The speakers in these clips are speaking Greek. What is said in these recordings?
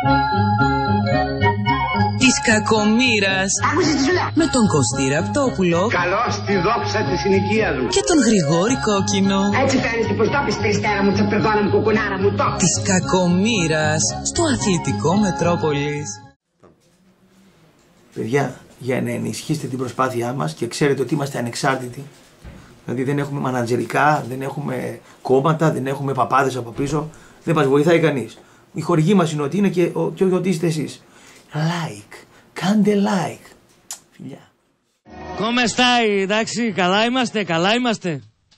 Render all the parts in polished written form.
Της κακομοίρας. Άκουσες τι σου λέω. Με τον Κωστή Ραπτόπουλο. Καλώς τη δόξα της συνοικίας μου. Και τον Γρηγόρη Κόκκινο. Έτσι φαίνεται πως το πεις Περιστέρα μου, τσαπερδόνα μου, κουκουνάρα μου, το. Της κακομοίρας στο Αθλητικό Μετρόπολης. Παιδιά, για να ενισχύσετε την προσπάθειά μας και ξέρετε ότι είμαστε ανεξάρτητοι, δηλαδή δεν έχουμε μανατζερικά, δεν έχουμε κόμματα, δεν έχουμε παπάδες από πίσω, δεν μας βοηθάει κανείς. Η χορηγή μας είναι ότι είναι και ότι είστε εσείς. Like, κάντε like. Φιλιά. Come stai, εντάξει, καλά είμαστε.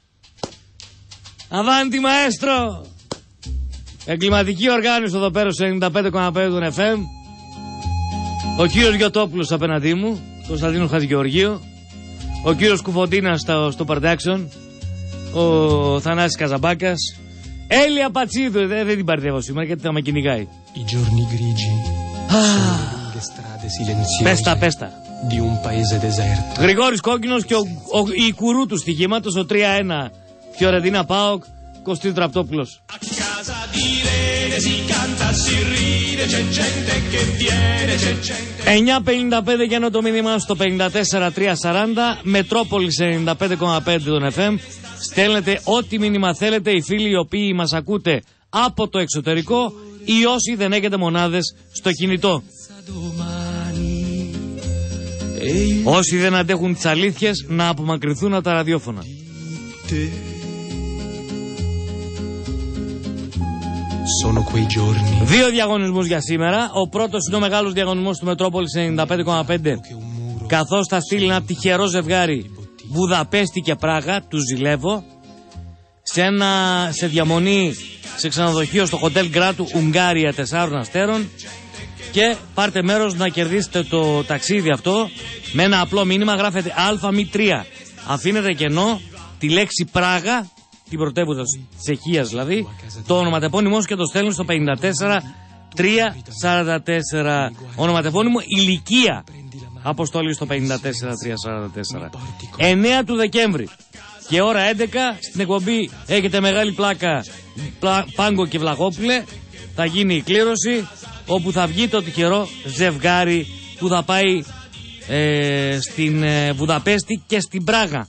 Avanti maestro. Εγκληματική οργάνωση εδώ πέρα στο 95,5 των FM. Ο κύριος Γιωτόπουλος απέναντί μου, Κωνσταντίνος Χατζηγεωργίου. Ο κύριος Κουφοντίνας στο Παρντάξον. Ο Θανάσης Καζαμπάκας. Έλια Πατσίδου, δεν την παρδεύω σήμερα γιατί θα με κυνηγάει. I giorni grigi sono lunghe strade silenziose Πέστα. di un paese deserto. Γρηγόρης Κόκκινος και η κουρού του στοιχήματος, ο 3-1. Φιωρεντίνα ΠΑΟΚ, Κωστής Ραπτόπουλος. 9.55 για να το μήνυμα στο 54.340, Μετρόπολης 95,5 των FM. Στέλνετε ό,τι μήνυμα θέλετε, οι φίλοι οι οποίοι μας ακούτε από το εξωτερικό ή όσοι δεν έχετε μονάδες στο κινητό. Όσοι δεν αντέχουν τις αλήθειες να απομακρυνθούν από τα ραδιόφωνα. Δύο διαγωνισμούς για σήμερα. Ο πρώτος είναι ο μεγάλος διαγωνισμός του Μετρόπολης 95,5, καθώς θα στείλει ένα τυχερό ζευγάρι Βουδαπέστη και Πράγα, του ζηλεύω, σε διαμονή σε ξενοδοχείο στο Hotel Γκράτου Ουγγάρια 4 αστέρων, και πάρτε μέρος να κερδίσετε το ταξίδι αυτό με ένα απλό μήνυμα. Γράφετε ΑΜ3, αφήνετε κενό τη λέξη Πράγα, την πρωτεύουσα της Τσεχίας δηλαδή, το ονοματεπώνυμό και το στέλνουν στο 54.344. Ονοματεπώνυμο, ηλικία, αποστολή στο 54.344. 9 του Δεκέμβρη και ώρα 11 στην εκπομπή έχετε μεγάλη πλάκα Πάγκο και Βλαχόπουλε. Θα γίνει η κλήρωση, όπου θα βγει το τυχερό ζευγάρι που θα πάει στην Βουδαπέστη και στην Πράγα.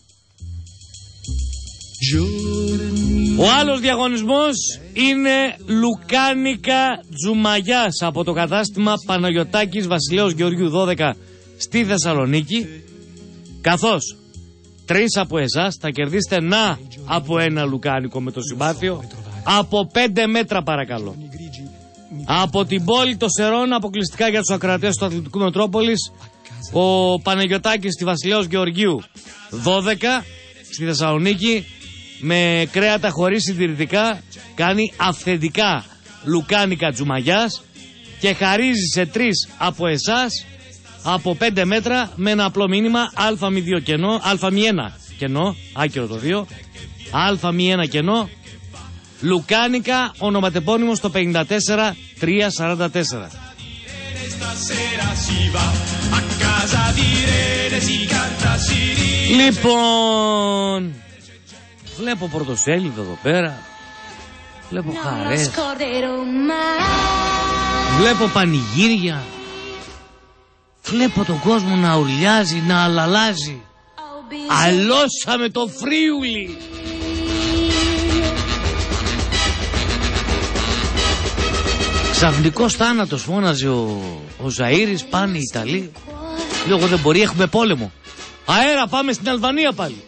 Ο άλλος διαγωνισμός είναι λουκάνικα τζουμαγιάς από το κατάστημα Παναγιωτάκης Βασιλέως Γεωργίου 12 στη Θεσσαλονίκη, καθώς 3 από εσάς θα κερδίσετε από ένα λουκάνικο με το συμπάθειο από 5 μέτρα παρακαλώ. Από την πόλη των Σερών, αποκλειστικά για τους ακροατές του Αθλητικού Μετρόπολης, ο Παναγιωτάκης στη Βασιλέως Γεωργίου 12 στη Θεσσαλονίκη, με κρέατα χωρίς συντηρητικά, κάνει αυθεντικά λουκάνικα τζουμαγιάς και χαρίζει σε 3 από εσάς από 5 μέτρα με ένα απλό μήνυμα Α1 κενό, Α1 κενό, άκυρο το 2, Α1 κενό, λουκάνικα, ονοματεπώνυμο στο 54.344. Λοιπόν, βλέπω πρωτοσέλιδο εδώ πέρα, βλέπω χαρές, βλέπω πανηγύρια, βλέπω τον κόσμο να ουρλιάζει, να αλαλάζει. Αλώσαμε το Φρίουλι. Ξαφνικός θάνατος, φώναζε ο Ζαΐρης, πάνε οι Ιταλοί. Λέω εγώ δεν μπορεί, έχουμε πόλεμο. Αέρα, πάμε στην Αλβανία πάλι.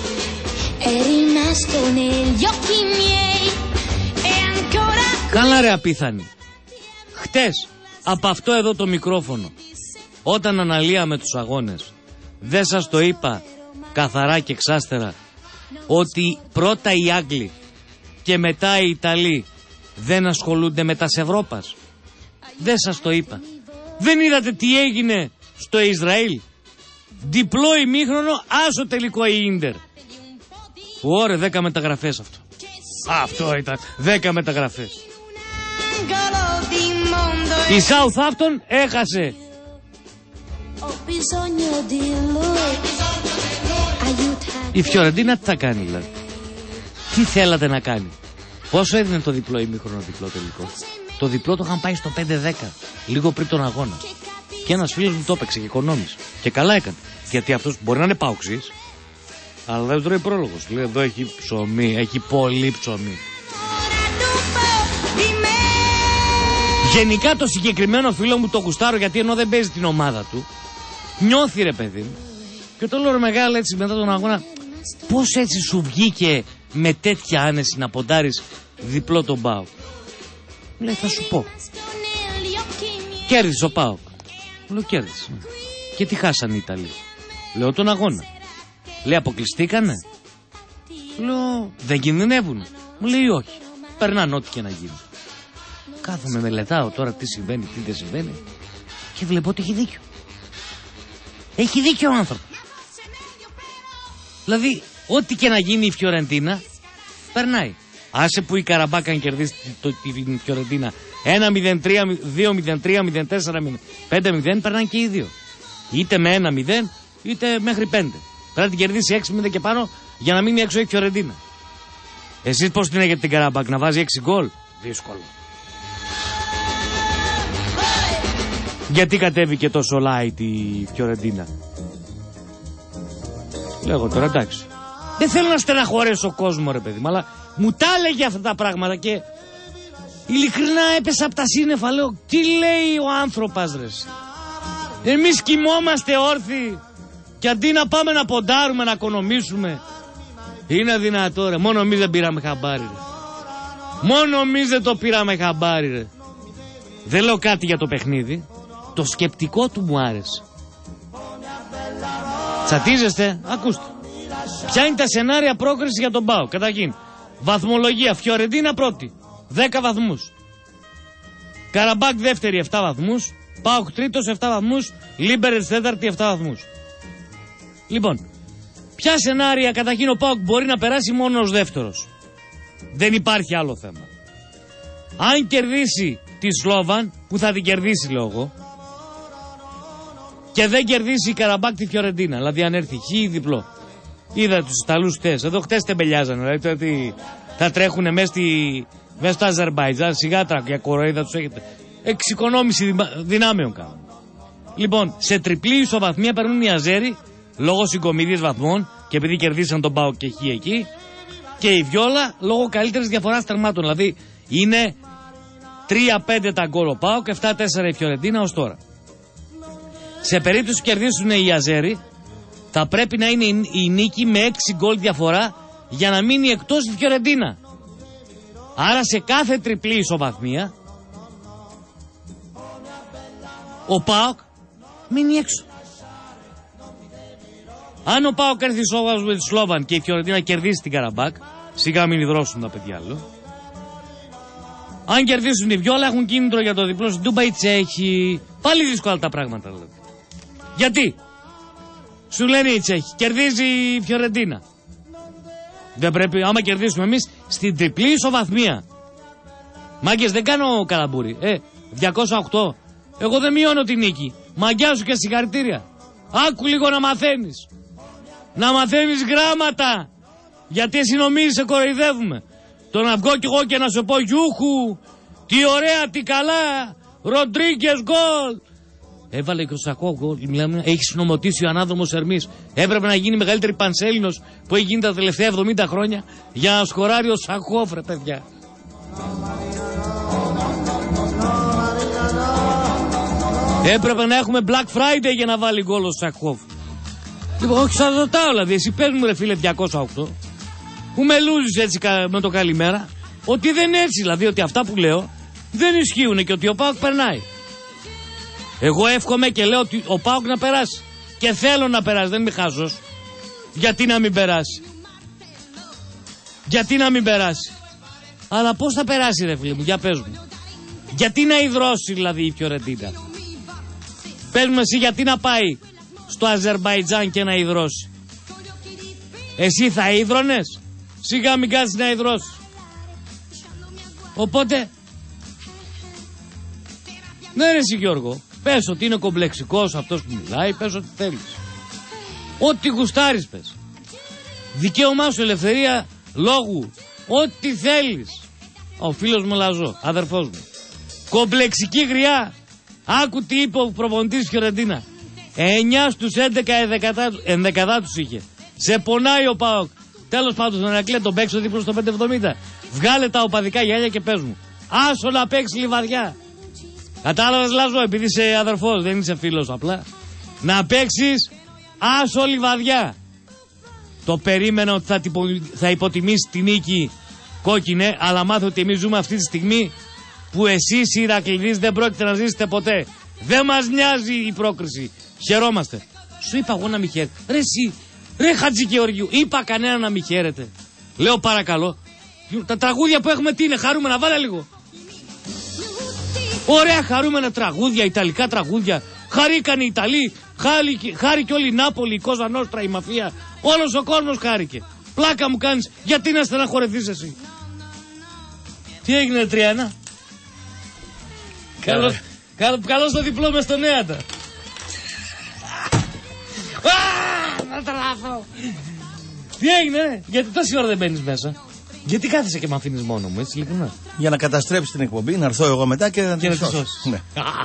Καλά ρε απίθανη. Χτες από αυτό εδώ το μικρόφωνο, όταν αναλύαμε τους αγώνες, δεν σας το είπα καθαρά και εξάστερα ότι πρώτα οι Άγγλοι και μετά οι Ιταλοί δεν ασχολούνται με τα Ευρώπας? Δεν σας το είπα? Δεν είδατε τι έγινε στο Ισραήλ? Διπλό ημίχρονο, άσο τελικό η Ίντερ. Ωραία, 10 μεταγραφές αυτό. Αυτό ήταν, 10 μεταγραφές. Η Southampton έχασε. Η Φιωρεντίνα τι θα κάνει δηλαδή? Τι θέλατε να κάνει? Πόσο έδινε το διπλό ημίχρονο, διπλό τελικό? Το διπλό το είχαν πάει στο 5-10, λίγο πριν τον αγώνα. Και ένας φίλος μου το έπαιξε και οικονόμησε. Και καλά έκανε. Γιατί αυτός μπορεί να είναι παοξής, αλλά δεν τρώει πρόλογος. Λέει εδώ έχει ψωμί, έχει πολύ ψωμί. Γενικά το συγκεκριμένο φίλο μου το γουστάρω, γιατί ενώ δεν παίζει την ομάδα του, νιώθει ρε παιδί μου. Και το λέω ρε μεγάλα έτσι μετά τον αγώνα, πώς έτσι σου βγήκε με τέτοια άνεση να ποντάρεις διπλό τον ΠΑΟΚ. Λέει θα σου πω. Κέρδισε ο ΠΑΟΚ. Λέω κέρδισε. Και τι χάσανε οι Ιταλοί. Λέω τον αγώνα. Λέει αποκλειστήκανε. Λέω δεν κινδυνεύουν. Μου λέει όχι. Περνάνε ό,τι και να γίνει. Κάθομαι μελετάω τώρα τι συμβαίνει, τι δεν συμβαίνει. Και βλέπω ότι έχει δίκιο. Έχει δίκιο ο άνθρωπος. Δηλαδή ό,τι και να γίνει η Φιωρεντίνα περνάει. Άσε που η Καραμπάκ αν κερδίσει την Φιωρεντίνα 1-0-3, 2-0-3, 0-4, 5-0 περνάνε και οι δύο. Είτε με 1-0 είτε μέχρι 5. Πρέπει να την κερδίσει 6-0 και πάνω για να μείνει έξω η Φιωρεντίνα. Εσείς πώς την έχετε την Καραμπάκ, να βάζει 6 γκολ? Δύσκολο. Γιατί κατέβηκε τόσο light η Φιωρεντίνα? Λέγω τώρα εντάξει. Δεν θέλω να στεναχωρέσω ο κόσμο ρε παιδί μου, αλλά μου τα έλεγε αυτά τα πράγματα και ειλικρινά έπεσα από τα σύννεφα. Λέω τι λέει ο άνθρωπος ρε. Εμείς κοιμόμαστε όρθιοι και αντί να πάμε να ποντάρουμε, να οικονομήσουμε. Είναι δυνατό ρε. Μόνο εμείς δεν πήραμε χαμπάρι ρε. Μόνο εμείς δεν το πήραμε χαμπάρι ρε. Δεν λέω κάτι για το παιχνίδι. Το σκεπτικό του μου άρεσε. Τσατίζεστε, ακούστε. Ποια είναι τα σενάρια πρόκριση για τον ΠΑΟΚ? Καταρχήν, βαθμολογία Φιωρεντίνα πρώτη, 10 βαθμούς. Καραμπάκ δεύτερη, 7 βαθμούς. ΠΑΟΚ τρίτος, 7 βαθμούς. Λίμπερετς τέταρτη, 7 βαθμούς. Λοιπόν, ποια σενάρια? Καταρχήν ο ΠΑΟΚ μπορεί να περάσει μόνο ως δεύτερος. Δεν υπάρχει άλλο θέμα. Αν κερδίσει τη Σλόβαν, που θα την κερδίσει λέω εγώ, και δεν κερδίσει η Καραμπάκ τη Φιωρεντίνα, δηλαδή αν έρθει χ ή διπλό. Είδα τους Ιταλούς χτες, εδώ χτες τεμπελιάζανε, δηλαδή θα τρέχουνε μέσα στο Αζερμπαϊτζάν, σιγά για κοροϊδά τους έχετε. Εξοικονόμηση δυνάμεων κάνουν. Λοιπόν, σε τριπλή ισοβαθμία παίρνουν οι Αζέροι, λόγω συγκομιδής βαθμών και επειδή κερδίσαν τον ΠΑΟΚ και χ εκεί, και η Βιόλα λόγω καλύτερης διαφοράς τερμάτων, δηλαδή είναι 3-5 τα γκολ ο ΠΑΟΚ, 7-4 η Φιωρεντίνα ως τώρα. Σε περίπτωση που κερδίσουν οι Αζέροι, θα πρέπει να είναι η νίκη με 6 γκολ διαφορά για να μείνει εκτός η Φιωρεντίνα. Άρα σε κάθε τριπλή ισοβαθμία ο ΠΑΟΚ μείνει έξω. Αν ο ΠΑΟΚ έρθει ισόβαθμος με τη Σλόβαν και η Φιωρεντίνα κερδίσει την Καραμπάκ, σιγά μην υδρώσουν τα παιδιά άλλο. Αν κερδίσουν οι Βιόλα έχουν κίνητρο για το διπλό στην Τούμπα οι Τσέχοι. Πάλι δύσκολα τα πράγματα δηλαδή. Γιατί? Σου λένε οι Τσέχοι, κερδίζει η Φιωρεντίνα. Δεν πρέπει, άμα κερδίσουμε εμείς στην τριπλή ισοβαθμία. Μάγκες δεν κάνω καλαμπούρι. 208. Εγώ δεν μειώνω τη νίκη. Μαγκιά σου και συγχαρητήρια. Άκου λίγο να μαθαίνεις. Να μαθαίνεις γράμματα. Γιατί εσύ νομίζεις σε κοροϊδεύουμε. Το να βγω κι εγώ και να σου πω γιούχου, τι ωραία, τι καλά, Ροντρίγκες γκολ. Έβαλε και ο Σακό γκολ. Έχει συνομωτήσει ο ανάδρομος Ερμής. Έπρεπε να γίνει μεγαλύτερη πανσέλινος που έχει γίνει τα τελευταία 70 χρόνια για να σκοράρει ο Σακόφ, ρε παιδιά. Έπρεπε να έχουμε Black Friday για να βάλει γκολ ο Σακόφ. Λοιπόν, όχι σας ρωτάω δηλαδή, εσύ πες μου ρε φίλε 208. Που με λούζεις έτσι με το καλημέρα. Ότι δεν είναι έτσι δηλαδή, ότι αυτά που λέω δεν ισχύουν και ότι ο ΠΑΟΚ περνάει. Εγώ εύχομαι και λέω ότι ο ΠΑΟΚ να περάσει. Και θέλω να περάσει, δεν είμαι χάζος. Γιατί να μην περάσει? Γιατί να μην περάσει? Αλλά πώς θα περάσει ρε φίλε μου, για πες μου. Γιατί να υδρώσει δηλαδή η Φιωρεντίνα? Πες μου εσύ γιατί να πάει στο Αζερμπαϊτζάν και να υδρώσει? Εσύ θα υδρώνες? Σιγά μην κάτσεις να υδρώσεις. Οπότε ναι ρε εσύ Γιώργο, πες ότι είναι κομπλεξικός αυτός που μιλάει, πες ότι θέλεις. Ό,τι γουστάρεις πες. Δικαίωμά σου, ελευθερία λόγου. Ό,τι θέλεις. Ο φίλος μου Λαζό, αδερφός μου. Κομπλεξική γριά. Άκου τι είπε ο προπονητής Φιωρεντίνα. 9 στους 11 ενδεκαδά τους είχε. Σε πονάει ο ΠΑΟΚ. Τέλος πάντων, στον Ηρακλή τον παίξω δίπλο στο 570. Βγάλε τα οπαδικά γυαλιά και πες μου. Άσο να παίξει Λιβαδιά. Κατάλαβες, Λάζο, επειδή είσαι αδερφός, δεν είσαι φίλος απλά. Να παίξεις άσο Λιβαδιά. Το περίμενα ότι θα υποτιμήσει τη νίκη, κόκκινε, αλλά μάθω ότι εμείς ζούμε αυτή τη στιγμή που εσείς οι Ηρακλήδες δεν πρόκειται να ζήσετε ποτέ. Δεν μας νοιάζει η πρόκριση. Χαιρόμαστε. Σου είπα εγώ να μη χαίρετε. Ρε εσύ, ρε Χατζη Γεωργιού, είπα κανένα να μη χαίρετε. Λέω παρακαλώ. Τα τραγούδια που έχουμε τι είναι, χαρούμενα, βάλε λίγο. Ωραία χαρούμενα τραγούδια, ιταλικά τραγούδια. Χαρήκαν οι Ιταλοί, χάρηκε όλη η Νάπολη, η Κόζα Νόστρα, η μαφία. Όλος ο κόσμος χάρηκε. Πλάκα μου κάνεις, γιατί να στεναχωρεθείς εσύ. Τι έγινε, Τριάννα? Καλώς το διπλό μες στον Έατα. Να τρελαθώ. Τι έγινε, γιατί τόση ώρα δεν μπαίνεις μέσα? Γιατί κάθεσαι και με αφήνεις μόνο μου, έτσι ειλικρινά? Για να καταστρέψεις την εκπομπή, να έρθω εγώ μετά και να τη σώσεις. Ναι.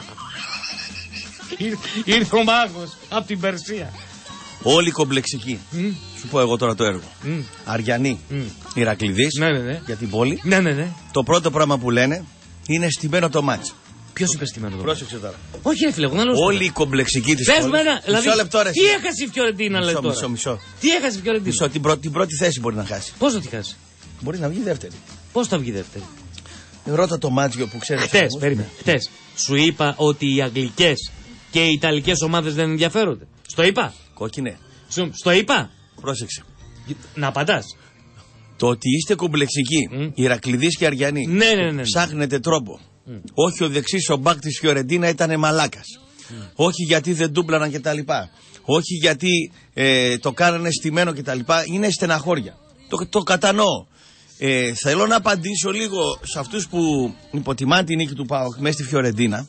Ήρθε ο μάγος από την Περσία. Όλοι κομπλεξικοί. Σου πω εγώ τώρα το έργο. Αριανοί, Ηρακληδείς, ναι. για την πόλη. Ναι. Το πρώτο πράγμα που λένε είναι στημένο το μάτς. Ποιος είπε στημένο το μάτς? Πρόσεξε τώρα. Όχι, ρε φίλε, εγώ όλοι οι κομπλεξικοί της πόλης. Πες με ένα, δηλαδή, τι έχασε η Φιωρεντίνα, λέει τώρα? Μισό. Τι έχασε η Φιωρεντίνα? Την πρώτη θέση μπορεί να χάσει. Πώς θα τη χάσει? Μπορεί να βγει δεύτερη. Πώς θα βγει δεύτερη? Ρώτα το μάτσιο που ξέρεις. Χτες σου είπα ότι οι αγγλικές και οι ιταλικές ομάδες δεν ενδιαφέρονται. Στο είπα? Κόκκινε. Στο είπα? Πρόσεξε. Να απαντάς. Το ότι είστε κομπλεξικοί, Ηρακληδείς και Αριανοί, ναι. ψάχνετε τρόπο. Όχι ο δεξής ο μπακ της Φιωρεντίνα ήταν μαλάκας. Όχι γιατί δεν ντούμπλαναν κτλ. Όχι γιατί το κάνανε στημένο κτλ. Είναι στεναχώρια. Το κατανοώ. Θέλω να απαντήσω λίγο σε αυτούς που υποτιμάνε τη νίκη του ΠΑΟΚ μέσα στη Φιωρεντίνα,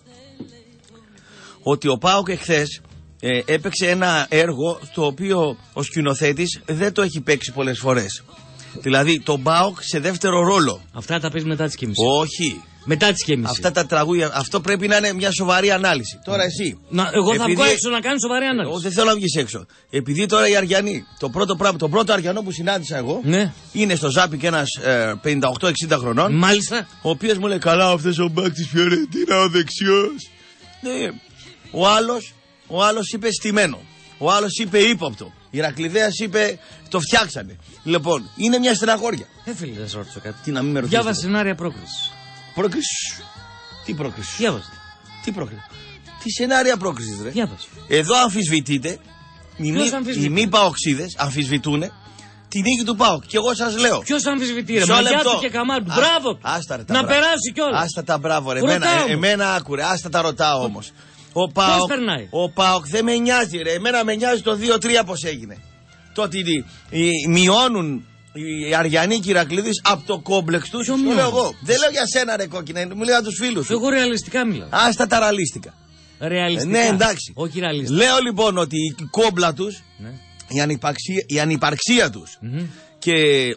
ότι ο ΠΑΟΚ εχθές έπαιξε ένα έργο το οποίο ο σκηνοθέτης δεν το έχει παίξει πολλές φορές. Δηλαδή τον ΠΑΟΚ σε δεύτερο ρόλο. Αυτά τα πεις μετά τις κοίμησης? Όχι. Μετά τις κοίμησης. Αυτά τα τραγούδια, αυτό πρέπει να είναι μια σοβαρή ανάλυση. Τώρα εσύ. Εγώ θα βγω έξω να κάνω σοβαρή ανάλυση. Εγώ δεν θέλω να βγεις έξω. Επειδή τώρα οι Αριανοί, το πρώτο Αριανό που συνάντησα εγώ, είναι στο Ζάπι και ένας 58-60 χρονών. Μάλιστα. Ο οποίος μου λέει, καλά αυτός ο μπακ της Φιωρεντίνα, ο δεξιός. Ναι. Ο άλλος είπε στημένο. Ο άλλος είπε ύποπτο. Η Ηρακληδέας είπε το φτιάξανε. Λοιπόν, είναι μια στεναχώρια. Φίλε, δεν σε ρωτήσω κάτι. Τι να μην με ρωτήσεις? Διάβασε σενάρια πρόκρισης. Πρόκριση. Τι πρόκριση? Διάβασε. Τι πρόκριση? Τι σενάρια πρόκρισης, ρε? Διάβασε. Εδώ αμφισβητείτε. Οι μη παοξίδες αμφισβητούν τη νίκη του ΠΑΟΚ. Και εγώ σας λέω. Ποιος αμφισβητεί, ρε? Μαγιά του και καμά του. Μπράβο. Να περάσει κιόλας. Άστα τα μπράβο, ρε. Εμένα άκουρε. Άστα τα ρωτάω όμως. Ο ΠΑΟΚ δεν με νοιάζει, ρε. Εμένα με νοιάζει το 2-3 πώς έγινε. Το ότι μειώνουν οι Αριανοί και οι Ηρακλήδες από το κόμπλεξ τους. Το λέω εγώ. Δεν λέω για σένα, ρε κόκκινα. Μου λέω για τους φίλους σου. Εγώ ρεαλιστικά μιλάω. Άστα τα ρεαλίστικα. Ρεαλιστικά. Ναι, εντάξει. Όχι ρεαλιστικά. Λέω λοιπόν ότι η κόμπλα τους, η ανυπαρξία τους και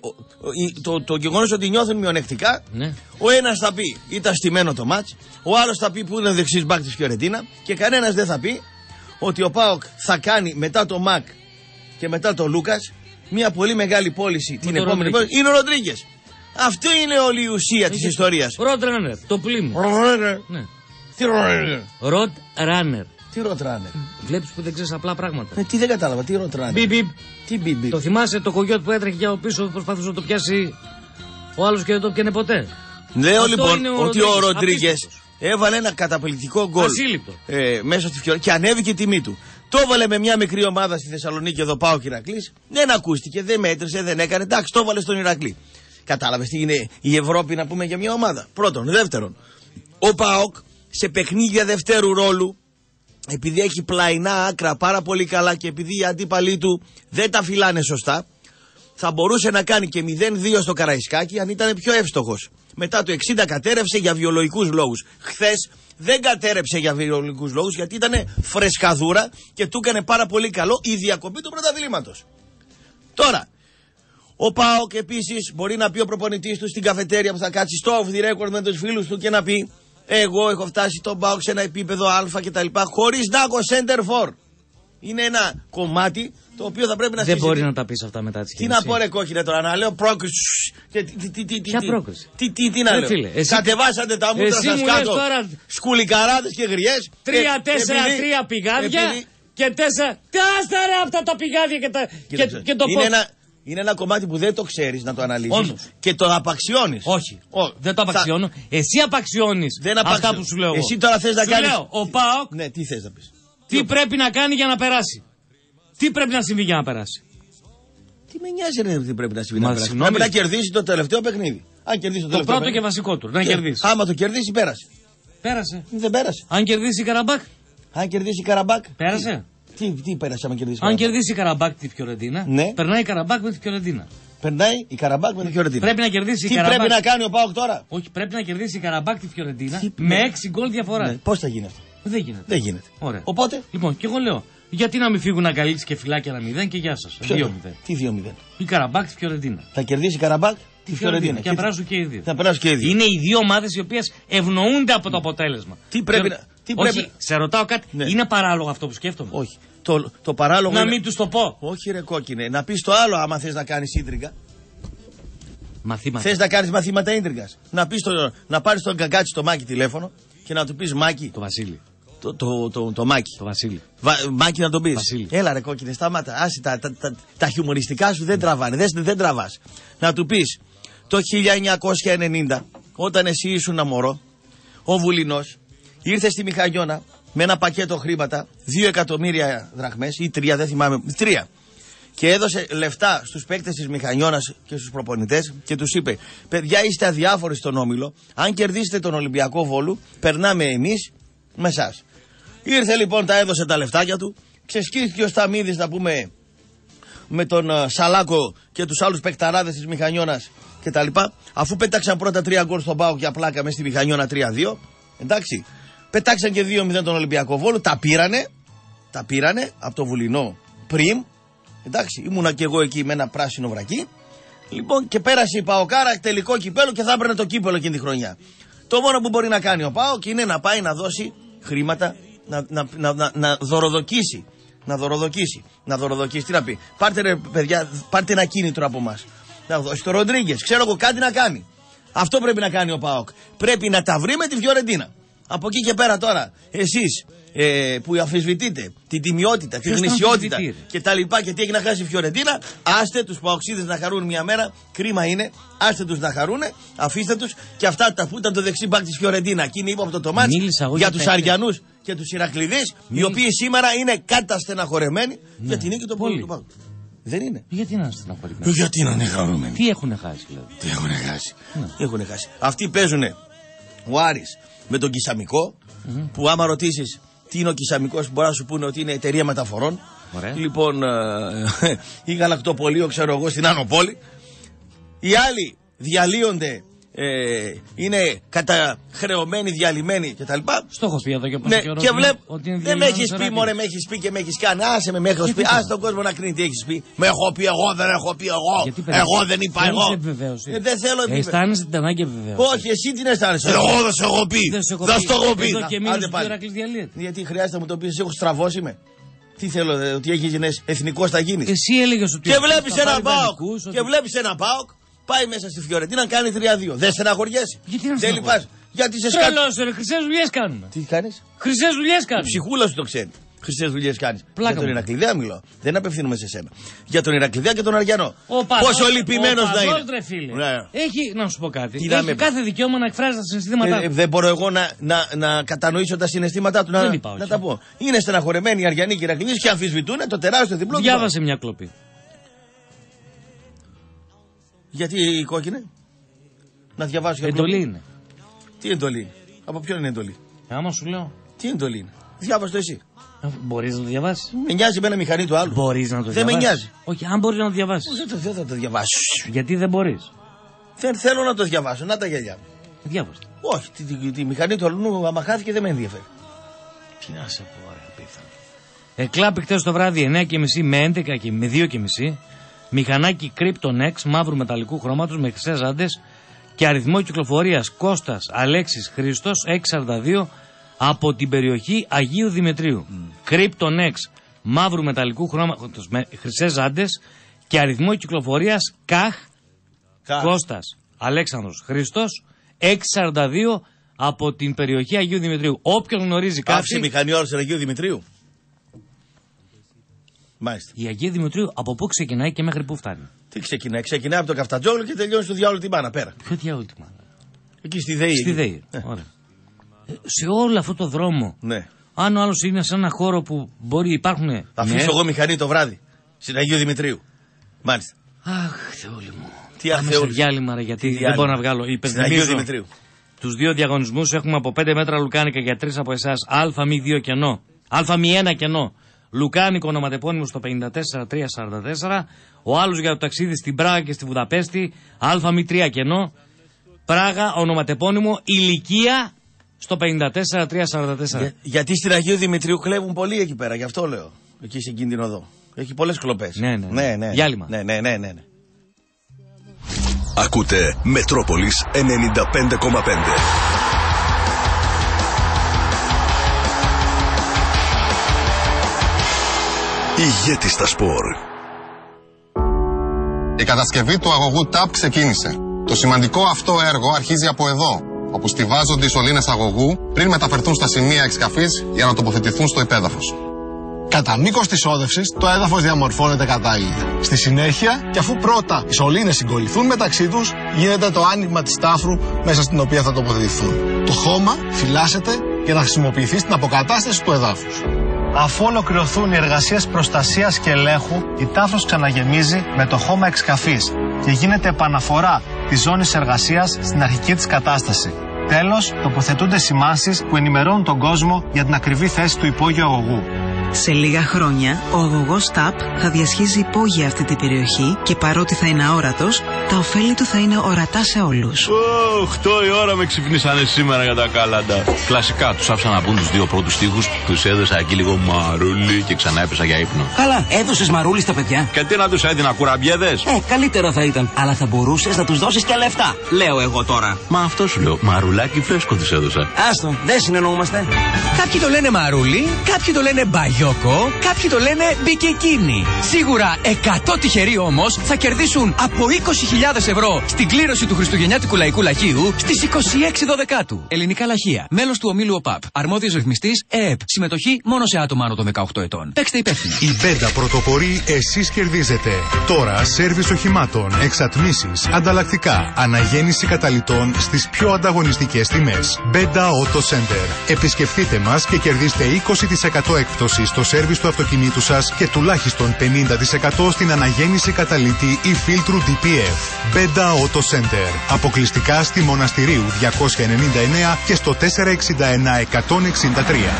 το γεγονός ότι νιώθουν μειονεκτικά, ο ένας θα πει ήταν στημένο το μάτς, ο άλλος θα πει που είναι δεξής μπακ της Φιωρεντίνα και κανένας δεν θα πει ότι ο ΠΑΟΚ θα κάνει μετά το ΜΑΚ και μετά το Λούκας μια πολύ μεγάλη πώληση την επόμενη πόλη. Είναι ο Ροντρίγκες. Αυτή είναι όλη η ουσία της ιστορίας. Ροντ Ράνερ, το πλοίο μου. Τι Ροντ Ράνερ. Τι Ροντ Ράνερ? Βλέπεις που δεν ξέρεις απλά πράγματα. Τι δεν κατάλαβα, τι Ροντ Ράνερ? Τι μπιπ. Το θυμάσαι το κογιότ που έτρεχε για από πίσω, προσπαθούσε να το πιάσει ο άλλος και δεν το πιάνε ποτέ? Λέω λοιπόν ότι ο Ροντρίγκες έβαλε ένα καταπληκτικό γκολ μέσα στη Φιωρεντίνα και ανέβηκε η τιμή του. Το έβαλε με μια μικρή ομάδα στη Θεσσαλονίκη, εδώ πάω ο Ηρακλής. Δεν ακούστηκε, δεν μέτρησε, δεν έκανε. Εντάξει, το έβαλε στον Ηρακλή. Κατάλαβες τι είναι η Ευρώπη να πούμε για μια ομάδα? Πρώτον. Δεύτερον, ο ΠΑΟΚ σε παιχνίδια δευτέρου ρόλου, επειδή έχει πλαϊνά άκρα πάρα πολύ καλά και επειδή οι αντίπαλοι του δεν τα φυλάνε σωστά, θα μπορούσε να κάνει και 0-2 στο Καραϊσκάκι αν ήταν πιο εύστοχος. Μετά το 60 κατέρευσε για βιολογικούς λόγους. Χθες δεν κατέρεψε για βιολογικούς λόγους γιατί ήταν φρεσκαδούρα και του έκανε πάρα πολύ καλό η διακοπή του πρωταθλήματος. Τώρα, ο ΠΑΟΚ επίσης μπορεί να πει ο προπονητής του στην καφετέρια που θα κάτσει στο off the record με τους φίλους του και να πει Εγώ έχω φτάσει τον ΠΑΟΚ σε ένα επίπεδο Α κτλ. Χωρίς να έχω center for. Είναι ένα κομμάτι το οποίο θα πρέπει να συζητήσει. Δεν μπορεί να τα πεις αυτά μετά τη Τι να πω, ρε κόκκινε τώρα, να λέω πρόκριση. Ποια πρόκριση? Τι να λέω. Κατεβάσατε τα μούτρα σας κάτω. Σκουλικαράδες και γριές. 3-4-3 πηγάδια και 4. Τι άστα ρε αυτά τα πηγάδια και το πώς. Είναι ένα κομμάτι που δεν το ξέρεις να το αναλύσεις και το απαξιώνεις. Όχι, δεν το απαξιώνω. Εσύ απαξιώνεις αυτά που σου λέω. Εσύ τώρα θες να κάνεις. Λέω, ο ΠΑΟΚ. Ναι, τι θες να πεις. Τι πρέπει να κάνει για να περάσει. Τι πρέπει να συμβεί για να περάσει. Τι με νοιάζει ρε, τι πρέπει να συμβεί να περάσει. Πρέπει να κερδίσει το τελευταίο παιχνίδι. Αν κερδίσει το τελευταίο. Το πρώτο και βασικό του. Να κερδίσει. Άμα το κερδίσει, πέρασε. Πέρασε. Δεν πέρασε. Αν κερδίσει η Καραμπάκ. Αν κερδίσει η Καραμπάκ. Πέρασε. Τι πέρασε άμα κερδίσει. Αν κερδίσει η Καραμπάκ τη Φιωρεντίνα. Ναι. Περνάει η Καραμπάκ με τη Φιωρεντίνα. Περνάει η Καραμπάκ με τη Φιωρεντίνα. Πρέπει να κερδίσει η Καραμπάκ. Τι πρέπει να κάνει ο ΠΑΟΚ τώρα. Όχι, πρέπει να κερδίσει η Καραμπάκ τη Φιωρεντίνα με 6 γκολ διαφορά. Ναι. Πώς θα γίνει αυτό. Δεν γίνεται. Ωραία. Οπότε. Λοιπόν, και εγώ λέω, γιατί να μην φύγουν Αγκαλίτης και Φυλάκια ένα 0 και γεια σας. 2-0. Τι 2-0. Η Καραμπάκ τη Φιωρεντίνα. Θα κερδίσει η Καραμπάκ τη Φιωρεντίνα. Και θα περάσουν και οι δύο. Είναι οι δύο ομάδες οι οποίες ευνοούνται από το αποτέλεσμα. Τι πρέπει να. Όχι, σε ρωτάω κάτι. Είναι παράλογο αυτό που σκέφτομαι. Όχι. Το παράλογο. Να μην τους το πω. Όχι, ρε κόκκινε. Να πεις το άλλο άμα θες να κάνεις ίντριγκα. Μαθήματα. Θες να κάνεις μαθήματα ίντριγκας. Να πάρεις τον Καγκάτσι το Μάκη τηλέφωνο και να του πεις Μάκη. Το Βασίλη. Το Μάκη. Το Βασίλη. Μάκη να τον πεις. Βασίλη. Έλα ρε κόκκινε, σταμάτα. Άσε τα χιουμοριστικά σου δεν τραβάνε. Δεν τραβάς. Να του πεις το 1990 όταν εσύ ήσουν μωρό, ο Βουλινός ήρθε στη Μηχανιώνα με ένα πακέτο χρήματα 2 εκατομμύρια δραχμές ή 3, δεν θυμάμαι, 3. Και έδωσε λεφτά στους παίκτες της Μηχανιώνας και στους προπονητές και τους είπε: παιδιά, είστε αδιάφοροι στον Όμιλο. Αν κερδίσετε τον Ολυμπιακό Βόλου, περνάμε εμείς με εσάς. Ήρθε λοιπόν, τα έδωσε τα λεφτάκια του. Ξεσκίστηκε ο Σταμίδης, να πούμε, με τον Σαλάκο και τους άλλους παικταράδες της Μηχανιώνας κτλ. Αφού πέταξαν πρώτα 3 γκολ στον ΠΑΟΚ για πλάκα μέσα στη Μηχανιώνα 3-2. Εντάξει. Πετάξαν και 2-0 τον Ολυμπιακό Βόλο. Τα πήρανε από το Βουλινό πριν. Εντάξει, ήμουνα και εγώ εκεί με ένα πράσινο βρακί. Λοιπόν, και πέρασε η Παοκάρα τελικό κυπέλο και θα έπαιρνε το κύπελο εκείνη τη χρονιά. Το μόνο που μπορεί να κάνει ο ΠΑΟΚ είναι να πάει να δώσει χρήματα, να δωροδοκίσει. Να δωροδοκίσει, τι να πει. Πάρτε ρε παιδιά, πάρτε ένα κίνητρο από εμάς. Να δώσει το Ροντρίγκες, ξέρω εγώ κάτι να κάνει. Αυτό πρέπει να κάνει ο ΠΑΟΚ. Πρέπει να τα βρει με τη Φιωρεντίνα. Από εκεί και πέρα τώρα, εσείς που αμφισβητείτε την τιμιότητα, τη γνησιότητα και τα λοιπά και τι έχει να χάσει η Φιωρεντίνα, άστε τους Παοξίδες να χαρούν μια μέρα. Κρίμα είναι, άστε τους να χαρούνε, αφήστε τους. Και αυτά που ήταν το δεξί μπακ της Φιωρεντίνα. Εκείνη είπα από το τομάτι για τους Αριανούς και τους Ηρακλειδείς, οι οποίοι σήμερα είναι καταστεναχωρεμένοι για την νίκη των πόλεων του ΠΑΟΚ. Δεν είναι. Γιατί να είναι στεναχωρημένοι. Γιατί να είναι χαρούμενοι. Τι έχουν χάσει, δηλαδή. Τι έχουν χάσει. Αυτοί παίζουν ο Άρης με τον Κισαμικό, που άμα ρωτήσεις τι είναι ο Κισαμικός, μπορεί να σου πούνε ότι είναι εταιρεία μεταφορών. Ωραία. Λοιπόν, ή γαλακτοπολείο, ξέρω εγώ, στην Άνω Πόλη. Οι άλλοι διαλύονται, είναι καταχρεωμένοι, διαλυμένοι κτλ. Στο έχω πει εδώ και πόσο καιρό. Και δεν με έχεις πει, μωρέ, με έχεις πει και με έχεις κάνει. Άσε με έχεις πει. Άσε τον κόσμο να κρίνει τι έχεις πει. Με έχω πει εγώ, δεν έχω πει εγώ. Εγώ δεν είπα εγώ. Δεν θέλω επιβεβαίωση. Αισθάνεσαι την ανάγκη επιβεβαίωση. Όχι, εσύ την αισθάνεσαι. Εγώ δεν σε έχω πει. Δεν στο έχω πει. Εδώ και μήνες που διαλύεται. Γιατί χρειάζεται να μου το πεις, έχω στραβώσει με. Τι θέλω, ότι έγινες εθνικός θα γίνεις. Εσύ έλεγες ότι. Και βλέπεις ένα ΠΑΟΚ. Πάει μέσα στη Φιωρεντίνα να κάνει 3-2. Δεν στεναχωριέσαι. Γιατί να δεν λυπάσαι. Γιατί σε σκάτω. Τρελός, χρυσές δουλειές κάνουμε. Τι κάνεις. Χρυσές δουλειές κάνουμε. Η ψυχούλα σου το ξέρει. Χρυσές δουλειές κάνεις. Πλάκα για τον Ηρακλειδέα μιλώ. Δεν απευθύνομαι σε σένα. Για τον Ηρακλειδέα και τον Αριανό. Πόσο λυπημένος να είναι. Ρε φίλε. Ναι. Έχει, να σου πω κάτι. Έχει κάθε δικαίωμα να εκφράζει τα συναισθήματά του. Δεν μπορώ εγώ να κατανοήσω τα συναισθήματά του. Να τα πω. Είναι στεναχωρεμένοι οι Αριανοί και οι Ηρακλειδείς και αμφισβητούν το τεράστιο διπλό. Διάβασε μια κλοπή. Γιατί η κόκκινη. Να διαβάσω. Εντολή είναι. Τι εντολή. Από ποιον είναι εντολή. Άμα σου λέω. Τι εντολή είναι. Διάβασε το εσύ. Μπορείς να το διαβάσεις. Με νοιάζει με ένα μηχανή του άλλου. Μπορείς να το διαβάσεις. Δεν με νοιάζει. Όχι, αν μπορείς να το διαβάσεις. Δεν θα το διαβάσω. Γιατί δεν μπορείς. Δεν θέλω να το διαβάσω. Να τα γυαλιά. Διάβασε. Όχι, τη μηχανή του αλλού άμα χάθηκε δεν με ενδιαφέρει. Τι να σε πω, ωραία, πίθανο. Εκλάπη χτες το βράδυ 9:30 με 11 και με 2:30. Μηχανάκι Krypton X μαύρου μεταλλικού χρώματος με χρυσές ζάντες και αριθμό κυκλοφορίας Κώστας Αλέξης Χρήστος 642 από την περιοχή Αγίου Δημητρίου. Krypton X μαύρου μεταλλικού χρώματος με χρυσές ζάντες και αριθμό κυκλοφορίας ΚΑΧ Κώστας Αλέξανδρος Χρήστος 642 από την περιοχή Αγίου Δημητρίου. Όποιον γνωρίζει κάτι. Άφησε μηχανή ώρα Αγίου Δημητρίου. Μάλιστα. Η Αγίου Δημητρίου από πού ξεκινάει και μέχρι πού φτάνει? Τι ξεκινάει? Ξεκινάει από το Καφτατζόγλου και τελειώνει στο διάολο την Μάνα πέρα. Ποιο διάολο την Μάνα? Εκεί στη ΔΕΗ. Στη ΔΕΗ. Ωραία. Σε όλο αυτό το δρόμο. Ναι. Αν ο άλλος είναι σε ένα χώρο που μπορεί υπάρχουν. Θα αφήσω εγώ μηχανή το βράδυ στην Αγίου Δημητρίου. Μάλιστα. Αχ, Θεόλη μου. Τι αθεόλη. Διάλειμμα, ρε, γιατί δεν μπορώ να βγάλω. Στην Αγίου Δημητρίου. Τους δύο διαγωνισμούς έχουμε από 5 μέτρα λουκάνικα για 3 από εσάς. Α-2 κενό. Α-1 κενό. Λουκάνικο ονοματεπώνυμο στο 54344. Ο άλλος για το ταξίδι στην Πράγα και στη Βουδαπέστη. Α-3 κενό. Πράγα ονοματεπώνυμο ηλικία στο 54344. Γιατί στην Αγίου Δημητρίου κλέβουν πολύ εκεί πέρα, γι' αυτό λέω. Εκεί σε εκείνη την οδό. Έχει πολλές κλοπές. Ναι. Διάλειμμα. Ναι. Ακούτε Μετρόπολης 95,5. Ηγέτης στα σπορ. Η κατασκευή του αγωγού TAP ξεκίνησε. Το σημαντικό αυτό έργο αρχίζει από εδώ, όπου στιβάζονται οι σωλήνες αγωγού πριν μεταφερθούν στα σημεία εξκαφής για να τοποθετηθούν στο υπέδαφος. Κατά μήκος της όδευσης, το έδαφος διαμορφώνεται κατάλληλα. Στη συνέχεια, και αφού πρώτα οι σωλήνες συγκολληθούν μεταξύ τους, γίνεται το άνοιγμα της τάφρου μέσα στην οποία θα τοποθετηθούν. Το χώμα φυλάσσεται για να χρησιμοποιηθεί στην αποκατάσταση του εδάφους. Αφού ολοκληρωθούν οι εργασίες προστασίας και ελέγχου, η τάφρος ξαναγεμίζει με το χώμα εξκαφής και γίνεται επαναφορά της ζώνης εργασίας στην αρχική της κατάσταση. Τέλος, τοποθετούνται σημάνσεις που ενημερώνουν τον κόσμο για την ακριβή θέση του υπόγειου αγωγού. Σε λίγα χρόνια, ο αγωγός TAP θα διασχίζει υπόγεια αυτή την περιοχή και παρότι θα είναι αόρατος, τα ωφέλη του θα είναι ορατά σε όλους. 8 η ώρα με ξυπνήσανε σήμερα για τα κάλαντα. Κλασικά, τους άφησα να πούν τους 2 πρώτους στίχους, τους έδωσα εκεί λίγο μαρούλι και ξανά έπεσα για ύπνο. Καλά, έδωσες μαρούλι στα παιδιά. Και τι να τους έδινα, κουραμπιέδες? Καλύτερο θα ήταν. Αλλά θα μπορούσες να τους δώσεις και λεφτά. Λέω εγώ τώρα. Μα αυτό σου λέω, μαρουλάκι φρέσκο τους έδωσα. Άστο, δεν συνεννοούμαστε. Κάποιοι το λένε μαρούλι, κάποιοι το λένε μπαγιόκο, κάποιοι το λένε μπικεκίνι. Σίγουρα 100 τυχεροί όμως θα κερδίσουν από 20.000 ευρώ στην κλήρωση του Χριστουγεννιάτικου Λαϊκού Λαχείου στις 26 Δωδεκάτου. Ελληνικά Λαχεία. Μέλος του ομίλου ΟΠΑΠ. Αρμόδιος ρυθμιστής ΕΕΠ. Συμμετοχή μόνο σε άτομα άνω των 18 ετών. Παίξτε υπεύθυνα. Η Μπέντα πρωτοπορεί, εσείς κερδίζετε. Τώρα σέρβις οχημάτων, εξατμίσεις, ανταλλακτικά, αναγέννηση καταλυτών στις πιο ανταγωνιστικές τιμές. Μπέντα Auto Center. Επισκεφτείτε μας και κερδίστε 20% έκπτωση στο σέρβις του αυτοκινήτου σας και τουλάχιστον 50% στην αναγέννηση καταλύτη ή φίλτρου DPF. Μπέντα Auto Center. Αποκλειστικά στη Μοναστηρίου 299 και στο 461 163.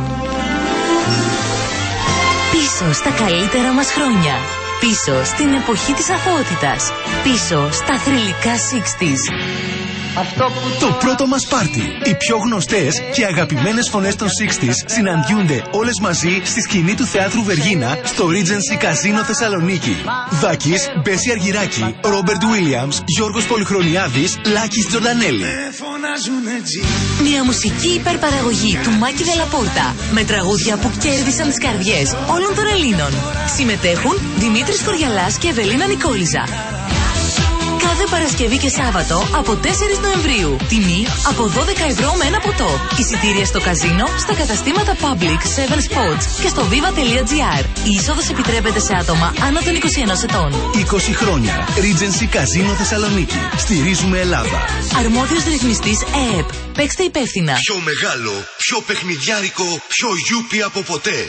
Πίσω στα καλύτερα μας χρόνια. Πίσω στην εποχή της αθωότητας. Πίσω στα θρυλικά 60's. Το πρώτο μας πάρτι. Οι πιο γνωστές και αγαπημένες φωνές των 60's συναντιούνται όλες μαζί στη σκηνή του Θεάτρου Βεργίνα στο Regency Casino Θεσσαλονίκη. Δάκης, Μπέση Αργυράκη, Ρόμπερτ Βίλιαμς, Γιώργος Πολυχρονιάδης, Λάκης Τζορντανέλη. Μια μουσική υπερπαραγωγή του Μάκη Δελαπόρτα με τραγούδια που κέρδισαν τις καρδιές όλων των Ελλήνων. Συμμετέχουν Δημήτρης Κοριαλάς και Ευελίνα Νικόλιζα. Κάθε Παρασκευή και Σάββατο από 4 Νοεμβρίου. Τιμή από 12 ευρώ με ένα ποτό. Εισιτήρια στο καζίνο, στα καταστήματα Public, 7 Sports και στο viva.gr. Η είσοδος επιτρέπεται σε άτομα άνω των 21 ετών. 20 χρόνια. Regency Casino Θεσσαλονίκη. Στηρίζουμε Ελλάδα. Αρμόδιος ρυθμιστής ΕΕΠ. Παίξτε υπεύθυνα. Πιο μεγάλο, πιο παιχνιδιάρικο, πιο γιούπι από ποτέ.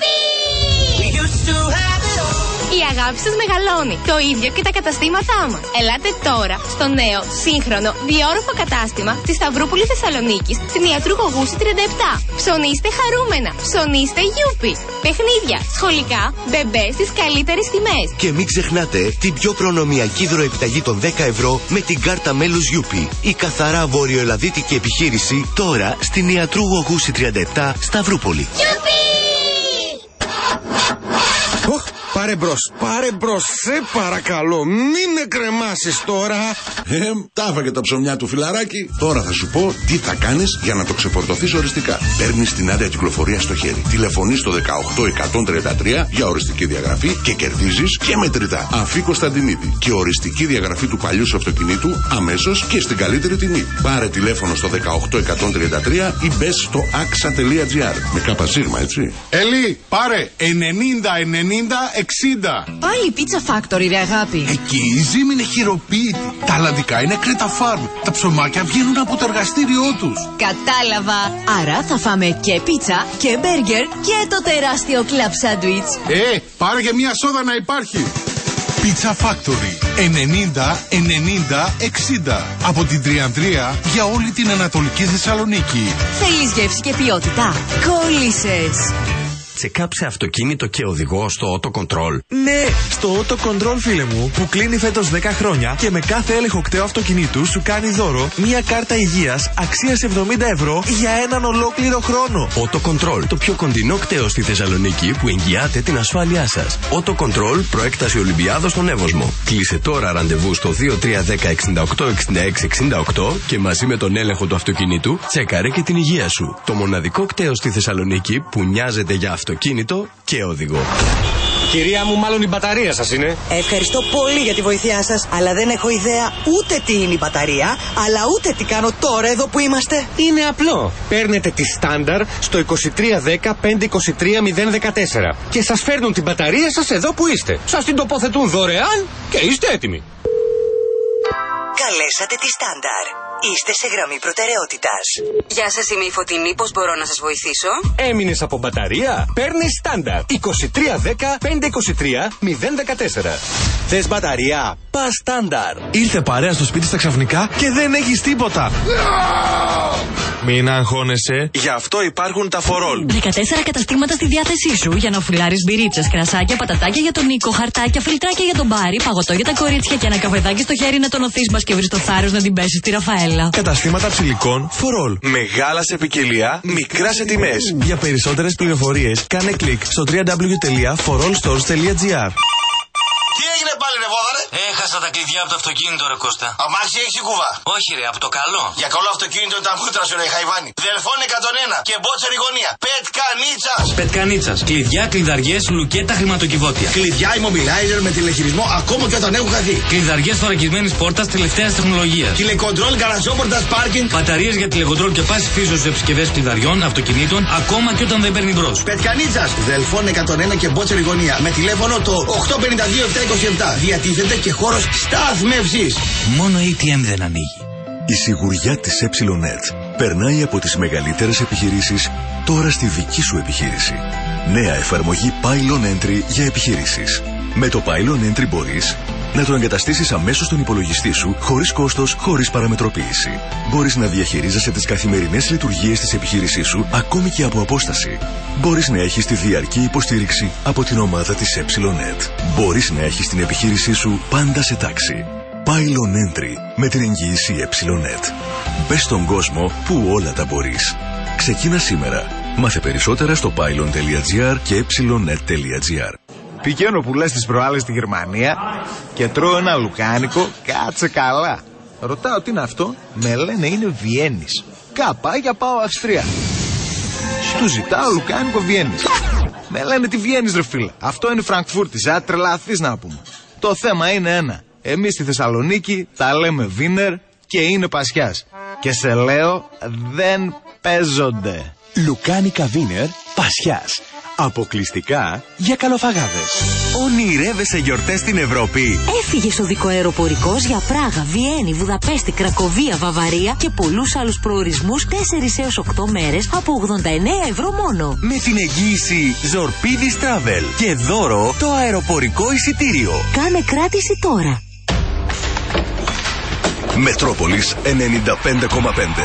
Η αγάπη σας μεγαλώνει. Το ίδιο και τα καταστήματά μας. Ελάτε τώρα στο νέο, σύγχρονο, διόρροφο κατάστημα της Σταυρούπολης Θεσσαλονίκης, στην Ιατρού Γογούση 37. Ψωνίστε χαρούμενα. Ψωνίστε γιούπι. Παιχνίδια, σχολικά, μπεμπέ στις καλύτερες τιμές. Και μην ξεχνάτε την πιο προνομιακή δωροεπιταγή των 10 ευρώ με την κάρτα μέλους Γιούπι. Η καθαρά βορειοελλαδίτικη επιχείρηση τώρα στην Ιατρού Γογούση 37 Σταυρούπολη. Πάρε μπρος, σε παρακαλώ, μην εκρεμάσεις τώρα. Τα έφαγε τα ψωμιά του φιλαράκι. Τώρα θα σου πω τι θα κάνεις για να το ξεφορτωθείς οριστικά. Παίρνεις την άδεια κυκλοφορία στο χέρι. Τηλεφωνείς στο 18133 για οριστική διαγραφή και κερδίζεις και μετρητά. Αφή Κωνσταντινίδη και οριστική διαγραφή του παλιού σου αυτοκινήτου αμέσως και στην καλύτερη τιμή. Πάρε τηλέφωνο στο 18133 ή μπες στο axa.gr. Με κάπα σίγμα, έτσι. Ελί, πάρε 90-90-60. Πάλι Pizza Factory, ρε αγάπη. Εκεί η ζύμη είναι χειροποίητη. Τα αλλαντικά είναι Creta Farm. Τα ψωμάκια βγαίνουν από το εργαστήριό τους. Κατάλαβα. Άρα θα φάμε και πίτσα και μπέργκερ και το τεράστιο κλαμπ σάντουιτς. Πάρε και μια σόδα να υπάρχει. Pizza Factory 90-90-60. Από την Τριανδρία για όλη την Ανατολική Θεσσαλονίκη. Θέλεις γεύση και ποιότητα? Κόλλησες. Τσεκάψε αυτοκίνητο και οδηγό στο Auto Control. Ναι, στο Auto Control, φίλε μου, που κλείνει φέτος 10 χρόνια και με κάθε έλεγχο κταίου αυτοκινήτου σου κάνει δώρο μια κάρτα υγείας αξίας 70 ευρώ για έναν ολόκληρο χρόνο. Auto Control, το πιο κοντινό κταίο στη Θεσσαλονίκη που εγγυάται την ασφάλειά σας. Auto Control, προέκταση Ολυμπιάδος στον Εύωσμο. Κλείσε τώρα ραντεβού στο 2310-68-66-68 και μαζί με τον έλεγχο του αυτοκινήτου τσέκαρε και την υγεία σου. Το μοναδικό κταίο στη Θεσσαλονίκη που νοιάζεται για αυτοκίνητο και οδηγό. Κυρία μου, μάλλον η μπαταρία σας είναι. Ευχαριστώ πολύ για τη βοήθειά σας, αλλά δεν έχω ιδέα ούτε τι είναι η μπαταρία, αλλά ούτε τι κάνω τώρα εδώ που είμαστε. Είναι απλό. Παίρνετε τη στάνταρ στο 2310-523-014 και σας φέρνουν την μπαταρία σας εδώ που είστε. Σας την τοποθετούν δωρεάν και είστε έτοιμοι. Καλέσατε τη στάνταρ. Είστε σε γραμμή προτεραιότητας. Γεια σας, είμαι η Φωτεινή. Πώς μπορώ να σας βοηθήσω? Έμεινες από μπαταρία? Παίρνεις στάνταρ. 2310-523-014. Θες μπαταρία? Πας στάνταρ. Ήρθε παρέα στο σπίτι στα ξαφνικά και δεν έχεις τίποτα. Μην αγχώνεσαι, γι' αυτό υπάρχουν τα φορόλ. 14 καταστήματα στη διάθεσή σου για να φουλάρεις μπυρίτσες, κρασάκια, πατατάκια για τον Νίκο, χαρτάκια, φιλτράκια για τον Μπάρι, παγωτό για τα κορίτσια και ένα καφεδάκι στο χέρι να τον οθείς μπας και βρεις το θάρρος να την πέσεις στη Ραφαέλα. Καταστήματα ψηλικών φορόλ. Μεγάλα σε ποικιλία, μικρά σε τιμές. Για περισσότερες πληροφορίες κάνε κλικ στο www.forallstores.gr. Τι έγινε πάλι ρε βόδαρε? Έχασα τα κλειδιά από το αυτοκίνητο ρε Κώστα. Αμάξι έχεις η κουβά? Όχι ρε, από το καλό. Για καλό αυτοκίνητο είναι τα μούτρα σου ρε Χαϊβάνι. Δελφών 101 και μπότσερη γωνία. Πετκανίτσας. Πετκανίτσας. Κλειδιά, κλειδαριές, λουκέτα, χρηματοκιβώτια. Κλειδιά, immobilizer με τηλεχειρισμό ακόμα και όταν έχουν χαθεί. Κλειδαριές θωρακισμένης πόρτας τελευταίας τεχνολογίας. Τηλεκοντρόλ, γαραζόπορτας, πάρκινγκ. Μπαταρίες για τηλεκοντρόλ και πάση φύσεως επισκευές κλειδαριών, αυτοκινήτων, ακόμα και όταν δεν παίρνει μπρος. Πετκανίτσας. Δελφών 101 και μπότσερη γωνία. Με τηλέφωνο το 852-727. Διατίθεται και χώρος στάθμευσης. Μόνο ATM δεν ανοίγει. Η σιγουριά της ΕΠΣΙΛΟΝΕΤ περνάει από τις μεγαλύτερες επιχειρήσεις τώρα στη δική σου επιχείρηση. Νέα εφαρμογή Pylon Entry για επιχειρήσεις. Με το Pylon Entry μπορείς να το εγκαταστήσεις αμέσως στον υπολογιστή σου, χωρίς κόστος, χωρίς παραμετροποίηση. Μπορείς να διαχειρίζεσαι τις καθημερινές λειτουργίες της επιχείρησής σου, ακόμη και από απόσταση. Μπορείς να έχεις τη διαρκή υποστήριξη από την ομάδα της ΕΠΣΙΛΟΝΕΤ. Μπορείς να έχεις την επιχείρησή σου πάντα σε τάξη. Pylon Entry με την εγγύηση ΕΠΣΙΛΟΝΕΤ. Μπες στον κόσμο που όλα τα μπορείς. Ξεκίνα σήμερα. Μάθε περισσότερα στο pylon.gr και epsilonet.gr. Πηγαίνω που λες τις προάλλες στη Γερμανία και τρώω ένα λουκάνικο, κάτσε καλά. Ρωτάω τι είναι αυτό, με λένε είναι Βιέννης. Καπάγια πάω Αυστρία. Του ζητάω λουκάνικο Βιέννης. Με λένε τι Βιέννης ρε φίλε. Αυτό είναι Φραγκφούρτης, τρελαθείς να πούμε. Το θέμα είναι ένα. Εμείς στη Θεσσαλονίκη τα λέμε Βίνερ και είναι Πασιάς. Και σε λέω δεν παίζονται. Λουκάνικα Βίνερ Πασιάς. Αποκλειστικά για καλοφαγάδες. Ονειρεύεσαι γιορτές στην Ευρώπη? Έφυγε οδικό αεροπορικός για Πράγα, Βιέννη, Βουδαπέστη, Κρακοβία, Βαβαρία και πολλούς άλλους προορισμούς 4 έως 8 μέρες από 89 ευρώ μόνο. Με την εγγύηση Ζορπίδης Travel και δώρο το αεροπορικό εισιτήριο. Κάνε κράτηση τώρα. Μετρόπολης 95,5.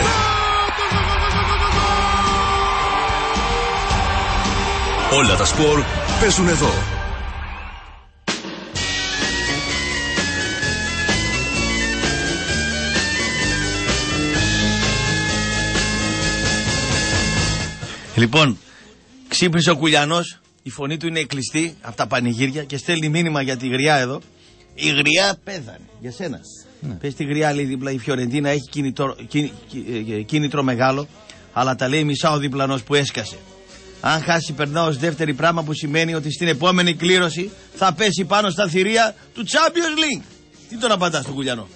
Όλα τα σπορ παίζουν εδώ. Λοιπόν, ξύπνησε ο Κουλιανός η φωνή του είναι κλειστή από τα πανηγύρια και στέλνει μήνυμα για τη γριά εδώ. Η γριά πέθανε. Για σένα. Ναι. Πες τη γριά, λέει δίπλα, η Φιωρεντίνα έχει κίνητρο μεγάλο, αλλά τα λέει μισά ο διπλανός που έσκασε. Αν χάσει, περνά ως δεύτερη, πράγμα που σημαίνει ότι στην επόμενη κλήρωση θα πέσει πάνω στα θηρία του Champions League. Τι τον απαντάς του Κουλιανό?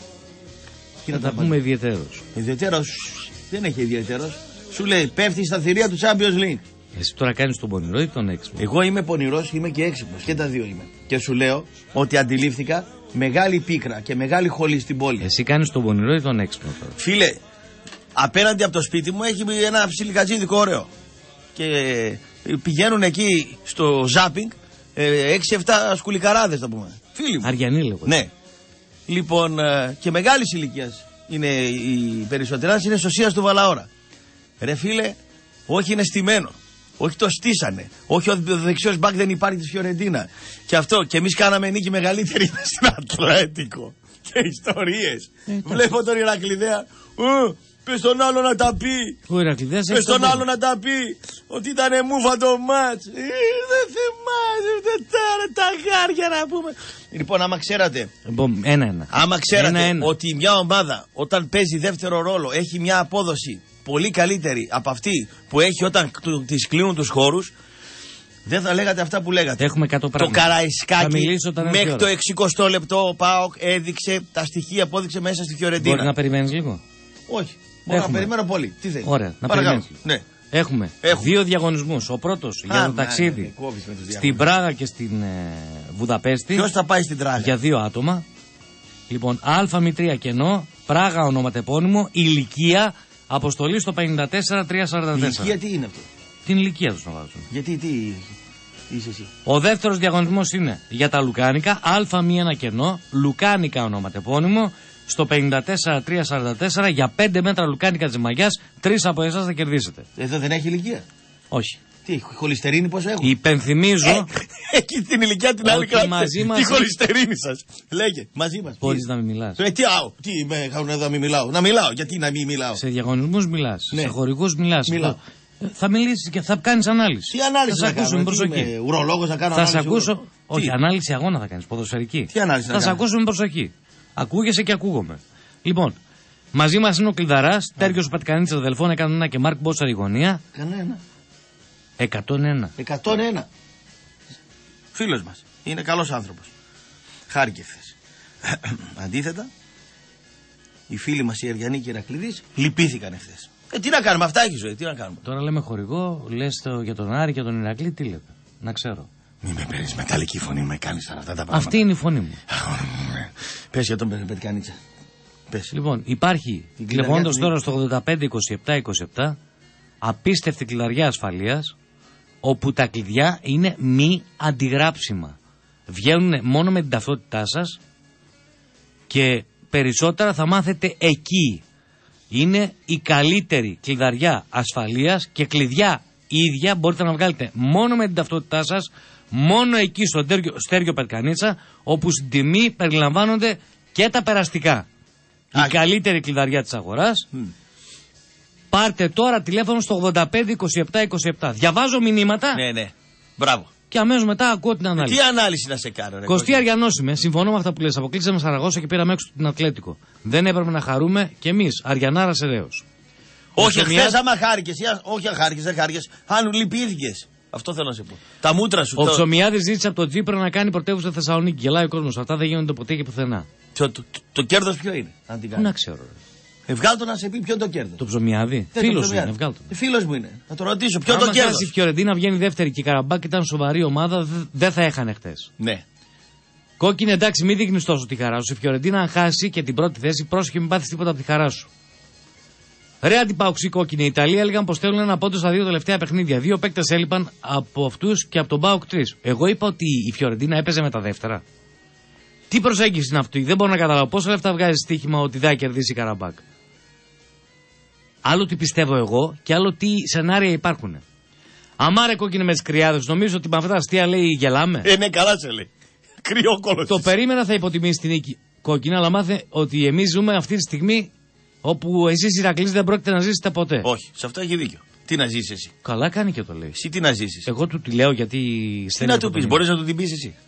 Θα τα πούμε ιδιαιτέρως. Ιδιαιτέρως δεν έχει ιδιαιτέρως. Σου λέει πέφτει στα θηρία του Champions League. Εσύ τώρα κάνεις τον πονηρό ή τον έξυπνο? Εγώ είμαι πονηρός, είμαι και έξυπνος. Και τα δύο είμαι. Και σου λέω ότι αντιλήφθηκα μεγάλη πίκρα και μεγάλη χολή στην πόλη. Εσύ κάνεις τον πονηρό ή τον έξυπνο τώρα? Φίλε, απέναντι από το σπίτι μου έχει ένα ψιλικατζίδικο ωραίο. Και πηγαίνουν εκεί στο ζάπινγκ 6-7 σκουλικαράδες, θα πούμε. Φίλοι μου. Αριανοί λέγονται. Ναι. Λοιπόν, και μεγάλης ηλικίας είναι οι περισσότεροι. Είναι σωσίας του Βαλαώρα. Ρε φίλε, όχι είναι στημένο. Όχι το στήσανε. Όχι ο δεξιός μπακ δεν υπάρχει της Φιωρεντίνα. Και αυτό. Και εμείς κάναμε νίκη μεγαλύτερη στην Ατλέτικο. Και ιστορίες. Βλέπω τον Ηρακλειδέα. Πες τον άλλο να τα πει. Ο Ηρακλειδέας. Πες τον άλλο να τα πει. Ότι ήταν μούφα το μάτς. Δεν θυμάσαι τώρα τα γάρια να πούμε. Λοιπόν, άμα ξέρατε. Άμα ξέρατε ότι μια ομάδα όταν παίζει δεύτερο ρόλο έχει μια απόδοση πολύ καλύτερη από αυτή που έχει όταν τις κλείνουν τους χώρους, δεν θα λέγατε αυτά που λέγατε. Έχουμε 100 πράγματα. Το Καραϊσκάκι μέχρι το 60 λεπτό ο ΠΑΟΚ έδειξε τα στοιχεία που έδειξε μέσα στη Φιωρεντίνα. Μπορεί να περιμένεις λίγο? Όχι. Μπορώ να περιμένω πολύ. Τι θέλει? Ωραία, να περιμένεις. Ναι. Έχουμε 2 διαγωνισμούς. Ο πρώτος για το ταξίδι στην Πράγα και στην Βουδαπέστη. Ποιος θα πάει στην Πράγα? Για 2 άτομα. Λοιπόν, Α3 κενό, Πράγα ονοματεπώνυμο, ηλικία, αποστολή στο 54344. Ηλικία τι είναι αυτό? Την ηλικία τους να βάζουν. Γιατί τι είσαι εσύ? Ο δεύτερος διαγωνισμός είναι για τα λουκάνικα, Α1 κενό, λουκάνικα ονοματεπώνυμο, στο 54344 για 5 μέτρα λουκάνικα της Μαγιάς. 3 από εσάς θα κερδίσετε. Εδώ δεν έχει ηλικία? Όχι. Τι, χολυστερίνη πόσο έχουν? Υπενθυμίζω. Έχει την ηλικία την άλλη κράτη. Μας... Τι χολυστερίνη σας? Λέγε, μαζί μας. Μπορείς να μην μιλάς. Τι με κάνουν εδώ να μην μιλάω? Να μιλάω, γιατί να μην μιλάω? Σε διαγωνισμούς μιλάς, ναι. Σε χορηγούς μιλάς. Μιλάω. Θα μιλήσεις και θα κάνεις ανάλυση. Τι ανάλυση θα ακούσουμε προσοχή. Είμαι ουρολόγος να κάνω θα ανάλυση? Σε ακούσω. Όχι, ανάλυση αγώνα θα κάνεις, ποδοσφαιρική. Τι ανάλυση? Θα σε ακούσουμε προσοχή. Ακούγεσαι και ακούγομαι. Λοιπόν, μαζί μας είναι ο Κλειδαράς, Τέργιος Πατικανίτσας, Αδελφών 101 και Μάρκ Μπότσαρη γωνία. Κανένα. 101. Φίλος μας. Είναι καλός άνθρωπος. Χάρηκε χθες. Αντίθετα, οι φίλοι μας οι Αριανοί και οι Ηρακλήδης λυπήθηκαν χθες. Τι να κάνουμε, αυτά έχει ζωή, τι να κάνουμε. Τώρα λέμε χορηγό, λες για τον Άρη και τον Ηρακλή, τι λέτε? Να ξέρω. Μην με παίρνεις μεταλλική φωνή, με κάνεις αυτά τα πράγματα. Αυτή είναι η φωνή μου. Πες για τον Πετικανίτσα. Πες. Λοιπόν, υπάρχει κλεβώντας τώρα στο 85-27-27 απίστευτη κλειδαριά ασφαλείας, όπου τα κλειδιά είναι μη αντιγράψιμα. Βγαίνουν μόνο με την ταυτότητά σας και περισσότερα θα μάθετε εκεί. Είναι η καλύτερη κλειδαριά ασφαλείας και κλειδιά ίδια μπορείτε να βγάλετε μόνο με την ταυτότητά σας, μόνο εκεί στο Στέργιο Περκανίτσα, όπου στην τιμή περιλαμβάνονται και τα περαστικά. Η καλύτερη κλειδαριά της αγοράς. Πάρτε τώρα τηλέφωνο στο 85-27-27. Διαβάζω μηνύματα. Ναι. Μπράβο. Και αμέσως μετά ακούω την ανάλυση. Τι ανάλυση να σε κάνω, ρε? Κωστή Αριανός είμαι. Συμφωνώ με αυτά που λες. Αποκλείσαμε Σαραγώσα και πήραμε έξω την Ατλέτικο. Δεν έπρεπε να χαρούμε κι εμείς. Αριανάρα Ερέος. Όχι, χθες άμα χάρηκες. Όχι, χάρηκες, δεν χάρηκες. Αν λυπήθηκες. Αυτό θέλω να σε πω. Τα μούτρα σου. Ο Ψωμιάδης ζήτησε από τον Τζίπρα να κάνει πρωτεύουσα Θεσσαλονίκη. Γελάει ο κόσμος. Αυτά δεν γίνονται ποτέ και πουθενά. Το κέρδος ποιο είναι? Αν την κάνει. Να ξέρω. Βγάλ' το να σε πει ποιο είναι το κέρδος. Το Ψωμιάδη. Φίλος είναι, βγάλ' το. Φίλος μου είναι. Να το ρωτήσω, ποιο είναι το κέρδος. Αν η Φιωρεντίνα βγαίνει δεύτερη και η Καραμπάκ ήταν σοβαρή ομάδα, δεν θα έχανε χτες. Ναι. Κόκκινη, εντάξει, μην δείχνεις τόσο τη χαρά σου. Η Φιωρεντίνα, αν χάσει και την πρώτη θέση, πρόσεχε μην πάθεις τίποτα από τη χαρά σου. Ρε αντιπαοξή κόκκινη. Οι Ιταλοί έλεγαν πως θέλουν ένα πόντο στα 2 τελευταία παιχνίδια. 2 παίκτες έλειπαν από αυτούς και από τον ΠΑΟΚ 3. Εγώ είπα ότι η Φιωρεντίνα έπαιζε με τα δεύτερα. Τι προσέγγιση είναι αυτή? Δεν μπορώ να καταλάβω. Πόσα λεφτά βγάζει στοίχημα ότι δεν θα κερδίσει η Καραμπάκ. Άλλο τι πιστεύω εγώ και άλλο τι σενάρια υπάρχουν. Αμάρε κόκκινη με τις κρυάδες, νομίζω ότι με αυτά τα αστεία λέει γελάμε. Ναι, καλά σε λέει. Κρυόκολος. Το περίμενα θα υποτιμήσει την νίκη κόκκινη, αλλά μάθε ότι εμείς ζούμε αυτή τη στιγμή όπου εσείς Ηρακλής δεν πρόκειται να ζήσετε ποτέ. Όχι, σε αυτό έχει δίκιο. Τι να ζήσεις εσύ. Καλά κάνει και το λέει. Εσύ τι να ζήσεις. Εγώ του τη λέω γιατί. Τι να του πεις, μπορείς να του την πεις εσύ.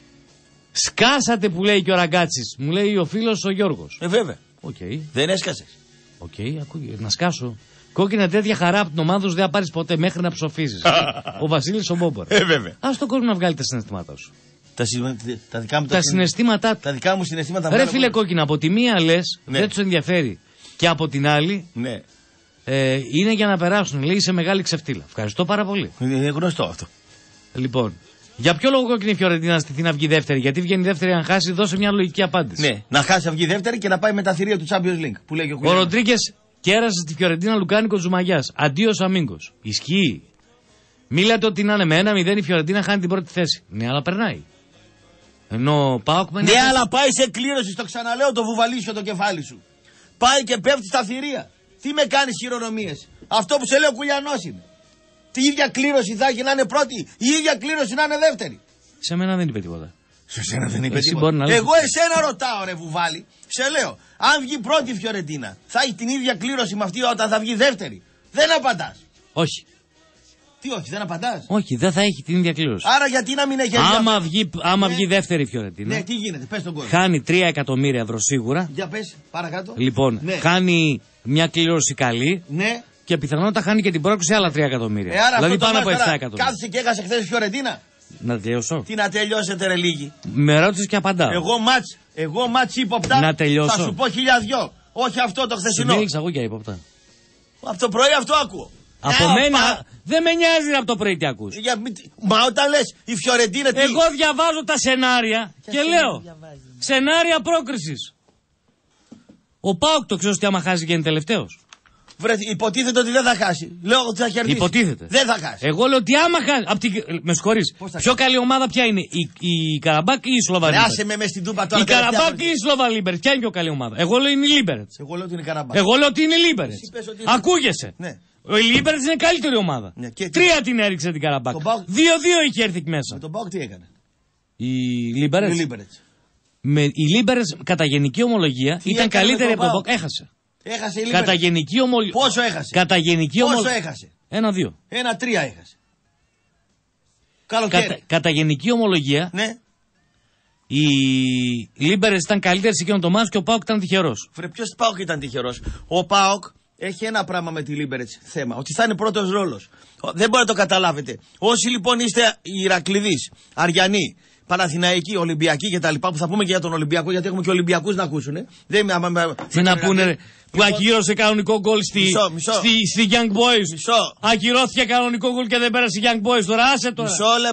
Σκάσατε που λέει και ο Ραγκάτσης. Μου λέει ο φίλος ο Γιώργος. Βέβαια. Okay. Δεν έσκασες. Ακούγεται. Να σκάσω. Κόκκινα τέτοια χαρά από την ομάδα σου δεν θα πάρεις ποτέ μέχρι να ψοφίζεις. Ο Βασίλης ο Μπόμπορ. Βέβαια. Ας τον κόσμο να βγάλει τα συναισθήματά σου. Τα δικά μου συναισθήματά. Τα δικά μου συναισθήματα. Ρε φίλε Κόκκινα, από τη μία λες δεν τους ενδιαφέρει. Και από την άλλη είναι για να περάσουν. Λέει είσαι μεγάλη ξεφτύλα. Ευχαριστώ πάρα πολύ. Είναι γνωστό αυτό. Λοιπόν, για ποιο λόγο Κόκκινη η Φιωρεντίνα να στηθεί να βγει δεύτερη? Γιατί βγαίνει δεύτερη αν χάσει, δώσε μια λογική απάντηση. Ναι, να χάσει να βγει δεύτερη και να πάει με τα θηρία του Champions League. Που λέει ο Ροντρίγκες κέρασε στη Φιωρεντίνα Λουκάνικο Ζουμαγιάς. Αντίος Αμίγκος. Ισχύει. Μη λέτε ότι να είναι με 1-0 η Φιωρεντίνα χάνει την πρώτη θέση. Ναι, αλλά περνάει. Ενώ Πάοκ με. Ναι, αλλά πάει σε κλήρωση, το ξαναλέω, το βουβαλίσιο το κεφάλι σου. Πάει και πέφτει στα θηρία. Τι με κάνει χειρονομίες. Αυτό που σε λέω Κουλιανός είναι. Τη ίδια κλήρωση θα έχει να είναι πρώτη, η ίδια κλήρωση να είναι δεύτερη. Σε μένα δεν είπε τίποτα. Σε σένα δεν είπε τίποτα. Εγώ εσένα ρωτάω, ρε βουβάλι. Σε λέω, αν βγει πρώτη η Φιωρεντίνα, θα έχει την ίδια κλήρωση με αυτή όταν θα βγει δεύτερη. Δεν απαντάς. Όχι. Τι όχι, δεν απαντάς. Όχι, δεν θα έχει την ίδια κλήρωση. Άρα γιατί να μην έχει. Άμα βγει δεύτερη η Φιωρεντίνα. Ναι, τι γίνεται, πες τον κόσμο. Χάνει 3 εκατομμύρια ευρώ σίγουρα. Για πες, παρακάτω. Λοιπόν, χάνει μια κλήρωση καλή. Ναι. Και πιθανότατα χάνει και την πρόκληση άλλα 3 εκατομμύρια. Δηλαδή πάνω από 7 εκατομμύρια. Κάθισε και έχασε χθες η Φιωρεντίνα. Να τελειώσω. Τι να τελειώσετε, ρε λίγοι. Με ρώτησες και απαντάω. Εγώ μάτς ύποπτα. Να τελειώσω. Θα σου πω 1002. Όχι αυτό το χθεσινό. Δεν ήξερα εγώ για ύποπτα. Από το πρωί αυτό ακούω. Από μένα δεν με νοιάζει από το πρωί τι ακούς. Μα όταν λες η Φιωρεντίνα τι. Εγώ διαβάζω τα σενάρια και λέω. Σενάρια πρόκρισης. Ο Πάοκ το ξέρεις ότι άμα χάσει γίνει τελευταίος. Υποτίθεται ότι δεν θα χάσει. Λέω ότι θα κερδίσει. Υποτίθεται. Δεν θα χάσει. Εγώ λέω ότι άμα χάσει. Με συγχωρείς. Πιο καλή ομάδα ποια είναι, η Καραμπάκ ή η Σλόβα Λίμπερτς? Άσε με στην τούπα τώρα. Η Καραμπάκ ή η Σλόβα Λίμπερτς? Ποια είναι πιο καλή ομάδα? Εγώ λέω είναι η Λίμπερτς. Εγώ λέω ότι είναι η Καραμπάκ. Εγώ λέω ότι είναι η Λίμπερτς. Ακούγεσαι. Ναι. Η Λίμπερτς είναι καλύτερη ομάδα. Ναι, 3 την έριξε την Καραμπάκ. 2-2 είχε έρθει μέσα. Με τον Πάοκ τι έκανε? Η Λίμπερτς. Η Λίμπερτς κατά γενική ομολογία ήταν καλύτερη από τον Πάοκ. Έχασε. Έχασε η Κατά γενική ομολογία. Πόσο έχασε? Πόσο έχασε? 1-2. 1-3 έχασε. Καλοκαίρι. Κατά γενική ομολογία. Ναι. Η Λίμπερες ήταν καλύτερη σε εκείνο το μάτς και ο Πάοκ ήταν τυχερός. Ποιος Πάοκ ήταν τυχερός? Ο Πάοκ έχει ένα πράγμα με τη Λίμπερες θέμα. Ότι θα είναι πρώτος ρόλος. Δεν μπορείτε να το καταλάβετε. Όσοι λοιπόν είστε Ηρακλειδείς, Αριανοί, Παναθηναϊκοί, Ολυμπιακοί και τα λοιπά, που θα πούμε και για τον Ολυμπιακό, γιατί έχουμε και Ολυμπιακούς να ακούσουν. Δεν να πούνε που ακύρωσε κανονικό γκολ στη Young Boys. Ακυρώθηκε κανονικό γκολ και δεν πέρασε Young Boys. Τώρα άσε τώρα.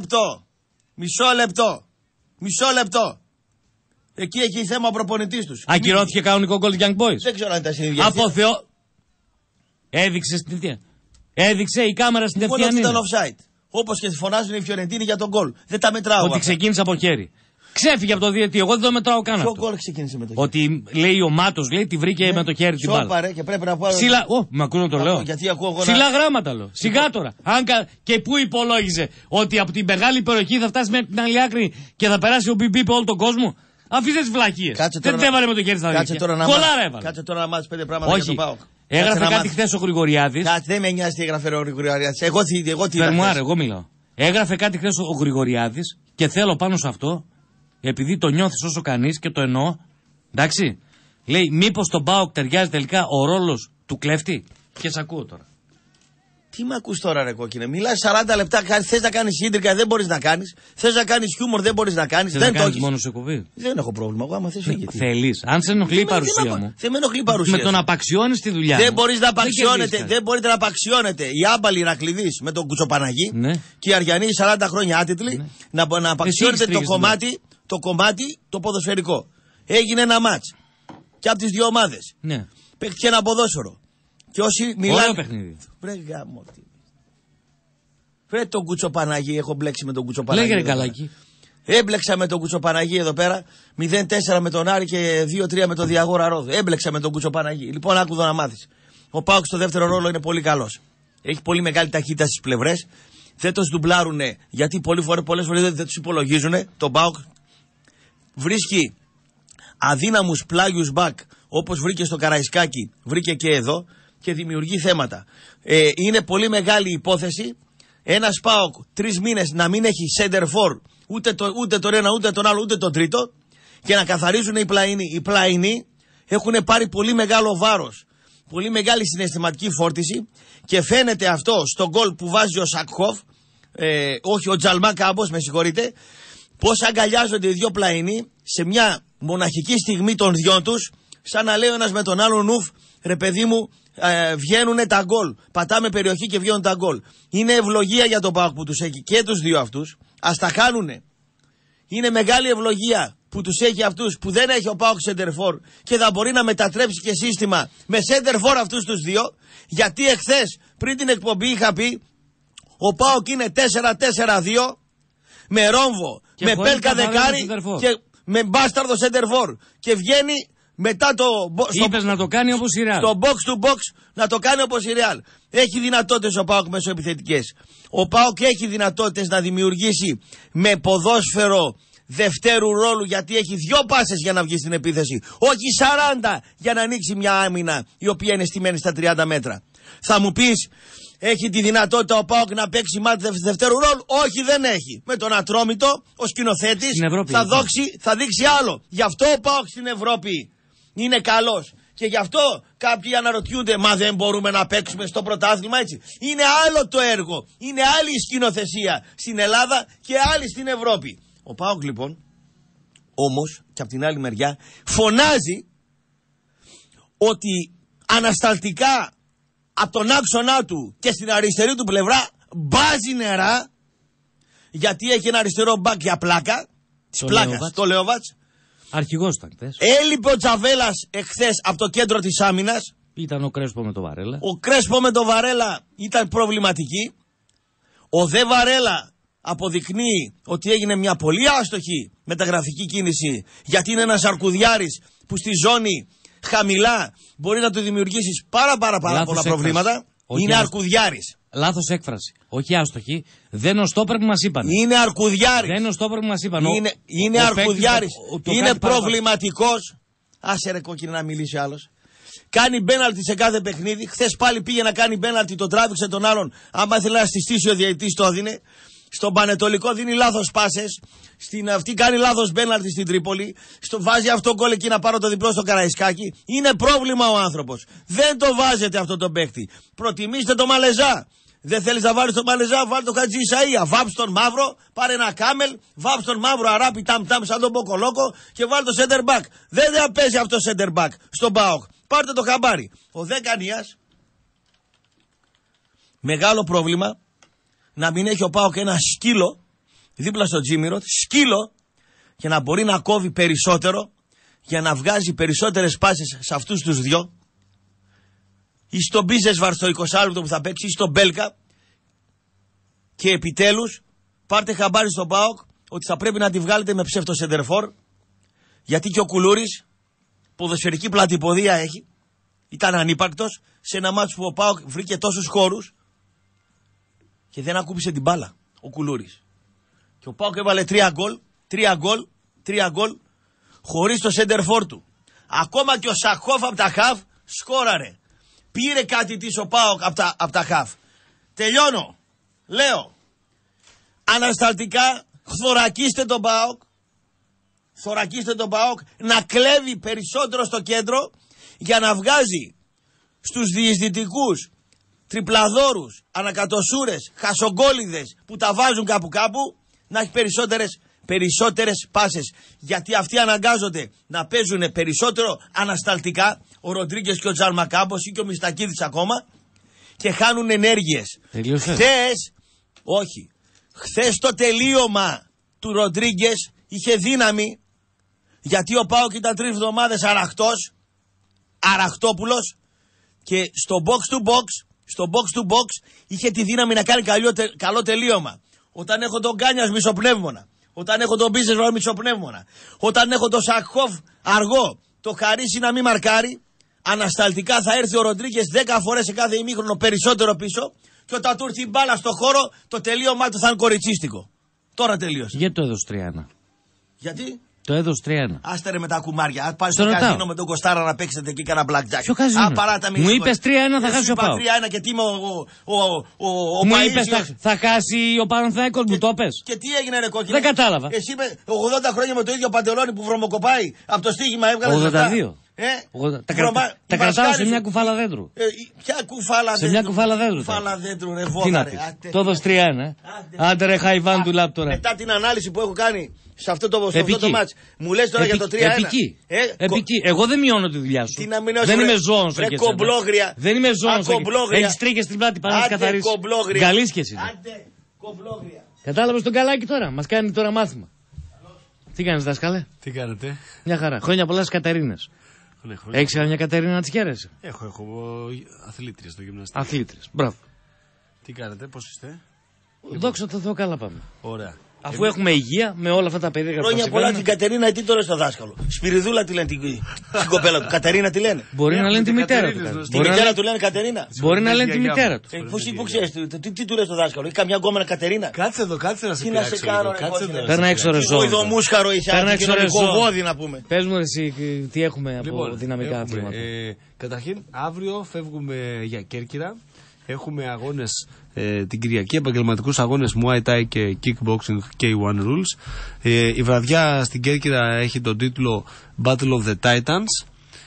Μισό λεπτό. Εκεί έχει θέμα ο προπονητής τους. Ακυρώθηκε κανονικό γκολ Young Boys. Δεν ξέρω αν ήταν στην ίδια. Από Θεό. Έδειξε στην ευθεία. Έδειξε η κάμερα στην ευθεία. Μόνο ήταν offside. Όπως και φωνάζουν οι Φιωρεντίνοι για τον γκολ. Δεν τα μετράω. Ότι ξεκίνησε από χέρι. Ξέφυγε από το διαιτητή. Εγώ δεν το μετράω καν. Ποιο γκολ ξεκίνησε με το χέρι? Ότι λέει ο Μάτος, λέει τη βρήκε με το χέρι την μπάλα. Σώπα, και πρέπει να πω. Μ' ακούω να το λέω. Ψηλά γράμματα λέω. Σιγά τώρα. Και πού υπολόγιζε ότι από την μεγάλη περιοχή θα φτάσει μέχρι την άλλη άκρη και θα περάσει ο BB όλο τον κόσμο. Αφήστε τις βλακίες. Δεν έβαλε με το χέρι στα δίχτυα. Κολάρα έβαλε. Κάτσε τώρα να μάθεις 5 πράγματα για τον ΠΑΟΚ. Έγραφε κάτι χθες ο Γρηγοριάδης. Δεν με νοιάζει τι έγραφε ο Γρηγοριάδης. Εγώ τι εγώ μιλάω. Έγραφε κάτι χθες ο Γρηγοριάδης και θέλω πάνω σε αυτό, επειδή το νιώθεις όσο κανείς και το εννοώ, εντάξει, λέει μήπως στον ΠΑΟΚ ταιριάζει τελικά ο ρόλος του κλέφτη? Και σ' ακούω τώρα. Τι με ακούς τώρα, ρε κόκκινε? Μιλάς 40 λεπτά, θες να κάνεις ίντρικα, δεν μπορείς να κάνεις. Θες να κάνεις χιούμορ, δεν μπορείς να κάνεις. Δεν το έχεις μόνο σε κουβί. Δεν έχω πρόβλημα. Εγώ άμα θες φύγει. Θέλεις. Αν σε ενοχλεί η παρουσία μου. Δεν με ενοχλεί η παρουσία. Με τον απαξιώνεις τη δουλειά. Δεν μπορείς να απαξιώνετε. Δεν μπορείτε να απαξιώνετε. Οι άμπαλοι Ηρακλειδείς με τον Κουτσοπαναγί και οι Αριανοί 40 χρόνια άτιτλοι να απαξιώνετε το κομμάτι το ποδοσφαιρικό. Έγινε ένα μάτς. Και από τις δύο ομάδες. Παίχτηκε ένα ποδόσφαιρο. Και όσοι μιλάνε. Βρε τον Κουτσοπαναγί, έχω μπλέξει με τον Κουτσοπαναγί. Λέγε ρε καλάκι. Έμπλεξα με τον Κουτσοπαναγί εδώ πέρα. 0-4 με τον Άρη και 2-3 με τον Διαγόρα Ρόδο. Έμπλεξα με τον Κουτσοπαναγί. Λοιπόν, άκου εδώ να μάθεις. Ο ΠΑΟΚ στο δεύτερο ρόλο είναι πολύ καλός. Έχει πολύ μεγάλη ταχύτητα στις πλευρές. Δεν τον ντουμπλάρουνε γιατί πολλές φορές δεν τους υπολογίζουνε. Τον ΠΑΟΚ βρίσκει αδύναμους πλάγιους μπακ όπως βρήκε στο Καραϊσκάκι, βρήκε και εδώ. και δημιουργεί θέματα. Είναι πολύ μεγάλη υπόθεση ένας ΠΑΟΚ 3 μήνες να μην έχει center for ούτε τον ένα, ούτε τον άλλο, ούτε τον τρίτο, και να καθαρίζουν οι πλαϊνοί. Οι πλαϊνοί έχουν πάρει πολύ μεγάλο βάρος, πολύ μεγάλη συναισθηματική φόρτιση, και φαίνεται αυτό στο γκολ που βάζει ο Σακχόφ, όχι ο Τζαλμά Κάμπος, με συγχωρείτε, πώς αγκαλιάζονται οι δύο πλαϊνοί σε μια μοναχική στιγμή των δυο τους, σαν να λέει ο ένας με τον άλλον, ουφ, ρε παιδί μου, βγαίνουνε τα γκολ. Πατάμε περιοχή και βγαίνουν τα γκολ. Είναι ευλογία για τον ΠΑΟΚ που τους έχει και τους δύο αυτούς. Ας τα χάνουνε. Είναι μεγάλη ευλογία που τους έχει αυτούς, που δεν έχει ο ΠΑΟΚ σεντερφόρ και θα μπορεί να μετατρέψει και σύστημα με σεντερφόρ αυτούς τους δύο. Γιατί εχθές πριν την εκπομπή είχα πει ο ΠΑΟΚ είναι 4-4-2 με Ρόμβο, και με Πέλκα δεκάρι και με μπάσταρδο σεντερφόρ. Και βγαίνει μετά το. Είπες να το κάνει όπως η Real. Στο box to box να το κάνει όπως η Real. Έχει δυνατότητες ο ΠΑΟΚ μεσοεπιθετικές. Ο ΠΑΟΚ έχει δυνατότητες να δημιουργήσει με ποδόσφαιρο δευτέρου ρόλου, γιατί έχει 2 πάσες για να βγει στην επίθεση. Όχι 40 για να ανοίξει μια άμυνα η οποία είναι στημένη στα 30 μέτρα. Θα μου πεις, έχει τη δυνατότητα ο ΠΑΟΚ να παίξει μάτι δευτέρου ρόλου? Όχι, δεν έχει. Με τον Ατρόμητο, ο σκηνοθέτης θα δείξει άλλο. Γι' αυτό ο ΠΑΟΚ στην Ευρώπη είναι καλός. Και γι' αυτό κάποιοι αναρωτιούνται, μα δεν μπορούμε να παίξουμε στο πρωτάθλημα έτσι? Είναι άλλο το έργο. Είναι άλλη η σκηνοθεσία στην Ελλάδα και άλλη στην Ευρώπη. Ο ΠΑΟΚ λοιπόν, όμως, και από την άλλη μεριά, φωνάζει ότι ανασταλτικά από τον άξονά του και στην αριστερή του πλευρά μπάζει νερά, γιατί έχει ένα αριστερό μπακ για πλάκα, της πλάκας, το Λέοβατς. Αρχηγός ήταν χθες. Έλειπε ο Τζαβέλας εχθές από το κέντρο της άμυνας. Ήταν ο Κρέσπο με το Βαρέλα. Ο Κρέσπο με το Βαρέλα ήταν προβληματική. Ο Δε Βαρέλα αποδεικνύει ότι έγινε μια πολύ άστοχη μεταγραφική κίνηση, γιατί είναι ένας αρκουδιάρης που στη ζώνη χαμηλά μπορεί να του δημιουργήσεις πάρα πολλά προβλήματα. Είναι αρκουδιάρης. Λάθος έκφραση. Όχι άστοχη. Δεν είναι ο στόπερ που μας είπαν. Είναι αρκουδιάρης. Δεν είναι ο στόπερ που μας είπαν. Είναι αρκουδιάρης. Είναι προβληματικός. Άσε ρε κόκκινη να μιλήσει άλλος. Κάνει μπέναλτι σε κάθε παιχνίδι. Χθες πάλι πήγε να κάνει μπέναλτι, τον τράβηξε τον άλλον. Άμα ήθελε να στιστήσει ο διαιτητής το έδινε. Στον Πανετολικό δίνει λάθος πάσες. Στην αυτή κάνει λάθος μπέναλτι στην Τρίπολη. Βάζει αυτό γκολ εκεί να πάρω το διπλό στο Καραϊσκάκι. Είναι πρόβλημα ο άνθρωπος. Δεν το βάζετε αυτό το παίκτη. Προτιμήστε το Μαλεζά. Δεν θέλεις να βάλεις τον Μαλεζά, βάλει τον Χατζη Ισαΐα. Βάψ τον μαύρο, πάρε ένα κάμελ, βάψ τον μαύρο αράπη ταμ σαν τον Μποκολόκο και βάλει το center back. Δεν θα παίζει αυτό center back στον ΠΑΟΚ. Πάρτε το χαμπάρι. Ο Δεκανίας, μεγάλο πρόβλημα να μην έχει ο ΠΑΟΚ ένα σκύλο δίπλα στο Τζίμιροτ, σκύλο, και να μπορεί να κόβει περισσότερο για να βγάζει περισσότερες πάσες σε αυτούς τους δυο, ή στον Μπίζεσβαρ στο 20 λεπτό που θα παίξει, ή στον Μπέλκα. Και επιτέλους πάρτε χαμπάρι στον ΠΑΟΚ ότι θα πρέπει να τη βγάλετε με ψεύτο σεντερφόρ, γιατί και ο Κουλούρης ποδοσφαιρική πλατυποδία έχει, ήταν ανύπαρκτος σε ένα μάτσο που ο ΠΑΟΚ βρήκε τόσους χώρους και δεν ακούμπησε την μπάλα ο Κουλούρης. Και ο ΠΑΟΚ έβαλε 3 γκολ χωρίς το σεντερφόρ του. Ακόμα και ο Σακχόφ από τα χαφ σκόραρε. Πήρε κάτι της ο ΠΑΟΚ από τα χαφ. Τελειώνω. Λέω, ανασταλτικά θωρακίστε τον ΠΑΟΚ. Θωρακίστε τον ΠΑΟΚ να κλέβει περισσότερο στο κέντρο για να βγάζει στους διεισδυτικούς τριπλαδόρους, ανακατοσούρες, χασογκόλιδες που τα βάζουν κάπου να έχει περισσότερες πάσες. Γιατί αυτοί αναγκάζονται να παίζουν περισσότερο ανασταλτικά, ο Ροντρίγκες και ο Τζαλμακάμπος ή και ο Μιστακίδης ακόμα, και χάνουν ενέργειες. Χθες το τελείωμα του Ροντρίγκες είχε δύναμη, γιατί ο ΠΑΟΚ ήταν 3 εβδομάδες αραχτόπουλος, και στο box to box είχε τη δύναμη να κάνει καλό τελείωμα. Όταν έχω τον Κάνιας μισοπνεύμονα, όταν έχω τον Μπίζεσβαρ μισοπνεύμονα, όταν έχω τον Σακχόφ αργό, το Χαρίσι να μην μαρκάρει, ανασταλτικά θα έρθει ο Ροντρίγκες 10 φορές σε κάθε ημίχρονο περισσότερο πίσω, και όταν του έρθει η μπάλα στο χώρο, το τελείωμά του θα είναι κοριτσίστικο. Τώρα τελείωσε. Γιατί το έδωσε 3-1? Γιατί? Το έδωσε 3-1. Άστε ρε με τα κουμάρια. Αν πας στο καζίνο με τον Κωστάρα να παίξετε εκεί κανένα blackjack. Ποιο καζίνο? Μου είπες 3-1 θα χάσει ο Πάο. 3-1 και τι είμαι ο μου είπες θα χάσει ο Παναθηναϊκός, μου το πες. Και τι έγινε ρε κόκκινε? Δεν κατάλαβα. Εσύ είπε 80 χρόνια με το ίδιο παντελόνι που βρωμοκοπάει από το στοίχημα έβγαλε. 82. Τα κρατάω σε μια κουφάλα δέντρου. Ποια κουφάλα δέντρου? Σε μια κουφάλα δέντρου. Κουφάλα δέντρου, ρε βόδα. Το έδωσε 3-1. Άντε ρε Χαϊβάν του λάπτορα. Μετά την ανάλυση που έχω κάνει σε αυτό το μάτς, μου λες τώρα για το 3-1. Επική. Εγώ δεν μειώνω τη δουλειά σου. Δεν είμαι ζώος. Δεν είμαι ζώος. Έχεις τρίχες στην πλάτη, πάνε να καθαρίσεις. Γκαλίσκες είναι. Κατάλαβες τον Καλάκη τώρα, μας κάνει τώρα μάθημα. Τι κάνεις δάσκαλε? Τι κάνετε? Μια χαρά. Χρόνια πολλά στις Κατερίνες. Έχεις καμιά Κατερίνα να τις χαίρεσαι? Έχω αθλήτριες στο γυμναστήριο. Αθλήτριες, μπράβο. Τι κάνετε, πώς είστε? Δόξα τω Θεώ, καλά πάμε. Ωραία. Αφού έχουμε υγεία με όλα αυτά τα περίεργα που χρόνια πολλά την Κατερίνα, τι τώρα στο δάσκαλο? Σπυριδούλα τη λένε την κοπέλα του. Κατερίνα τη λένε. Μπορεί να λένε τη μητέρα του. Τη μητέρα του λένε Κατερίνα. Μπορεί να λένε τη μητέρα του. Πού ξέρει, τι του λε στο δάσκαλο? Έχει καμιά γκόμενα Κατερίνα? Κάτσε εδώ, κάτσε να σε πει. Τι να σε κάνω, Παίρνα έξω ρε ζώο. Εδώ μούσχαρο είσαι, ένα κοινωνικό βόδι να πούμε. Πες μου εσύ τι έχουμε από δυναμικά αθλήματα. Καταρχήν, αύριο φεύγουμε για Κέρκυρα. Έχουμε αγώνες την Κυριακή, επαγγελματικούς αγώνες Muay Thai και Kickboxing K1 Rules. Η βραδιά στην Κέρκυρα έχει τον τίτλο Battle of the Titans.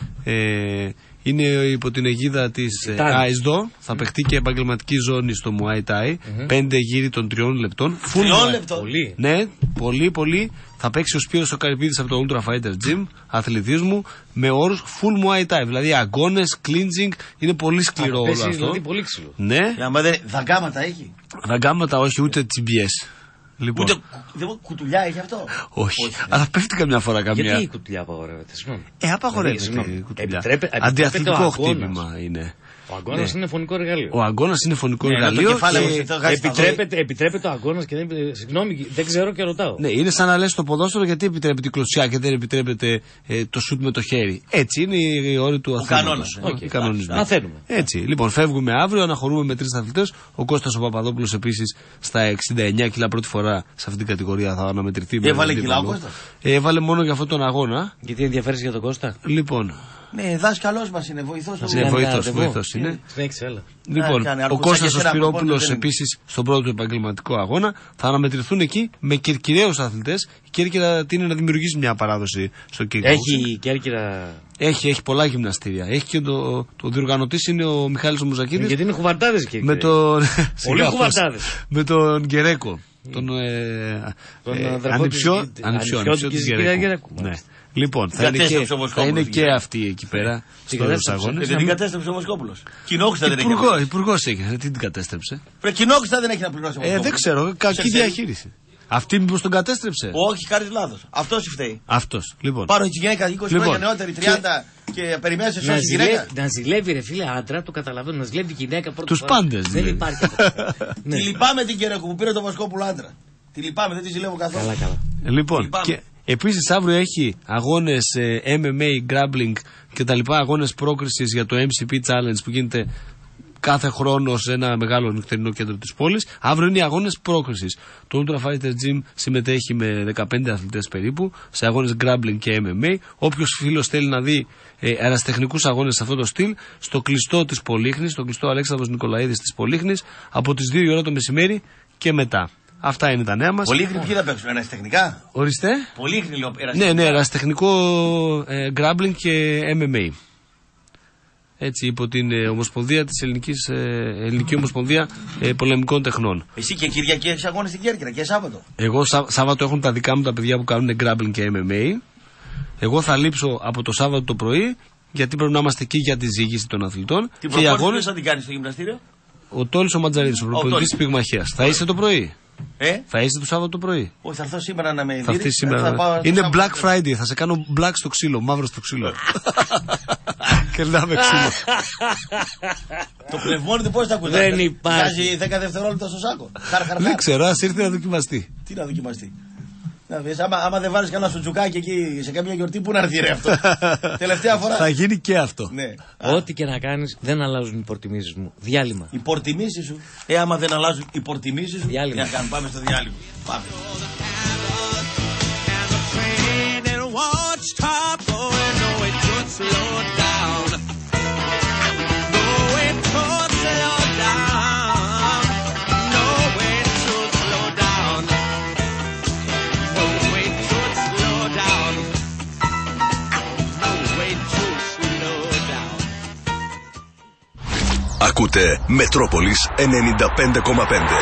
Είναι υπό την αιγίδα της AISDO. Θα παιχτεί και επαγγελματική ζώνη στο Muay Thai. 5 γύρι των 3 λεπτών. 3 λεπτών. Ναι, πολύ. Θα παίξει ο Σπύρος ο Καρυπίδης από το Ultra Fighter Gym, αθλητισμού, με όρους full Muay Thai. Δηλαδή αγώνες, clinching, είναι πολύ σκληρό όλο αυτό. Δηλαδή πολύ ξύλο. Ναι. Δαγκάματα έχει? Δαγκάματα όχι, ούτε TBS. Λοιπόν. Ούτε κουτουλιά έχει αυτό? Όχι. Αλλά πέφτει καμιά φορά καμιά. Γιατί η κουτουλιά απαγορεύεται? Απαγορεύεται η κουτουλιά. Αντιαθλητικό χτύπημα είναι. Ο αγώνας είναι φωνικό εργαλείο. Ο αγώνας είναι φωνικό εργαλείο. Επιτρέπεται ο αγώνας και δεν. Συγγνώμη, δεν ξέρω και ρωτάω. Ναι, είναι σαν να λες στο ποδόσφαιρο γιατί επιτρέπεται η κλωτσιά και δεν επιτρέπεται το σουτ με το χέρι. Έτσι είναι οι όροι του αθλήματος. Οι κανονισμοί. Μαθαίνουμε. Έτσι. Λοιπόν, φεύγουμε αύριο, αναχωρούμε με 3 αθλητές. Ο Κώστας ο Παπαδόπουλος επίσης στα 69 κιλά πρώτη φορά σε αυτή την κατηγορία θα αναμετρηθεί. Έβαλε κιλά ο Κώστας? Έβαλε μόνο για αυτόν τον αγώνα. Γιατί ενδιαφέρεσαι για τον Κώστα? Λοιπόν. Ναι, δάσκαλός μας είναι, βοηθός. Βοηθός είναι. Λοιπόν, ο Κώστας ο Σπυρόπουλος επίσης στον πρώτο του επαγγελματικό αγώνα θα αναμετρηθούν εκεί με κερκυραίους αθλητές. Η Κέρκυρα τείνει να δημιουργήσει μια παράδοση στο kickboxing. Έχει η Κέρκυρα. Έχει πολλά γυμναστήρια. Έχει και το διοργανωτής είναι ο Μιχάλης ο Μουζακίδης. Γιατί είναι χουβαρτάδες η Κέρκυρα. Πολύ χουβαρτάδες. Με τον Γκερέκο. Τον ανιψιό της Γκερέκου. Λοιπόν, θα είναι και αυτοί εκεί πέρα στους αγώνες. Δεν την κατέστρεψε ο Μοσκόπουλος? Κοινόχρηστα δεν έχει. Υπουργός έχει. Τι την κατέστρεψε? Κοινόχρηστα δεν έχει να πληρώσει ο Μοσκόπουλος. Δεν ξέρω, κακή διαχείριση. Αυτή μήπως τον κατέστρεψε? Όχι, κάνεις λάθος. Αυτός φταίει. Αυτός, λοιπόν. Πάρω τη γυναίκα 20 χρόνια νεότερη, 30 και περιμένεις σε σώση γυναίκα. Να ζηλεύει ρε φίλε άντρα, το καταλαβαίνω. Να ζηλεύει γυναίκα πρώτα. Τους πάντες. Δεν υπάρχει. Τη λυπάμαι την Κερέκου που πήρε το Μοσκόπουλο άντρα. Τη λυπάμαι, δεν τη ζηλεύω καθόλου. Καλά. Λοιπόν, επίσης αύριο έχει αγώνες MMA, grappling και τα λοιπά, αγώνες πρόκρισης για το MCP Challenge που γίνεται κάθε χρόνο σε ένα μεγάλο νυχτερινό κέντρο της πόλης. Αύριο είναι οι αγώνες πρόκρισης. Το Ultra Fighter Gym συμμετέχει με 15 αθλητές περίπου σε αγώνες grappling και MMA. Όποιος φίλος θέλει να δει αεραστεχνικούς αγώνες σε αυτό το στυλ, στο κλειστό της Πολύχνης, στο κλειστό Αλέξανδρος Νικολαίδης της Πολύχνης, από τις 2 η ώρα το μεσημέρι και μετά. Αυτά είναι τα νέα μας. Πολύχνη ποιοι θα παίξουν, ερασιτεχνικά? Ορίστε. Πολύχνη λέω, ερασιτεχνικά. Ναι, ερασιτεχνικό grappling και MMA. Έτσι, υπό την Ομοσπονδία της Ελληνική Ομοσπονδία Πολεμικών Τεχνών. Εσύ και Κυριακή έχεις αγώνες στην Κέρκυρα και Σάββατο? Εγώ Σάββατο έχουν τα δικά μου τα παιδιά που κάνουν grappling και MMA. Εγώ θα λείψω από το Σάββατο το πρωί, γιατί πρέπει να είμαστε εκεί για τη ζήγηση των αθλητών. Την προπόνηση θα την κάνεις στο γυμναστήριο? Ο Τόλης ο Ματζαρίδης, ο προπονητής της Πυγμαχίας. Θα είστε το πρωί? Θα είστε το Σάββατο το πρωί? Όχι, θα έρθω σήμερα να με δει. Είναι Black Friday, θα σε κάνω black στο ξύλο, μαύρο στο ξύλο. Κερνάμε ξύλο. Το πνευμόνι πώς θα ακούσει? Δεν υπάρχει. Βγάζει 10 δευτερόλεπτα στο σάκο. Δεν ξέρω, ας ήρθε να δοκιμαστεί. Τι να δοκιμαστεί? Να δεις, άμα δεν βάλεις κανένα σουτζουκάκι εκεί σε κάποια γιορτή, πού να έρθει ρε αυτό? Τελευταία φορά. Θα γίνει και αυτό. Ναι. Ό,τι και να κάνεις, δεν αλλάζουν οι προτιμήσεις μου. Διάλειμμα. Οι προτιμήσεις σου? Άμα δεν αλλάζουν οι προτιμήσεις σου, διάλειμμα. Πάμε στο διάλειμμα. Πάμε. stop going, no, it should slow down. No, it should slow down. No, it should slow down. No, it should slow down. No, it should slow down. Ακούτε Μετρόπολης 95,5.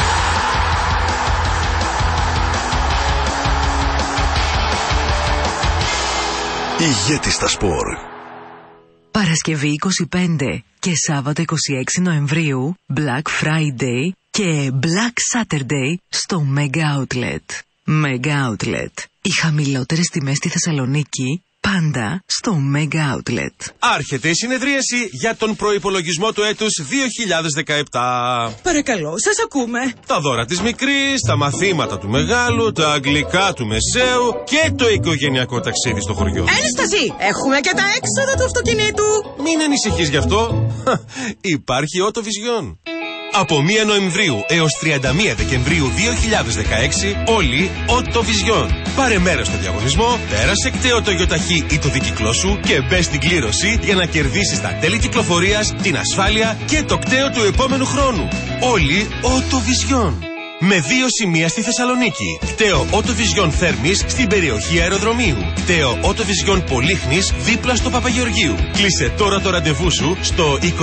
Ηγέτη στα σπορ. Παρασκευή 25 και Σάββατο 26 Νοεμβρίου Black Friday και Black Saturday στο Mega Outlet. Mega Outlet. Οι χαμηλότερες τιμές στη Θεσσαλονίκη πάντα στο Mega Outlet. Άρχεται η συνεδρίαση για τον προϋπολογισμό του έτους 2017. Παρακαλώ, σας ακούμε. Τα δώρα της μικρής, τα μαθήματα του μεγάλου, τα αγγλικά του μεσαίου και το οικογενειακό ταξίδι στο χωριό. Ένσταση! Έχουμε και τα έξοδα του αυτοκινήτου. Μην ανησυχείς γι' αυτό. Υπάρχει Autovision. Από 1 Νοεμβρίου έως 31 Δεκεμβρίου 2016 όλοι Autovision. Πάρε μέρος στο διαγωνισμό, πέρασε κταίο το γιοταχή ή το δίκυκλό σου και μπες στην κλήρωση για να κερδίσεις τα τέλη κυκλοφορίας, την ασφάλεια και το κταίο του επόμενου χρόνου. Όλοι Autovision. Με 2 σημεία στη Θεσσαλονίκη. Κταίο Autovision Θέρμης στην περιοχή αεροδρομίου. Κταίο Autovision Πολύχνης δίπλα στο Παπαγεωργίου. Κλείσε τώρα το ραντεβού σου στο 2310 487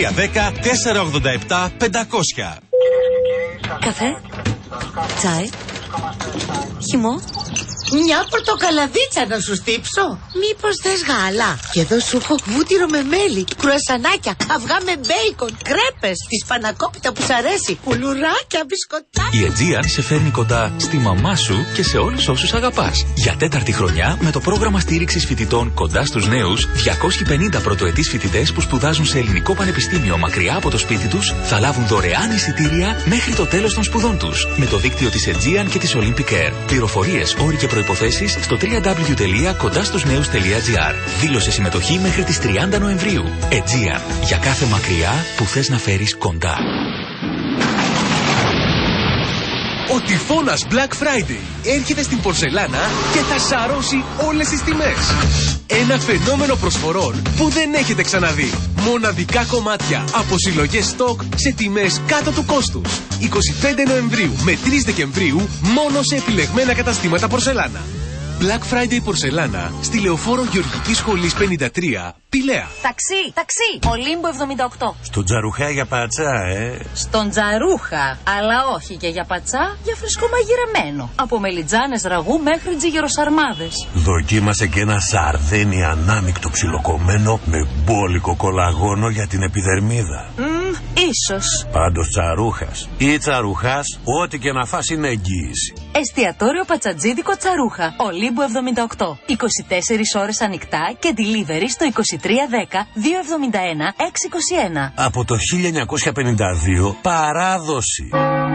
500. Καφέ, τσάι, χυμό. Μια πορτοκαλαδίτσα να σου στύψω. Μήπως θες γάλα? Και εδώ σου έχω βούτυρο με μέλι, κρουασανάκια, αυγά με μπέικον, κρέπες, τη σπανακόπιτα που σ' αρέσει, πουλουράκια, μπισκοτάκια. Η Aegean σε φέρνει κοντά στη μαμά σου και σε όλους όσους αγαπάς. Για 4η χρονιά, με το πρόγραμμα στήριξης φοιτητών κοντά στους νέους, 250 πρωτοετής φοιτητές που σπουδάζουν σε ελληνικό πανεπιστήμιο μακριά από το σπίτι τους θα λάβουν δωρεάν εισιτήρια μέχρι το τέλος των σπουδών τους. Με το δίκτυο της Aegean και της Olympic Air. Πληροφορίες, όροι και προϋποθέσεις στο www.kondastusneus.gr. Δήλωσε συμμετοχή μέχρι τις 30 Νοεμβρίου. Aegean. Για κάθε μακριά που θες να φέρεις κοντά. Ο τυφώνας Black Friday έρχεται στην πορσελάνα και θα σαρώσει όλες τις τιμές. Ένα φαινόμενο προσφορών που δεν έχετε ξαναδεί. Μοναδικά κομμάτια από συλλογές στόκ σε τιμές κάτω του κόστους. 25 Νοεμβρίου με 3 Δεκεμβρίου μόνο σε επιλεγμένα καταστήματα πορσελάνα. Black Friday Πορσελάνα στη Λεωφόρο Γεωργικής Σχολής 53, Πηλαία. Ταξί, Ολύμπο 78. Στον Τζαρουχά για πατσά, Στον Τζαρούχα, αλλά όχι και για πατσά, για φρεσκό μαγειρεμένο. Από μελιτζάνες ραγού μέχρι τζιγεροσαρμάδες. Δοκίμασε και ένα σαρδένι ανάμικτο ψιλοκομμένο με μπόλικο κολαγόνο για την επιδερμίδα. Ίσως. Πάντως Τσαρούχας ή Τσαρουχάς, ό,τι και να φας είναι εγγύηση. Εστιατόριο Πατσατζίδικο Τσαρούχα, Ολύμπου 78. 24 ώρες ανοιχτά και delivery στο 2310 271 621. Από το 1952 παράδοση.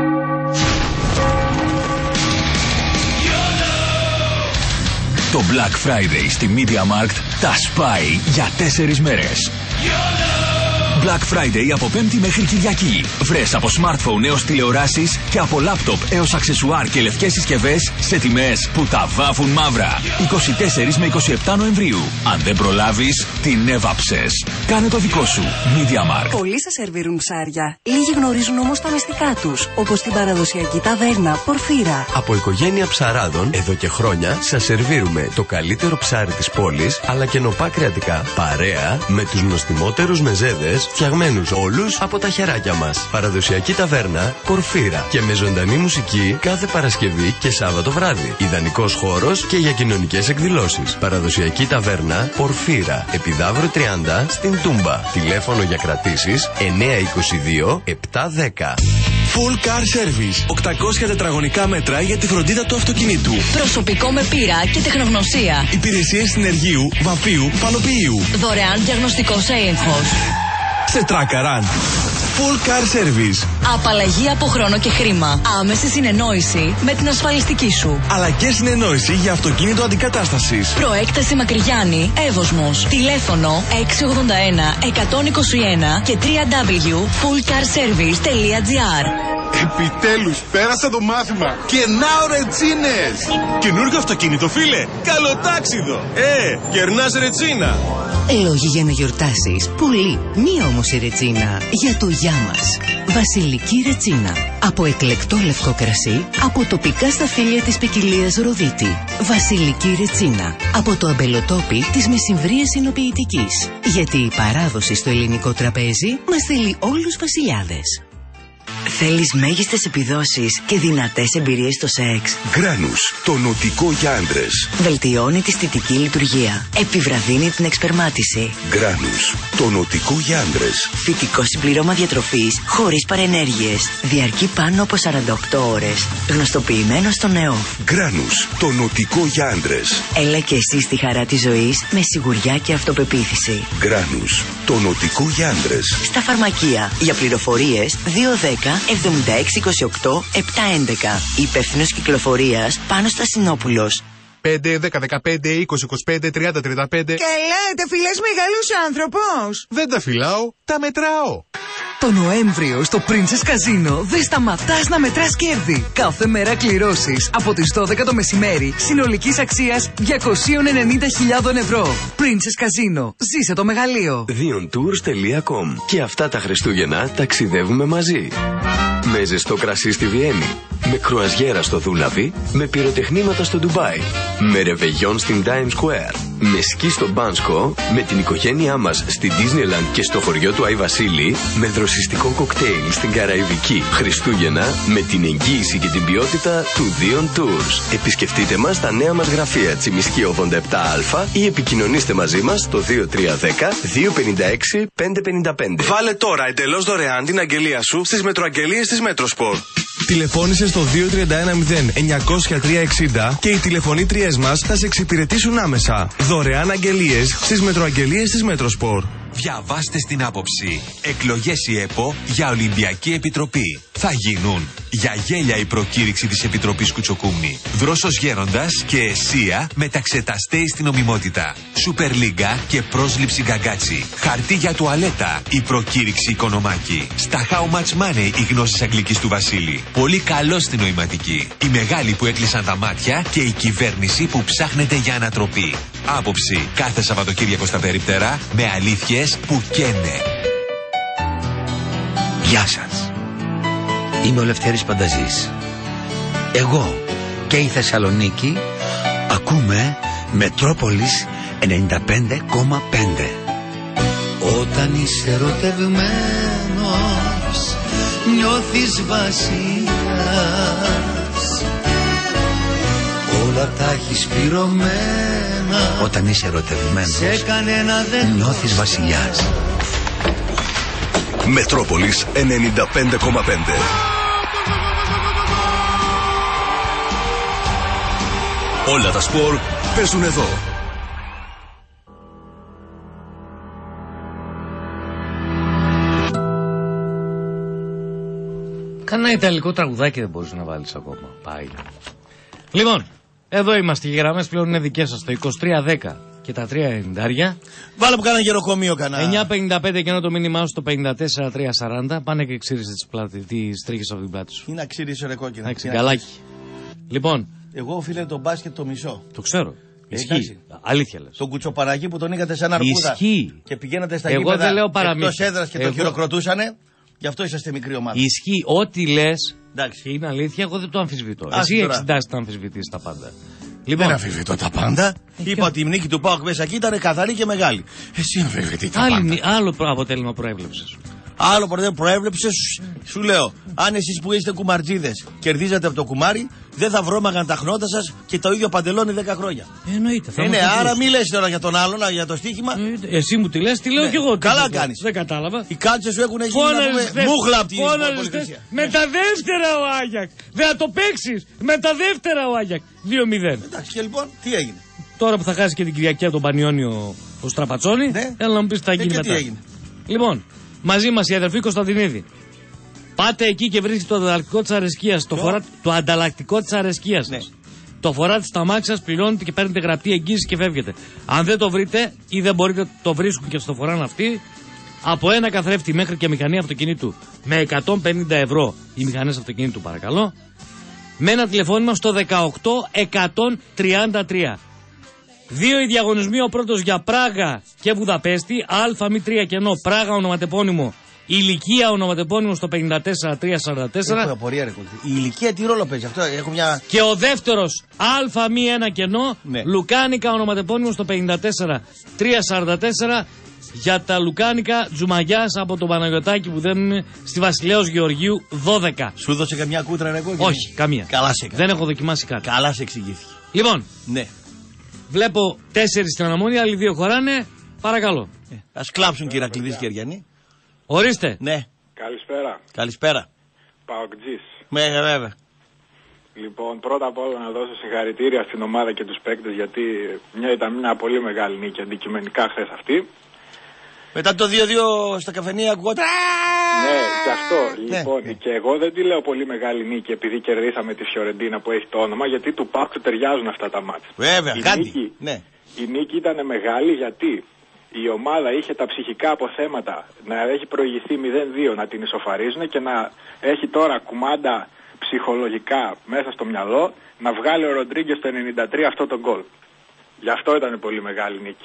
Το Black Friday στη MediaMarkt τα σπάει για 4 μέρες. Black Friday από Πέμπτη μέχρι Κυριακή. Βρες από smartphone έως τηλεοράσεις και από laptop έως αξεσουάρ και λευκές συσκευές σε τιμές που τα βάφουν μαύρα. 24 με 27 Νοεμβρίου. Αν δεν προλάβεις, την έβαψες. Κάνε το δικό σου. MediaMarkt. Πολλοί σας σερβίρουν ψάρια. Λίγοι γνωρίζουν όμως τα μυστικά τους. Όπως την παραδοσιακή ταβέρνα Πορφύρα. Από οικογένεια ψαράδων, εδώ και χρόνια σας σερβίρουμε το καλύτερο ψάρι της πόλης, αλλά και νοπά κρεατικά. Παρέα με τους νοστιμότερους μεζέδες, φτιαγμένους όλους από τα χεράκια μας. Παραδοσιακή ταβέρνα Πορφύρα. Και με ζωντανή μουσική κάθε Παρασκευή και Σάββατο βράδυ. Ιδανικός χώρος και για κοινωνικές εκδηλώσεις. Παραδοσιακή ταβέρνα Πορφύρα. Επιδαύρο 30 στην Τούμπα. Τηλέφωνο για κρατήσεις 922 710. Full Car Service. 800 τετραγωνικά μέτρα για τη φροντίδα του αυτοκινήτου. Προσωπικό με πείρα και τεχνογνωσία. Υπηρεσίες συνεργείου, βαφείου, πανοποιείου. Δωρεάν διαγνωστικός έλεγχος. Σε τράκαραν. Full Car Service. Απαλλαγή από χρόνο και χρήμα. Άμεση συνεννόηση με την ασφαλιστική σου. Αλλά και συνεννόηση για αυτοκίνητο αντικατάστασης. Προέκταση Μακρυγιάννη, Εύωσμος. Τηλέφωνο 681 121 και www.fullcarservice.gr. Επιτέλους πέρασα το μάθημα. Και να Ρετσίνες. Καινούργιο αυτοκίνητο, φίλε. Καλοτάξιδο. Γερνάς Ρετσίνα. Λόγοι για να γιορτάσεις. Πολύ. Μία όμως η Ρετσίνα. Για το γεια μας. Βασιλική Ρετσίνα. Από εκλεκτό λευκό κρασί. Από τοπικά σταφύλια της ποικιλίας Ροδίτη. Βασιλική Ρετσίνα. Από το αμπελοτόπι της μεσημβρίας εινοποιητικής. Γιατί η παράδοση στο ελληνικό τραπέζι μας θέλει όλους βασιλιάδες. Θέλεις μέγιστες επιδόσεις και δυνατές εμπειρίες στο σεξ? Γκράνους, το νοτικό για άντρες. Βελτιώνει τη αισθητική λειτουργία. Επιβραδύνει την εξπερμάτιση. Γκράνους, το νοτικό για άντρες. Φυτικό συμπλήρωμα διατροφής χωρίς παρενέργειες. Διαρκεί πάνω από 48 ώρες. Γνωστοποιημένο στο νεό. Γκράνους, το νοτικό για άντρες. Έλα και εσύ στη χαρά της ζωής με σιγουριά και αυτοπεποίθηση. Γκράνους, το νοτικό για άντρες. Στα φαρμακεία. Για πληροφορίες 210 7628 711. Υπεύθυνος κυκλοφορίας Πάνος Στασινόπουλος. 5, 10, 15, 20, 25, 30, 35. Καλά, τα φυλάς μεγάλος άνθρωπος. Δεν τα φυλάω, τα μετράω. Το Νοέμβριο στο Princess Casino δεν σταματάς να μετράς κέρδη. Κάθε μέρα κληρώσεις από τις 12 το μεσημέρι συνολικής αξίας 290.000 ευρώ. Princess Casino. Ζήσε το μεγαλείο. Diontours.com. Και αυτά τα Χριστούγεννα ταξιδεύουμε μαζί. Με ζεστό κρασί στη Βιέννη. Με κρουαζιέρα στο Δούλαβι. Με πυροτεχνήματα στο Ντουμπάι. Με ρεβεγιόν στην Times Square. Με σκι στο Μπάνσκο. Με την οικογένειά μας στη Disneyland και στο χωριό του Άι Βασίλη. Με δροσιστικό κοκτέιλ στην Καραϊβική. Χριστούγεννα με την εγγύηση και την ποιότητα του Dion Tours. Επισκεφτείτε μας στα νέα μας γραφεία Τσιμισκή 87Α ή επικοινωνήστε μαζί μας στο 2310 256 555. Βάλε τώρα εντελώς δωρεάν την αγγελία σου στις μετροαγγελίες της Μέτροσπορ. Τηλεφώνησε στο 2310-900-360 και οι τηλεφωνήτριές μας θα σε εξυπηρετήσουν άμεσα. Δωρεάν αγγελίες στις μετροαγγελίες της Μέτροσπορ. Διαβάστε στην άποψη. Εκλογές η ΕΠΟ για Ολυμπιακή Επιτροπή. Θα γίνουν. Για γέλια η προκήρυξη της Επιτροπής Κουτσοκούμνη. Δρόσος Γέροντας και ΕΣΥΑ μεταξεταστέει στην νομιμότητα. Σούπερ Λίγκα και πρόσληψη Γκαγκάτσι. Χαρτί για τουαλέτα. Η προκήρυξη Οικονομάκη. Στα How Much Money οι γνώσεις αγγλικής του Βασίλη. Πολύ καλό στην νοηματική. Οι μεγάλοι που έκλεισαν τα μάτια και η κυβέρνηση που ψάχνεται για ανατροπή. Άποψη κάθε Σαββατοκύριακο στα Περίπτερα με αλήθειες που καίνε. Γεια σας. Είμαι ο Λευτέρης Πανταζής. Εγώ και η Θεσσαλονίκη ακούμε Μετρόπολης 95,5. Όταν είσαι ερωτευμένος νιώθεις βασιλιάς. Όλα τα έχεις πληρωμένα. Όταν είσαι ερωτευμένος σε κανένα δεν νιώθεις βασιλιάς. Μετρόπολης 95,5. Όλα τα σπορ παίζουν εδώ. Κανένα ιταλικό τραγουδάκι δεν μπορείς να βάλεις ακόμα. Πάει. Λοιπόν, εδώ είμαστε οι γραμμές πλέον είναι δικές σας. Το 2310 και τα 390. Βάλε που κάνα γεροκομείο κανένα. 955 και ενώ το μήνυμά σου στο 54340. Πάνε και ξύρισε τις τρίχες από την πλάτη σου. Είναι να ξύρισε ρε κόκκινα. Εντάξει, γκαλάκι. Λοιπόν. Εγώ φίλε τον μπάσκετ το μισό. Το ξέρω. Ισχύει. Αλήθεια λες. Τον Κουτσοπαραγή που τον είχατε σαν αρκούδα. Ισχύει. Και πηγαίνατε στα γήπεδα. Εγώ δεν λέω παραμύθια. Εκτός έδρας και το χειροκροτούσανε. Γι' αυτό είσαστε μικρή ομάδα. Ισχύει. Ό,τι λες και είναι αλήθεια, εγώ δεν το αμφισβητώ. Εσύ εξετάσεις να αμφισβητείς τα πάντα. Λοιπόν, δεν αμφισβητώ τα πάντα. Είπα ότι η νίκη του ΠΑΟΚ μέσα εκεί ήταν καθαρή και μεγάλη. Εσύ αμφισβητείς τα πάντα. Άλλο αποτέλεσμα προέβλεψες. Άλλο προέβλεψες, σου λέω. Αν εσείς που είστε κουμαρτζίδες κερδίζατε από το κουμάρι, δεν θα βρώμαγαν τα χνότα σας και το ίδιο παντελόνι 10 χρόνια. Εννοείται. Άρα μη λες τώρα για τον άλλον, για το στοίχημα. Εσύ μου τι λες, τι λέω κι εγώ. Καλά κάνεις. Δεν κατάλαβα. Οι κάτσες σου έχουν γίνει μούχλα από την πολιτική. Με τα δεύτερα ο Άγιακ. Δεν θα το παίξεις. Με τα δεύτερα ο Άγιακ. 2-0. Εντάξει και λοιπόν, τι έγινε. Τώρα που θα χάσει και την Κυριακή από τον Πανιόνιο ο Στραπατσόνη, έλα να μου πεις τι θα γίνει μετά. Λοιπόν. Μαζί μας η αδερφή Κωνσταντινίδη. Πάτε εκεί και βρίσκετε το ανταλλακτικό της αρεσκίας. Το ανταλλακτικό της αρεσκίας. Ναι. Το φοράτε στα μάξι σας, πληρώνετε και παίρνετε γραπτή εγγύηση και φεύγετε. Αν δεν το βρείτε ή δεν μπορείτε, το βρίσκουν και στο φοράνε αυτοί. από ένα καθρέφτη μέχρι και μηχανή αυτοκινήτου με 150 ευρώ οι μηχανές αυτοκινήτου παρακαλώ, με ένα τηλεφώνημα στο 18133. 2 οι διαγωνισμοί, ο πρώτος για Πράγα και Βουδαπέστη, ΑΜ3 κενό Πράγα ονοματεπώνυμο, ηλικία ονοματεπώνυμο στο 54344. Έχω απορία, ρε. Η ηλικία τι ρόλο παίζει αυτό, έχω μια... Και ο δεύτερος ΑΜ1 κενό, ναι. Λουκάνικα ονοματεπώνυμο στο 54344. Για τα λουκάνικα Τζουμαγιάς από τον Παναγιωτάκη που δεν είναι στη Βασιλέως Γεωργίου 12. Σου δώσε καμιά κούτρα, ρε κόκκινη? Όχι, καμία. Καλά σε δεν έχω δοκιμάσει κάτι. Καλά σε εξηγήθηκε. Λοιπόν, ναι. Βλέπω 4 στην αναμονή, άλλοι 2 χωράνε. Παρακαλώ. Ας κλάψουν και οι Ηρακλήδες και Αριανοί. Ορίστε. Ναι. Καλησπέρα. Καλησπέρα. Παοκτζής. Βέβαια. Λοιπόν, πρώτα απ' όλα να δώσω συγχαρητήρια στην ομάδα και τους παίκτες, γιατί ήταν μια πολύ μεγάλη νίκη αντικειμενικά χθες αυτή. Μετά το 2-2 στα καφενεία ακούγονταν. Ναι, και αυτό. Λοιπόν, και εγώ δεν τη λέω πολύ μεγάλη νίκη επειδή κερδίσαμε τη Φιωρεντίνα που έχει το όνομα, γιατί του ΠΑΟΚ του ταιριάζουν αυτά τα μάτς. Βέβαια, η νίκη ήταν μεγάλη γιατί η ομάδα είχε τα ψυχικά αποθέματα να έχει προηγηθεί 0-2, να την ισοφαρίζουν και να έχει τώρα κουμάντα ψυχολογικά μέσα στο μυαλό να βγάλει ο Ροντρίγκες το 93 αυτό το γκολ. Γι' αυτό ήταν πολύ μεγάλη νίκη.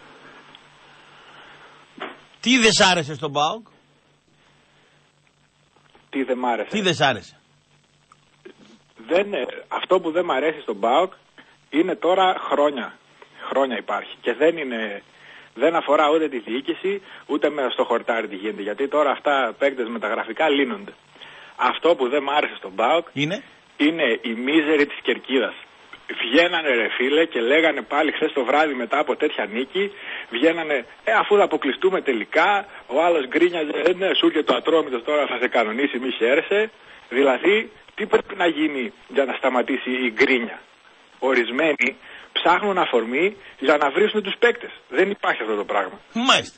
Τι δεν σ' άρεσε στον ΠΑΟΚ? Τι δεν μ' άρεσε? Τι δεν σ' άρεσε? Αυτό που δεν μ' αρέσει στον ΠΑΟΚ είναι τώρα χρόνια υπάρχει και δεν αφορά ούτε τη διοίκηση ούτε μέσα στο χορτάρι τι γίνεται, γιατί τώρα αυτά παίκτες με τα γραφικά λύνονται. Αυτό που δεν μ' άρεσε στον ΠΑΟΚ είναι η μίζερη της κερκίδας. Βγαίνανε ρε φίλε και λέγανε πάλι χθες το βράδυ μετά από τέτοια νίκη, βγαίνανε αφού θα αποκλειστούμε τελικά, ο άλλος γκρίνιαζε, ναι σου και το Ατρόμητος τώρα θα σε κανονίσει, μη χαίρεσαι. Δηλαδή τι πρέπει να γίνει για να σταματήσει η γκρίνια? Ορισμένοι ψάχνουν αφορμή για να βρίσουν τους παίκτες. Δεν υπάρχει αυτό το πράγμα. Μάλιστα.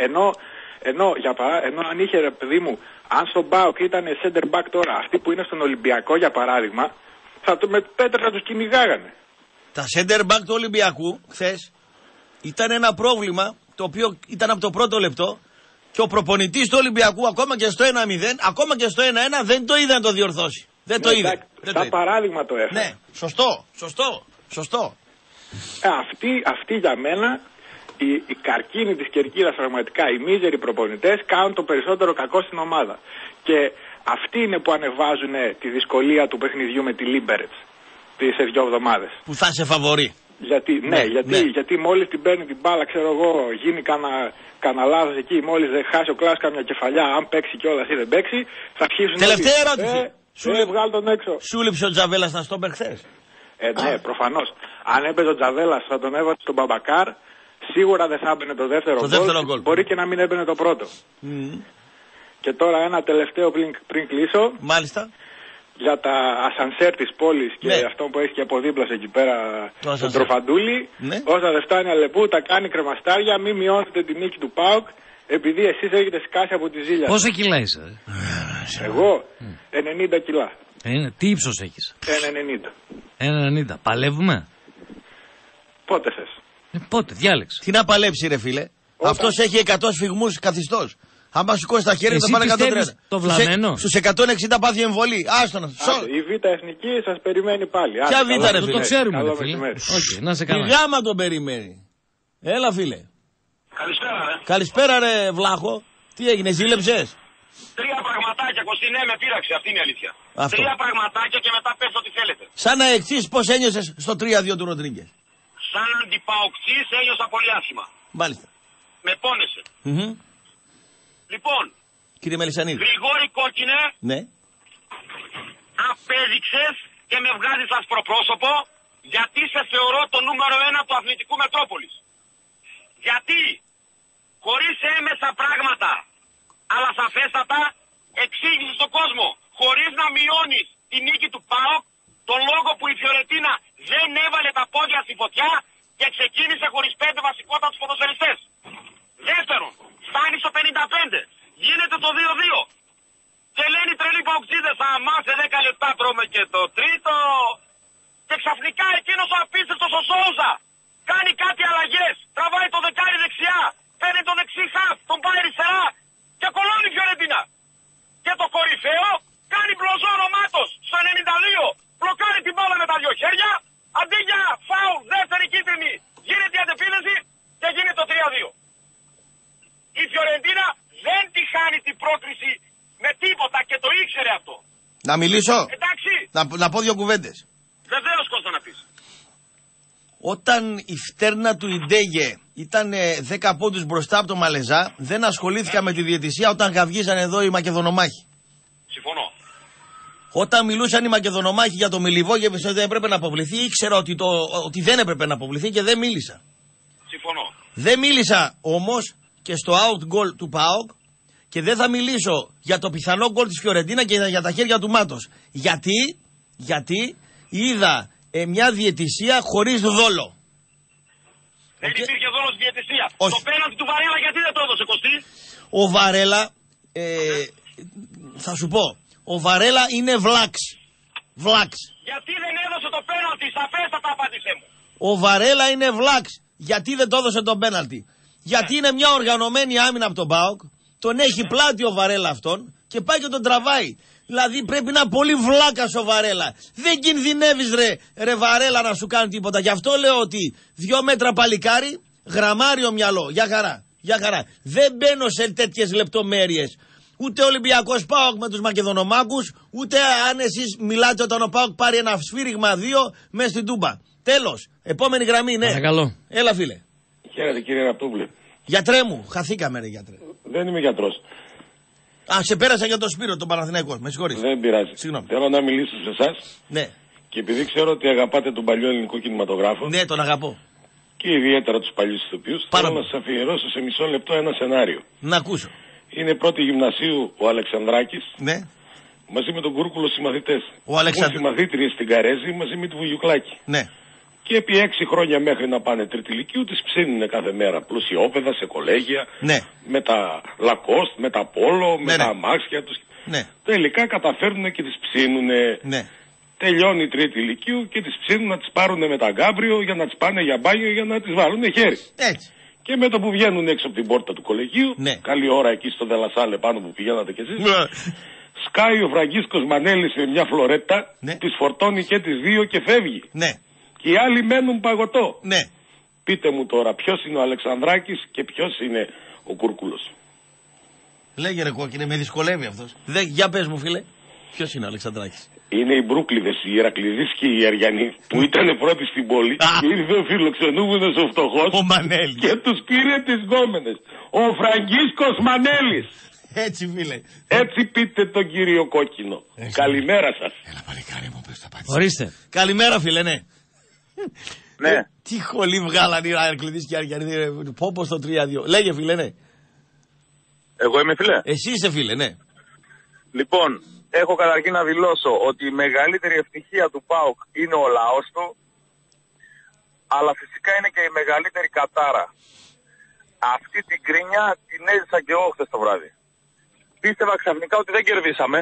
Ενώ αν είχε ρε παιδί μου, αν στον ΠΑΟΚ ήταν center back τώρα, αυτοί που είναι στον Ολυμπιακό για παράδειγμα, με πέτρες να τους κυνηγάγανε. Τα center back του Ολυμπιακού χθες ήταν ένα πρόβλημα το οποίο ήταν από το πρώτο λεπτό και ο προπονητής του Ολυμπιακού ακόμα και στο 1-0, ακόμα και στο 1-1 δεν το είδε να το διορθώσει. Δεν το είδε. Σαν παράδειγμα το έφερε. Ναι, σωστό. Αυτοί για μένα οι καρκίνοι της κερκίδας πραγματικά, οι μίζεροι προπονητές κάνουν το περισσότερο κακό στην ομάδα. Και αυτοί είναι που ανεβάζουν τη δυσκολία του παιχνιδιού με τη Λίμπερετς σε 2 εβδομάδες. Που θα σε φαβορεί. Γιατί μόλις την παίρνει την μπάλα, ξέρω εγώ, γίνει κανένα λάθος εκεί, μόλις δεν χάσει ο Κλάς καμιά κεφαλιά, αν παίξει κιόλας ή δεν παίξει, θα αρχίσουν. Τελευταία ερώτηση. Βγάλ τον έξω. Σου λείψε ο Τζαβέλας να στόπερ χθες? Ναι, προφανώς. Αν έπαιζε ο Τζαβέλας θα τον έβαζε στον Μπαμπακάρ, σίγουρα δεν θα έμπαινε το δεύτερο γκολ. Μπορεί και να μην έμπαινε το πρώτο. Και τώρα ένα τελευταίο πριν κλείσω. Μάλιστα. Για τα ασανσέρ της πόλης και αυτό που έχει και από δίπλα εκεί πέρα τον Τροφαντούλη. Όσα δεν φτάνει Αλεπού τα κάνει κρεμαστάρια. Μην μειώσετε τη νίκη του ΠΑΟΚ επειδή εσείς έχετε σκάσει από τη ζήλια. Πόσα κιλά είσαι? Εγώ 90 κιλά. Τι ύψος έχεις? 1,90. 1,90. Παλεύουμε? Πότε θες? Πότε, διάλεξε. Τι να παλέψει ρε φίλε? Αυτός έχει 100 σφιγμούς καθιστός. Άμα σηκώσει τα χέρια θα πάνε 130. Το βλαμμένο. Στους 160 πάθει εμβολή. Άστονα. Η Β' Εθνική σας περιμένει πάλι. Ποια Β' ρε φίλε? Το ξέρουμε ρε φίλε. Να σε καλά. Η Γάμα τον περιμένει. Έλα φίλε. Καλησπέρα ρε. Καλησπέρα ρε Βλάχο. Τι έγινε, ζήλεψες? 3 πραγματάκια, Κωστινέ, με πείραξε, αυτή είναι η αλήθεια. Αυτό. 3 πραγματάκια και μετά πες ό,τι θέλετε. Σαν να εξής πώς ένιωσες στο 3-2 του Ροντρίγκες? Σαν αντιπαοκτής ένιωσα πολύ άσχημα. Μάλιστα. Με πόνεσε. Λοιπόν, κύριε Μελισσανίδη, Γρηγόρη Κόκκινε, ναι, απέδειξες και με βγάζεις ασπροπρόσωπο γιατί σε θεωρώ το νούμερο 1 του Αθλητικού Μετρόπολης. Γιατί χωρίς έμεσα πράγματα, αλλά σαφέστατα εξήγησες στον κόσμο, χωρίς να μειώνεις τη νίκη του ΠΑΟΚ, τον λόγο που η Φιωρεντίνα δεν έβαλε τα πόδια στη φωτιά και ξεκίνησε χωρίς 5 βασικότατους ποδοσφαιριστές. Δεύτερον, φτάνει στο 55, γίνεται το 2-2 και λένε οι τρελοί παοκτζίδες, αμά σε 10 λεπτά τρώμε και το τρίτο, και ξαφνικά εκείνος ο απίστευτος ο Σόουζα κάνει κάτι αλλαγές, τραβάει το δεκάρι δεξιά, παίρνει τον δεξί-χαφ, τον πάει αριστερά και κολώνει η Φιωρεντίνα. Και το κορυφαίο κάνει μπλοζόν ο Μάτος στο 92. Μπλοκάρει την μπάλα με τα δυο χέρια. Αντί για φάουλ, δεύτερη κίτρινη, γίνεται η αντεπίθεση και γίνεται το 3-2. Η Φιωρεντίνα δεν τη χάνει την πρόκριση με τίποτα και το ήξερε αυτό. Να μιλήσω. Εντάξει. Να πω δύο κουβέντες. Βεβαίως, Κώστα, να πεις. Όταν η φτέρνα του Ιντέγε ήταν 10 πόντους μπροστά από το Μαλεζά, δεν ασχολήθηκα με τη διαιτησία όταν γαυγίζαν εδώ οι Μακεδονομάχοι. Συμφωνώ. Όταν μιλούσαν οι Μακεδονομάχοι για το Μιλιβόγεβιτς ότι δεν έπρεπε να αποβληθεί, ήξερα ότι δεν έπρεπε να αποβληθεί και δεν μίλησα. Συμφωνώ. Δεν μίλησα όμως και στο out goal του ΠΑΟΚ και δεν θα μιλήσω για το πιθανό γκολ της Φιωρεντίνα και για τα χέρια του Μάτος. Γιατί είδα μια διαιτησία χωρίς δόλο. Δεν υπήρχε δόλος διαιτησία. Το πέναλτι του Βαρέλα γιατί δεν το έδωσε, Κωστή? Ο Βαρέλα, θα σου πω, ο Βαρέλα είναι βλάξ. Γιατί δεν έδωσε το πέναλτι, σαφέστατα απάντησέ μου. Ο Βαρέλα είναι βλάξ. Γιατί δεν το έδωσε το πέναλτι? Γιατί είναι μια οργανωμένη άμυνα από τον ΠΑΟΚ, τον έχει πλάτη ο Βαρέλα αυτόν και πάει και τον τραβάει. Δηλαδή πρέπει να είναι πολύ βλάκας ο Βαρέλα. Δεν κινδυνεύεις ρε Βαρέλα να σου κάνει τίποτα. Γι' αυτό λέω ότι 2 μέτρα παλικάρι, γραμμάριο μυαλό. Για χαρά. Δεν μπαίνω σε τέτοιες λεπτομέρειες. Ούτε Ολυμπιακός ΠΑΟΚ με τους Μακεδονομάκους, ούτε αν εσείς μιλάτε όταν ο ΠΑΟΚ πάρει ένα σφύριγμα 2 μέσα στην Τούμπα. Τέλος. Επόμενη γραμμή, ναι. Παρακαλώ. Έλα, φίλε. Χαίρετε, κύριε Ραπτούβλε. Γιατρέ μου, χαθήκαμε, ρε γιατρέ. Δεν είμαι γιατρός. Α, σε πέρασα για τον Σπύρο, τον Παναθηναϊκό. Με συγχωρείς. Δεν πειράζει. Συγγνώμη. Θέλω να μιλήσω σε εσάς. Ναι. Και επειδή ξέρω ότι αγαπάτε τον παλιό ελληνικό κινηματογράφο. Ναι, τον αγαπώ. Και ιδιαίτερα τους παλιούς ηθοποιούς. Θέλω να σας αφιερώσω σε μισό λεπτό ένα σενάριο. Να ακούσω. Είναι πρώτη γυμνασίου ο Αλεξανδράκης. Ναι. Μαζί με τον Κούρκουλο συμμαθητές. Ο συμμαθήτριες στην Καρέζη μαζί με τη Βουγιουκλάκη. Ναι. Και επί 6 χρόνια μέχρι να πάνε τρίτη ηλικίου τις ψήνουν κάθε μέρα. Πλουσιόπαιδα σε κολέγια. Ναι. Με τα Λακόστ, με τα Πόλο, με ναι, τα αμάξια τους. Ναι. Τελικά καταφέρνουν και τις ψήνουν. Ναι. Τελειώνει η τρίτη ηλικίου και τις ψήνουν να τις πάρουν με τα γκάμπριο για να τις πάνε για μπάνιο για να τις βάλουν χέρι. Έτσι. Και με το που βγαίνουν έξω από την πόρτα του κολεγίου, ναι, καλή ώρα εκεί στο Δελασάλε πάνω που πηγαίνατε κι εσείς, ναι, σκάει ο Φραγκίσκος Μανέλης με μια φλωρέτα, ναι, τις φορτώνει και τις 2 και φεύγει. Ναι. Και οι άλλοι μένουν παγωτό. Ναι. Πείτε μου τώρα ποιος είναι ο Αλεξανδράκης και ποιος είναι ο Κούρκουλος. Λέγε ρε κόκκινε, με δυσκολεύει αυτός. Για πες μου φίλε, ποιος είναι ο Αλεξανδράκης? Είναι οι Μπρούκλιδες, οι Ηρακλειδείς και οι Αριανοί που ήταν πρώτοι στην πόλη και ήρθε ο φιλοξενούμενος ο φτωχός και τους πήρε τις γκόμενες. Ο Φραγκίσκος Μανέλης. Έτσι φίλε. Έτσι πείτε τον κύριο Κόκκινο. Καλημέρα σας. Έλα παλικάρι μου, πες τα πάτια. Ορίστε. Καλημέρα φίλε, ναι. Ναι. Τι χολή βγάλανε οι Ηρακλειδείς και οι Αριανοί. Πόπο στο 3-2. Λέγε φίλε, ναι. Εγώ είμαι φίλε. Εσύ είσαι φίλε, ναι. Λοιπόν, έχω καταρχήν να δηλώσω ότι η μεγαλύτερη ευτυχία του ΠΑΟΚ είναι ο λαός του, αλλά φυσικά είναι και η μεγαλύτερη κατάρα. Αυτή την κρίνια την έζησα και εγώ χθες το βράδυ. Πίστευα ξαφνικά ότι δεν κερδίσαμε.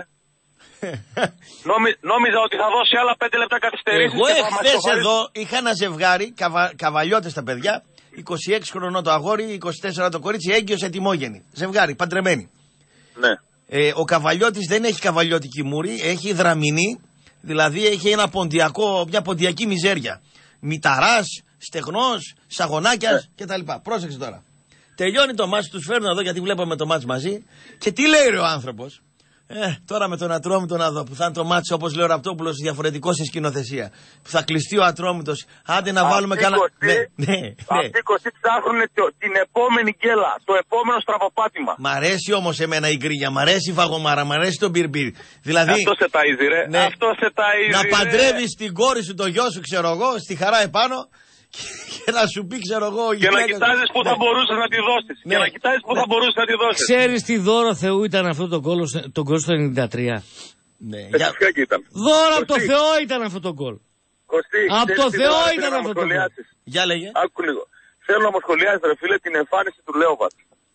Νόμιζα ότι θα δώσει άλλα 5 λεπτά καθυστερήσεις. Εγώ εχθές εδώ είχα ένα ζευγάρι, καβαλιώτες τα παιδιά, 26 χρονών το αγόρι, 24 το κορίτσι, έγκυος ετοιμόγενη. Ζευγάρι, παντρεμένοι. Ναι. Ο Καβαλιώτης δεν έχει καβαλιώτικη μούρη, έχει δραμηνή, δηλαδή έχει μια ποντιακή μιζέρια. Μηταράς, στεγνός, σαγονάκιας κτλ. Πρόσεξε τώρα. Τελειώνει το μάτς, τους φέρνω εδώ γιατί βλέπαμε το μάτς μαζί και τι λέει ρε ο άνθρωπος? Τώρα με τον Ατρόμητο να δω που θα είναι το μάτς όπως λέει ο Ραπτόπουλος διαφορετικό στη σκηνοθεσία. Που θα κλειστεί ο Ατρόμητος. Άντε να βάλουμε κανένα. Αυτοί κοστί ψάχνουν την επόμενη γκέλα, το επόμενο στραβοπάτημα. Μ' αρέσει όμως εμένα η γκρίνια, μ' αρέσει η βαγομάρα, μ' αρέσει το μπιρμπιρ. Δηλαδή. Αυτό σε ταΐζει ρε. Ναι, αυτό σε ταΐζει. Να παντρεύεις την κόρη σου, το γιο σου, ξέρω εγώ, στη χαρά επάνω. Και να σου πει, ξέρω εγώ. Και να κοιτάζεις που θα μπορούσες να τη δώσεις. Και να κοιτάζεις που θα μπορούσες να τη δώσεις. Ξέρεις τι δώρο Θεού ήταν αυτό το γκολ στο 93? Ναι. Φυσικά ήταν. Δώρο από το Θεό ήταν αυτό το γκολ. Κωστή, από το Θεό ήταν αυτό το γκολ. Για λέγε. Άκου λίγο. Θέλω να μου σχολιάσεις ρε φίλε την εμφάνιση του Λέοβατ.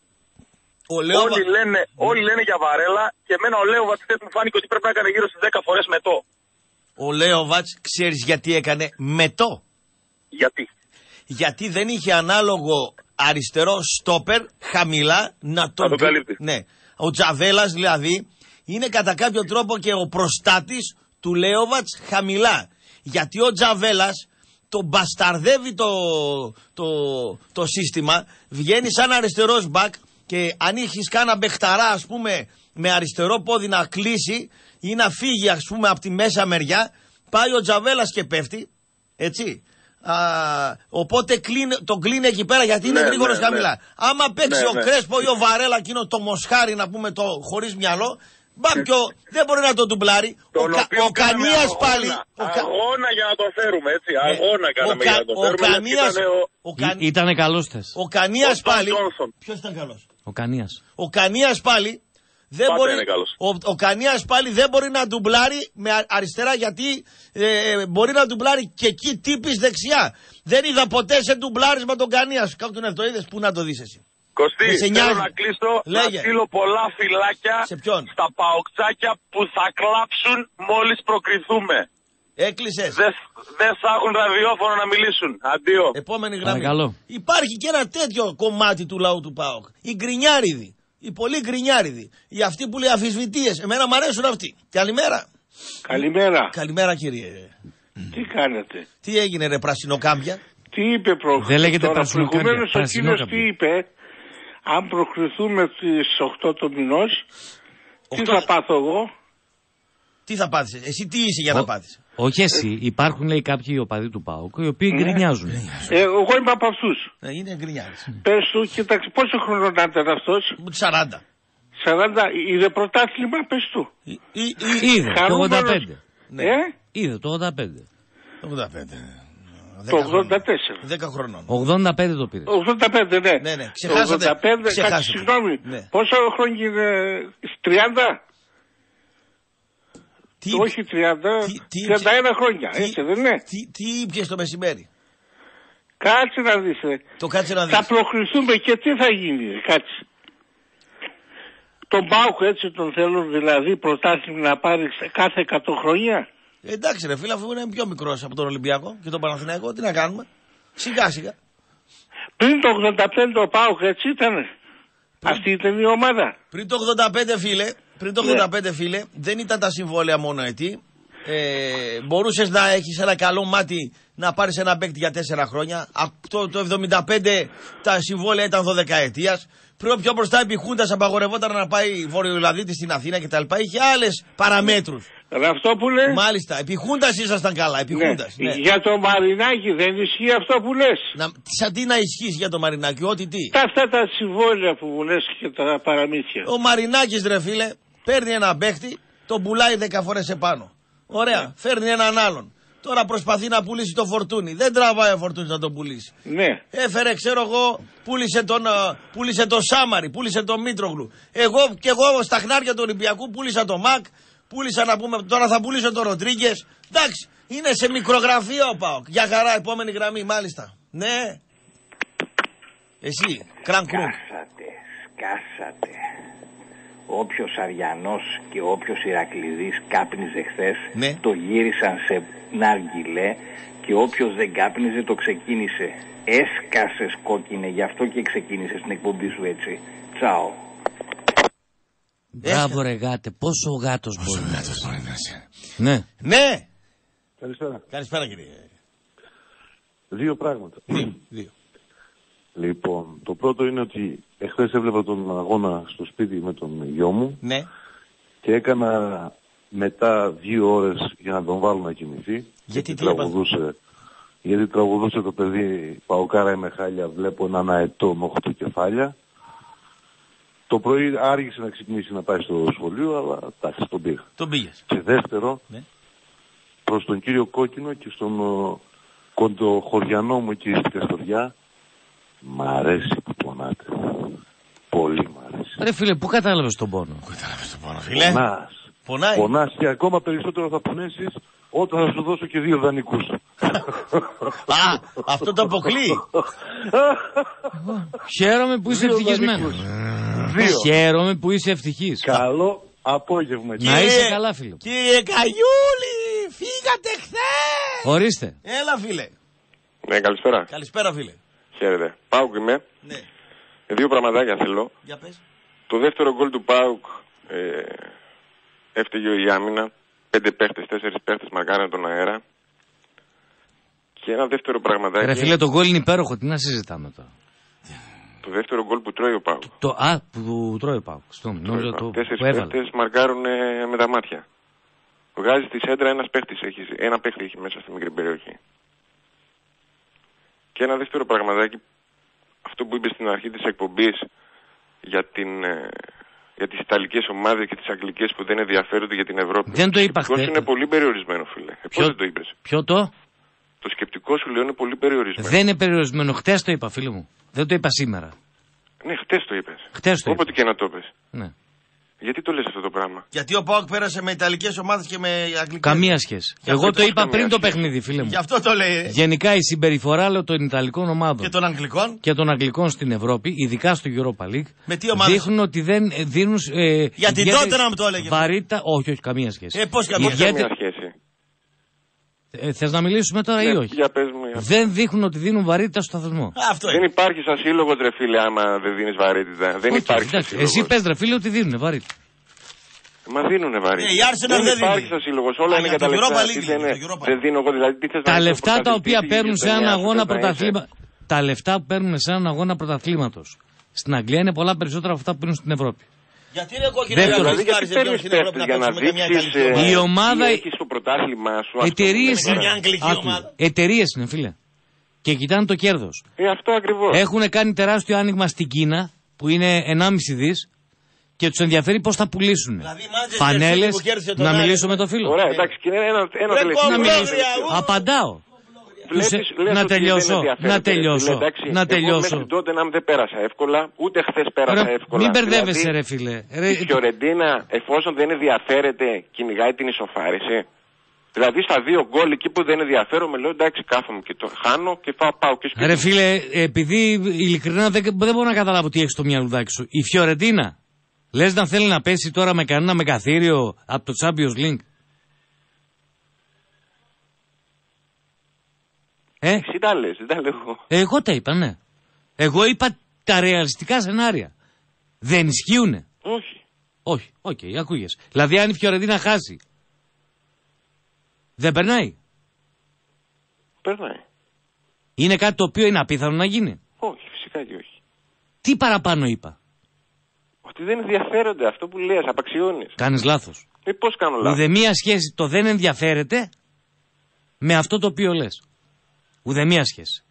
Όλοι λένε για Βαρέλα και εμένα ο Λέοβατ χθες μου φάνηκε ότι πρέπει να έκανε γύρω στις 10 φορές μετό. Ο Λέοβατ ξέρεις γιατί έκανε μετό? Γιατί? Γιατί δεν είχε ανάλογο αριστερό στόπερ χαμηλά να τον καλύπτει. Ναι. Ο Τζαβέλας δηλαδή είναι κατά κάποιο τρόπο και ο προστάτης του Λέοβατς χαμηλά. Γιατί ο Τζαβέλας τον μπασταρδεύει το σύστημα, βγαίνει σαν αριστερός μπακ και αν έχεις κάνα μπεχταρά ας πούμε με αριστερό πόδι να κλείσει ή να φύγει ας πούμε από τη μέσα μεριά, πάει ο Τζαβέλας και πέφτει, έτσι. Οπότε τον κλείνει εκεί πέρα γιατί είναι γρήγορος χαμηλά. Άμα παίξει ο Κρέσπο ή ο Βαρέλα εκείνο το μοσχάρι να πούμε το χωρίς μυαλό, δεν μπορεί να το ντουμπλάρει. Ο Κανίας πάλι. Αγώνα για να το φέρουμε, έτσι. Αγώνα κάναμε για να το φέρουμε. Ήτανε καλός θες. Ο Κανίας πάλι. Ποιος ήταν καλός? Ο Κανίας πάλι. Ο Κανίας πάλι δεν μπορεί να ντουμπλάρει με αριστερά γιατί μπορεί να ντουμπλάρει και εκεί τύπης δεξιά. Δεν είδα ποτέ σε ντουμπλάρισμα τον Κανίας. Κάποιον το είδες, πού να το δεις εσύ? Κωστή, θέλω να κλείσω, να στείλω πολλά φυλάκια στα παοκτσάκια που θα κλάψουν μόλις προκριθούμε. Έκλεισες. Δεν θα έχουν ραδιόφωνο να μιλήσουν. Αντίο. Επόμενη γραμμή. Υπάρχει και ένα τέτοιο κομμάτι του λαού του ΠΑΟΚ. Οι γκρινιάριδοι. Οι πολύ γκρινιάριδοι. Οι αυτοί που λέει αμφισβητείες. Εμένα μου αρέσουν αυτοί. Καλημέρα. Καλημέρα. Καλημέρα κύριε. Τι κάνετε? Τι έγινε ρε πρασινοκάμπια? Τι είπε προχθές? Δεν λέγεται πρασινοκάμπια. Ο κύριος τι είπε? Αν προκριθούμε στις 8 του μηνός, τι θα πάθω εγώ? Τι θα πάθεις? Εσύ τι είσαι για να πάθεις? Όχι εσύ. Υπάρχουν λέει κάποιοι οπαδοί του ΠΑΟΚ οι οποίοι γκρινιάζουν. Εγώ είμαι από αυτούς. Είναι γκρινιάρης. Πες του, κοίταξε πόσο χρόνο ήταν αυτός? 40. 40, είδε πρωτάθλημα, πες του. Είδε το 85. Είδε το 85. Το 84. 10 χρονών. 85 το πήρε. 85, ναι. Ναι. Ξεχάσατε. 85, συγγνώμη. Ναι. Πόσο χρόνια είναι? 30? Όχι 30, 31 χρόνια. Έτσι δεν είναι? Τι ήπιες το μεσημέρι? Κάτσε να δεις. Θα προκριθούμε και τι θα γίνει? Κάτσε. Τον ΠΑΟΚ έτσι τον θέλουν δηλαδή πρωτάθλημα να πάρει κάθε 100 χρόνια? Εντάξει ρε φίλε, αφού είναι πιο μικρός από τον Ολυμπιακό και τον Παναθηναϊκό, τι να κάνουμε? Σιγά σιγά. Πριν το 85 ο ΠΑΟΚ έτσι ήτανε? Αυτή ήταν η ομάδα. Πριν το 85 φίλε, δεν ήταν τα συμβόλαια μόνο ετή. Μπορούσες να έχεις ένα καλό μάτι να πάρεις ένα παίκτη για 4 χρόνια. Το 75 τα συμβόλαια ήταν 12 ετίας. Πιο μπροστά επί Χούντας απαγορευόταν να πάει Βορειοελλαδίτης στην Αθήνα κτλ. Είχε άλλες παραμέτρους. Αυτό που λες. Μάλιστα, επί Χούντας ήσασταν καλά. Επί Χούντας, ναι. Για το Μαρινάκι δεν ισχύει αυτό που λες? Σαν τι να ισχύσει για το Μαρινάκι, ό,τι τι? Αυτά τα συμβόλαια που μου λες και τα παραμύθια. Ο Μαρινάκης ρε φίλε, παίρνει ένα παίχτη, τον πουλάει 10 φορές επάνω. Ωραία, φέρνει έναν άλλον. Τώρα προσπαθεί να πουλήσει το Φορτούνι. Δεν τραβάει ο Φορτούνι να τον πουλήσει. Ναι. Έφερε, ξέρω εγώ, πούλησε τον Σάμαρη, πούλησε τον Μήτρογλου. Εγώ στα χνάρια του Ολυμπιακού πούλησα τον Μακ, πούλησα να πούμε, τώρα θα πουλήσω τον Ροντρίγκες. Εντάξει, είναι σε μικρογραφείο ο ΠΑΟΚ. Για χαρά, επόμενη γραμμή, μάλιστα. Ναι. Εσύ, κρανκρούκ. Σκάσατε. Όποιος Αριανός και όποιος Ηρακλειδής κάπνιζε χθες, το γύρισαν σε ναργιλέ και όποιος δεν κάπνιζε το ξεκίνησε. Έσκασες κόκκινε, γι' αυτό και ξεκίνησες την εκπομπή σου έτσι. Τσάω. Μπράβο ρε γάτε, πόσο ο γάτος μπορεί να είσαι. Ναι. Ναι. Καλησπέρα. Καλησπέρα κύριε. Δύο πράγματα. Δύο. Λοιπόν, το πρώτο είναι ότι εχθές έβλεπα τον αγώνα στο σπίτι με τον γιο μου. Ναι. Και έκανα μετά 2 ώρες για να τον βάλω να κοιμηθεί. Γιατί τραγουδούσε το παιδί «Παοκάρα είμαι χάλια, βλέπω έναν αετό με 8 κεφάλια». Το πρωί άργησε να ξυπνήσει να πάει στο σχολείο, αλλά εντάξει, τον πήγα. Τον πήγες. Και δεύτερο, προς τον κύριο Κόκκινο και στον κοντοχωριανό μου εκεί στην Καστοριά, μ' αρέσει που πονάτε. Πολύ μ' αρέσει. Ρε φίλε, πού κατάλαβες τον πόνο? Φίλε. Πονάς και ακόμα περισσότερο θα πονέσεις όταν θα σου δώσω και 2 δανεικούς. Αυτό το αποκλείει. Χαίρομαι που είσαι ευτυχισμένος. Χαίρομαι που είσαι ευτυχής. Καλό απόγευμα. Να είσαι καλά φίλε. Κύριε Καγιούλη, φύγατε χθες. Ορίστε. Έλα φίλε. Ναι, καλησπέρα. Καλησπέρα φίλε. Χαίρετε. ΠΑΟΚ είμαι. Ναι. Δύο πραγματάκια θέλω. Για πες. Το δεύτερο γκολ του ΠΑΟΚ έφταιγε η άμυνα. 5 παίχτες, 4 παίχτες μαρκάραν τον αέρα. Και ένα δεύτερο πραγματάκι. Ρε φίλε, το γκολ είναι υπέροχο. Τι να συζητάμε τώρα. Το δεύτερο γκολ που τρώει ο ΠΑΟΚ. Που τρώει ο ΠΑΟΚ. 4 παίχτες μαρκάρουν με τα μάτια. Βγάζει στη σέντρα ένα παίχτη έχει μέσα στη μικρή περιοχή. Και ένα δεύτερο πραγματάκι, αυτό που είπε στην αρχή της εκπομπής για τις Ιταλικές ομάδες και τις Αγγλικές που δεν ενδιαφέρονται για την Ευρώπη. Δεν το είπα χθες. Είναι πολύ περιορισμένο, φίλε. Πώς δεν το είπες? Ποιο το? Το σκεπτικό σου λέω είναι πολύ περιορισμένο. Δεν είναι περιορισμένο. Χτες το είπα, φίλε μου. Δεν το είπα σήμερα. Ναι, χτες το είπες. Όποτε και να το είπες. Ναι. Γιατί το λες αυτό το πράγμα? Γιατί ο ΠΑΟΚ πέρασε με Ιταλικές ομάδες και με Αγγλικές. Καμία σχέση. Εγώ το είπα πριν το παιχνίδι, φίλε μου. Γι' αυτό το λέει. Γενικά η συμπεριφορά λέω, των Ιταλικών ομάδων και των Αγγλικών στην Ευρώπη, ειδικά στο Europa League, με τι ομάδες? Δείχνουν ότι δεν δίνουν. Γιατί τότε να μου το έλεγε. Βαρύτητα, όχι, καμία σχέση. Πώς καμία σχέση? Θες να μιλήσουμε τώρα ή όχι? Για πες μου, δεν δείχνουν ότι δίνουν βαρύτητα στο σταθμό. Δεν υπάρχει σαν σύλλογο, ρε φίλε, άμα δεν δίνεις βαρύτητα. Δεν υπάρχει. Εσύ πες, ρε φίλε, ότι δίνουν βαρύτητα. Μα δίνουνε βαρύτητα. Δεν υπάρχει σαν σύλλογος. Όλα είναι για τα λεφτά. Δεν δίνω εγώ δηλαδή. Τα λεφτά τα οποία παίρνουν σε έναν αγώνα πρωταθλήματος. Τα λεφτά που παίρνουν σε έναν αγώνα πρωταθλήματος στην Αγγλία είναι πολλά περισσότερα από αυτά που παίρνουν στην Ευρώπη. Γιατί είναι κόκκινο δηλαδή, γιατί παίρνεις παίχτες για να δείξεις η ομάδα, έχεις το πρωτάθλημά σου. Εταιρείες είναι, φίλε. Και κοιτάνε το κέρδος. Αυτό ακριβώς. Έχουν κάνει τεράστιο άνοιγμα στην Κίνα που είναι 1,5 δις και τους ενδιαφέρει πώς θα πουλήσουν. Δηλαδή, φανέλες, να μιλήσω με το φίλο. Ωραία, εντάξει, και ένα απαντάω. Να τελειώσω. Να τελειώσω. Μέχρι τότε να μην δεν πέρασα εύκολα, ούτε χθες πέρασα εύκολα. Μην μπερδεύεσαι, ρε φίλε. Η Φιωρεντίνα, εφόσον δεν ενδιαφέρεται, κυνηγάει την ισοφάριση. Δηλαδή στα 2 γκολ εκεί που δεν ενδιαφέρομαι, λέω εντάξει, κάθομαι και το χάνω και πάω και σπίτι. Ρε φίλε, επειδή ειλικρινά δεν μπορώ να καταλάβω τι έχει στο μυαλουδάκι σου. Η Φιωρεντίνα, λες να θέλει να πέσει τώρα με κανένα μεγαθύριο από το Champions League? Εσύ τα λες, δεν τα λέω. Εγώ τα είπα, ναι. Εγώ είπα τα ρεαλιστικά σενάρια. Δεν ισχύουνε. Όχι, ακούγες. Δηλαδή αν η Φιωρεντίνα χάσει, δεν περνάει? Περνάει. Είναι κάτι το οποίο είναι απίθανο να γίνει? Όχι, φυσικά και όχι. Τι παραπάνω είπα? Ότι δεν ενδιαφέρονται, αυτό που λες, απαξιώνεις. Κάνεις λάθος. Πώς κάνω λάθος? Ουδεμία σχέση το δεν ενδιαφέρεται με αυτό το οποίο λες. Ουδεμία σχέση.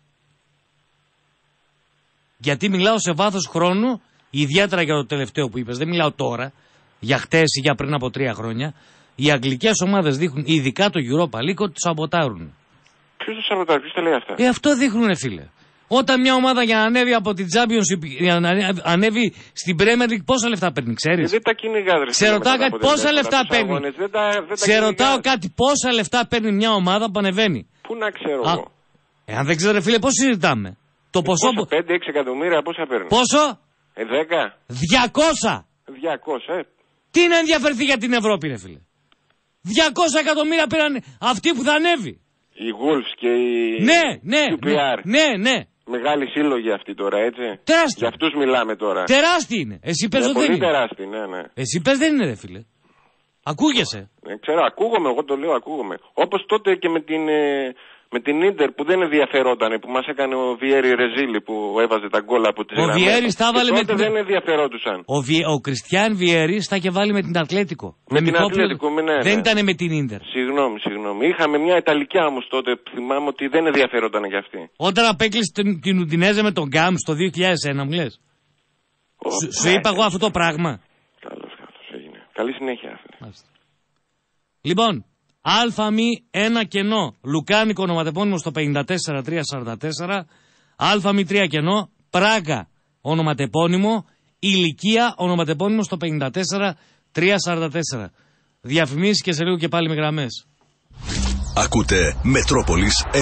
Γιατί μιλάω σε βάθος χρόνου, ιδιαίτερα για το τελευταίο που είπες, δεν μιλάω τώρα, για χτες ή για πριν από 3 χρόνια. Οι αγγλικές ομάδες δείχνουν, ειδικά το Europa League, ότι τους σαμποτάρουν. Ποιος τους σαμποτάρει, ποιος τα λέει αυτά? Αυτό δείχνουνε, φίλε. Όταν μια ομάδα για να ανέβει από την Championship, για να ανέβει στην Premier League, πόσα λεφτά παίρνει, ξέρεις? Δεν τα κυνηγάδρες. Σε ρωτάω κάτι, πόσα λεφτά παίρνει? Σε ρωτάω κάτι, πόσα λεφτά παίρνει μια ομάδα που ανεβαίνει? Πού να ξέρω εγώ? Αν δεν ξέρω, φίλε, πώς συζητάμε? Το ποσό. 5-6 εκατομμύρια πόσα παίρνει? Πόσο? 10. 200. 200, Τι να ενδιαφερθεί για την Ευρώπη, ρε φίλε? 200 εκατομμύρια πήραν αυτοί που θα ανέβει. Οι Wolves και οι QPR. Ναι. Μεγάλη σύλλογη αυτή τώρα, έτσι. Τεράστια. Για αυτούς μιλάμε τώρα. Τεράστια είναι. Εσύ πες ότι δεν είναι. Τεράστια, ναι. Εσύ πες δεν είναι, ρε φίλε. Ακούγεσαι. Ξέρω, ακούγομαι, εγώ το λέω, ακούγομαι. Όπως τότε και με την Ίντερ που δεν ενδιαφερόταν, που μας έκανε ο Βιέρι Ρεζίλη που έβαζε τα γκόλ από τις γραμμές. Ο Βιέρι τα έβαλε με την... δεν ενδιαφερόντουσαν. Ο Κριστιαν Βιέρι τα είχε βάλει με την Ατλέτικο. Με την Ατλέτικο, ναι. Δεν ήταν με την Ίντερ. Συγγνώμη. Είχαμε μια Ιταλική όμως τότε, θυμάμαι ότι δεν ενδιαφερόταν για αυτή. Όταν απέκλεισε την Ουντινέζε με τον Γκάμ το 2001, μου λες. Σου είπα εγώ αυτό το πράγμα. Καλώς έγινε. Καλή συνέχεια. Λοιπόν, ΑΜ 1 κενό, Λουκάνικο ονοματεπώνυμο στο 54344, ΑΜ 3 κενό, Πράγα ονοματεπώνυμο, Ηλικία ονοματεπώνυμο στο 54344. Διαφημίσεις και σε λίγο και πάλι με γραμμές. Ακούτε Μετρόπολης 95,5.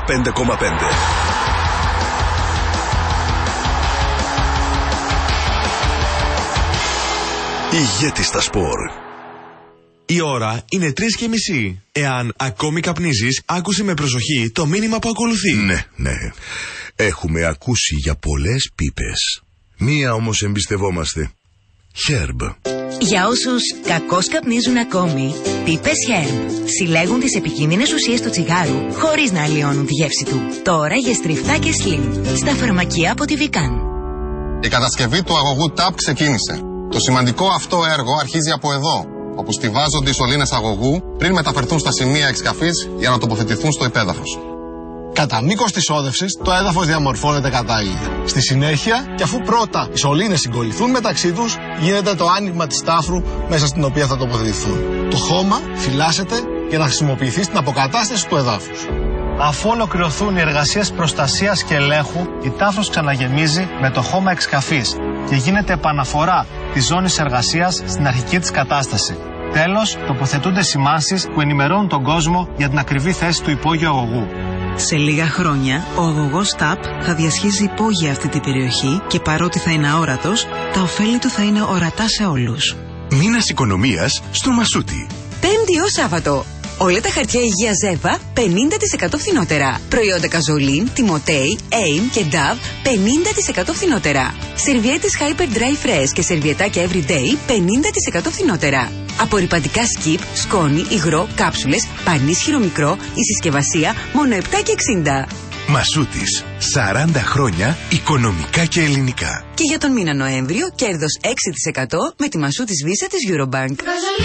Ηγέτης στα σπορ. Η ώρα είναι 3:30. Εάν ακόμη καπνίζεις, άκουσε με προσοχή το μήνυμα που ακολουθεί. Ναι. Έχουμε ακούσει για πολλές πίπες. Μία όμως εμπιστευόμαστε. Herb. Για όσους κακώς καπνίζουν ακόμη, πίπες Herb συλλέγουν τις επικίνδυνες ουσίες του τσιγάρου χωρίς να αλλοιώνουν τη γεύση του. Τώρα για στριφτά και slim, στα φαρμακεία από τη Vican. Η κατασκευή του αγωγού TAP ξεκίνησε. Το σημαντικό αυτό έργο αρχίζει από εδώ, όπου στιβάζονται οι σωλήνες αγωγού πριν μεταφερθούν στα σημεία εξκαφής για να τοποθετηθούν στο υπέδαφος. Κατά μήκος της όδευσης, το έδαφος διαμορφώνεται κατάγεια. Στη συνέχεια, και αφού πρώτα οι σωλήνες συγκολληθούν μεταξύ τους, γίνεται το άνοιγμα της τάφρου μέσα στην οποία θα τοποθετηθούν. Το χώμα φυλάσσεται για να χρησιμοποιηθεί στην αποκατάσταση του εδάφους. Αφού ολοκληρωθούν οι εργασίες προστασίας και ελέγχου, η τάφρος ξαναγεμίζει με το χώμα εξκαφής και γίνεται επαναφορά της ζώνης εργασίας στην αρχική της κατάσταση. Τέλος, τοποθετούνται σημάνσεις που ενημερώνουν τον κόσμο για την ακριβή θέση του υπόγειου αγωγού. Σε λίγα χρόνια, ο αγωγός TAP θα διασχίζει υπόγεια αυτή την περιοχή και παρότι θα είναι αόρατος, τα ωφέλη του θα είναι ορατά σε όλους. Μήνας οικονομίας στο Μασούτι. Πέμπτη ως Σάββατο. Όλα τα χαρτιά υγείας Ζέβα 50% φθηνότερα. Προϊόντα Καζολίν, Τιμοτέι, Aim και Dove 50% φθηνότερα. Σερβιέτες Hyper Dry Fresh και σερβιετάκια Everyday 50% φθηνότερα. Απορρυπαντικά Skip, σκόνη, υγρό, κάψουλες, πανίσχυρο μικρό, η συσκευασία μόνο 7,60. Μασούτης. 40 χρόνια οικονομικά και ελληνικά. Και για τον μήνα Νοέμβριο κέρδος 6% με τη Μασούτης Visa της Eurobank.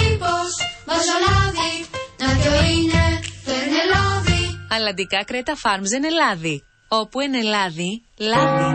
Αλλαντικά Κρέτα Farms εν Ελλάδη. Όπου εν Ελλάδη, λάδι.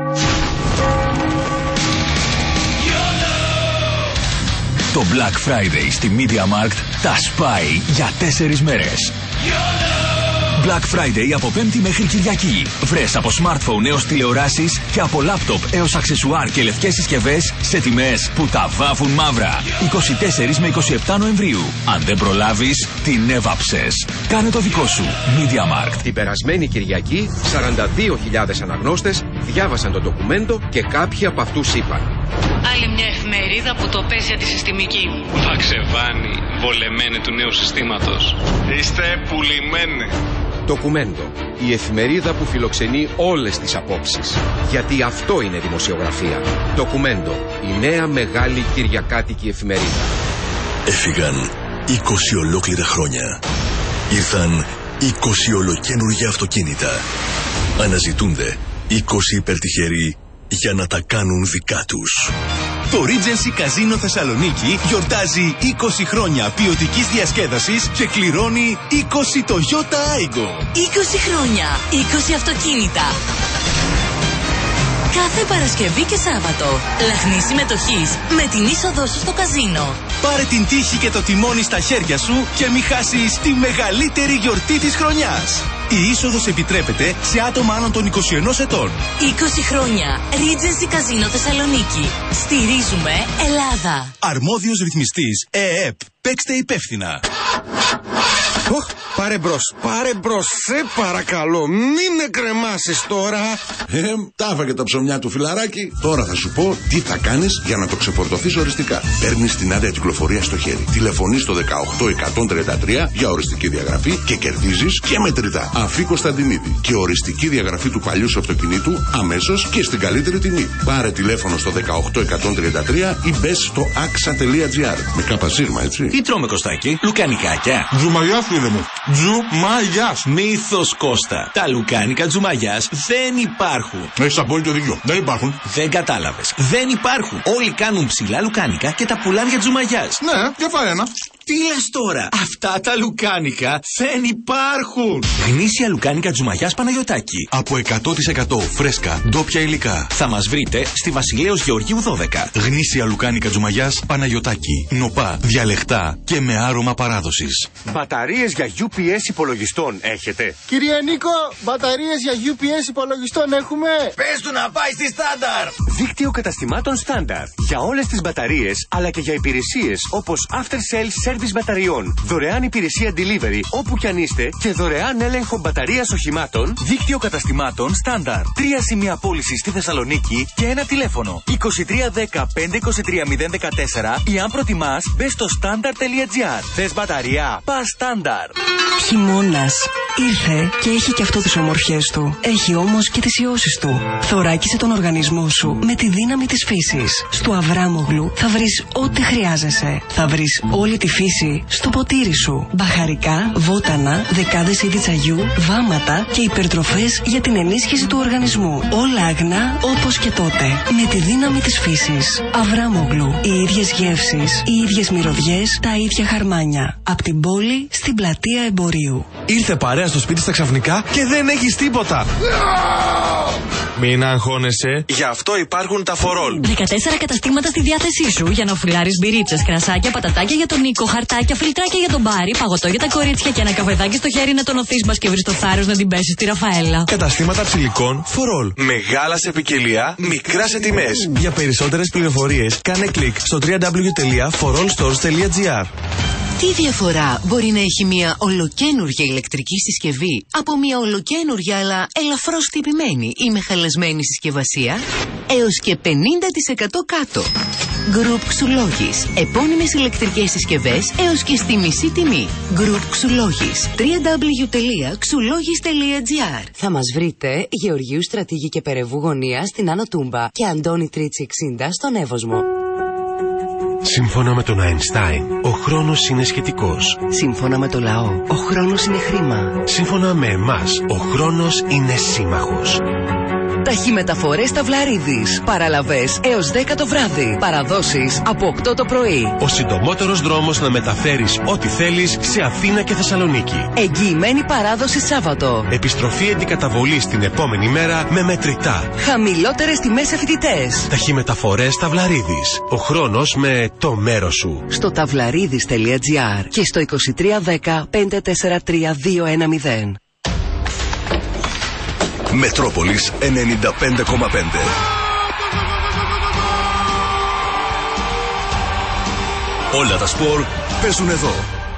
Το Black Friday στη MediaMarkt τα σπάει για 4 μέρες. Black Friday από Πέμπτη μέχρι Κυριακή. Βρες από smartphone έως τηλεοράσεις και από laptop έως αξεσουάρ και λευκές συσκευές σε τιμές που τα βάφουν μαύρα. 24 με 27 Νοεμβρίου. Αν δεν προλάβεις, την έβαψες. Κάνε το δικό σου. MediaMarkt. Την περασμένη Κυριακή, 42.000 αναγνώστες διάβασαν το ντοκουμέντο και κάποιοι από αυτούς είπαν: άλλη μια εφημερίδα που το παίζει αντισυστημική. Παξεβάνη, βολεμένε του νέου συστήματος. Είστε πουλημένοι. Ντοκουμέντο, η εφημερίδα που φιλοξενεί όλες τις απόψεις. Γιατί αυτό είναι δημοσιογραφία. Ντοκουμέντο, η νέα μεγάλη κυριακάτικη εφημερίδα. Έφυγαν 20 ολόκληρα χρόνια. Ήρθαν 20 ολοκένουργια αυτοκίνητα. Αναζητούνται 20 υπερτυχεροί για να τα κάνουν δικά τους. Το Regency Casino Θεσσαλονίκη γιορτάζει 20 χρόνια ποιοτικής διασκέδασης και κληρώνει 20 Toyota Aygo. 20 χρόνια, 20 αυτοκίνητα. Κάθε Παρασκευή και Σάββατο. Λαχνή συμμετοχής με την είσοδό σου στο καζίνο. Πάρε την τύχη και το τιμόνι στα χέρια σου και μη χάσεις τη μεγαλύτερη γιορτή της χρονιάς. Η είσοδος επιτρέπεται σε άτομα άνω των 21 ετών. 20 χρόνια. Regency Casino Θεσσαλονίκη. Στηρίζουμε Ελλάδα. Αρμόδιος ρυθμιστής ΕΕΠ. Παίξτε υπεύθυνα. Πάρε μπρος, σε παρακαλώ, μην εκκρεμάσεις τώρα. Τα έφαγε τα ψωμιά του φιλαράκι. Τώρα θα σου πω τι θα κάνεις για να το ξεφορτωθείς οριστικά. Παίρνεις την άδεια κυκλοφορία στο χέρι. Τηλεφωνείς στο 18133 για οριστική διαγραφή και κερδίζεις και μετρητά. Αφή Κωνσταντινίδη και οριστική διαγραφή του παλιού σου αυτοκινήτου αμέσως και στην καλύτερη τιμή. Πάρε τηλέφωνο στο 18133 ή μπες στο axa.gr. Με καπασίρμα, έτσι. Τι τρώμε, Κωστάκι? Λουκανικάκια. Τζουμαγιάς, φίλε μου. Τζουμαγιάς. Μύθος, Κώστα. Τα λουκάνικα Τζουμαγιάς δεν υπάρχουν. Έχεις απόλυτο δίκιο. Δεν υπάρχουν. Δεν κατάλαβες. Δεν υπάρχουν. Όλοι κάνουν ψηλά λουκάνικα και τα πουλάνε για Τζουμαγιάς. Ναι, και φάει ένα. Τι λες τώρα? Αυτά τα λουκάνικα δεν υπάρχουν. Γνήσια λουκάνικα Τζουμαγιάς Παναγιωτάκη. Από 100% φρέσκα, ντόπια υλικά. Θα μας βρείτε στη Βασιλέως Γεωργίου 12. Γνήσια λουκάνικα Τζουμαγιάς Παναγιωτάκη. Νοπά, διαλεχτά και με άρωμα παράδοσης. Μπαταρίες για UPS υπολογιστών έχετε? Κύριε Νίκο, μπαταρίες για UPS υπολογιστών έχουμε. Πες του να πάει στη Στάνταρ. Δίκτυο καταστημάτων Στάνταρ. Για όλες τις μπαταρίες αλλά και για υπηρεσίες όπως After Sales Service μπαταριών. Δωρεάν υπηρεσία delivery όπου κι αν είστε και δωρεάν έλεγχο μπαταρίας οχημάτων. Δίκτυο καταστημάτων Στάνταρ. 3 σημεία πώληση στη Θεσσαλονίκη και ένα τηλέφωνο 2310 523 014 ή αν προτιμάς μπες στο standard.gr. Θες μπαταρία? Πας Στάνταρ. Χειμώνας. Ήρθε και έχει και αυτό τις ομορφιές του. Έχει όμως και τις ιώσεις του. Θωράκισε τον οργανισμό σου με τη δύναμη της φύσης. Στο Αβράμογλου θα βρεις ό,τι χρειάζεσαι. Θα βρεις όλη τη φύση στο ποτήρι σου. Μπαχαρικά, βότανα, δεκάδες είδη τσαγιού, βάματα και υπερτροφές για την ενίσχυση του οργανισμού. Όλα αγνά όπως και τότε. Με τη δύναμη της φύσης. Αβράμογλου. Οι ίδιες γεύσεις, οι ίδιες μυρωδιές, τα ίδια χαρμάνια. Απ' την πόλη στην πλατεία Εμπορίου. Ήρθε παρέα στο σπίτι στα ξαφνικά και δεν έχεις τίποτα. Μην αγχώνεσαι, γι' αυτό υπάρχουν τα φορόλ. 14 καταστήματα στη διάθεσή σου για να οφειλάρεις μπυρίτσες, κρασάκια, πατατάκια για τον Νίκο, χαρτάκια, φιλτράκια για τον Μπάρι, παγωτό για τα κορίτσια και ένα καφεδάκι στο χέρι να τον οθείς μπας και βρεις το θάρρος να την πέσεις στη Ραφαέλα. Καταστήματα ψηλικών φορόλ. Μεγάλα σε ποικιλία, μικρά σε τιμές. Για περισσότερες πληροφορίες κάνε κλικ στο www.forallstores.gr. Τι διαφορά μπορεί να έχει μια ολοκαίνουργια ηλεκτρική συσκευή από μια ολοκαίνουργια αλλά ελαφρώς τυπημένη ή με χαλασμένη συσκευασία? Έως και 50% κάτω. Group Xulogis. Επώνυμες ηλεκτρικές συσκευές έως και στη μισή τιμή. Group Xulogis. www.xulogis.gr. Θα μας βρείτε Γεωργίου Στρατήγη και Περεβού Γωνία στην Άνω Τούμπα και Αντώνη Τρίτσι 60 στον Εύωσμο. Σύμφωνα με τον Αϊνστάιν, ο χρόνος είναι σχετικός. Σύμφωνα με το λαό, ο χρόνος είναι χρήμα. Σύμφωνα με εμάς, ο χρόνος είναι σύμμαχος. Ταχυμεταφορές Ταυλαρίδης. Παραλαβές έως 10 το βράδυ. Παραδόσεις από 8 το πρωί. Ο συντομότερος δρόμος να μεταφέρεις ό,τι θέλεις σε Αθήνα και Θεσσαλονίκη. Εγγυημένη παράδοση Σάββατο. Επιστροφή αντικαταβολής την επόμενη μέρα με μετρητά. Χαμηλότερες τιμές σε φοιτητές. Ταχυμεταφορές Ταυλαρίδης. Ο χρόνος με το μέρος σου. Στο ταυλαρίδης.gr και στο 2310 543 210. Μετρόπολης 95,5. Όλα τα σπορ παίζουν εδώ.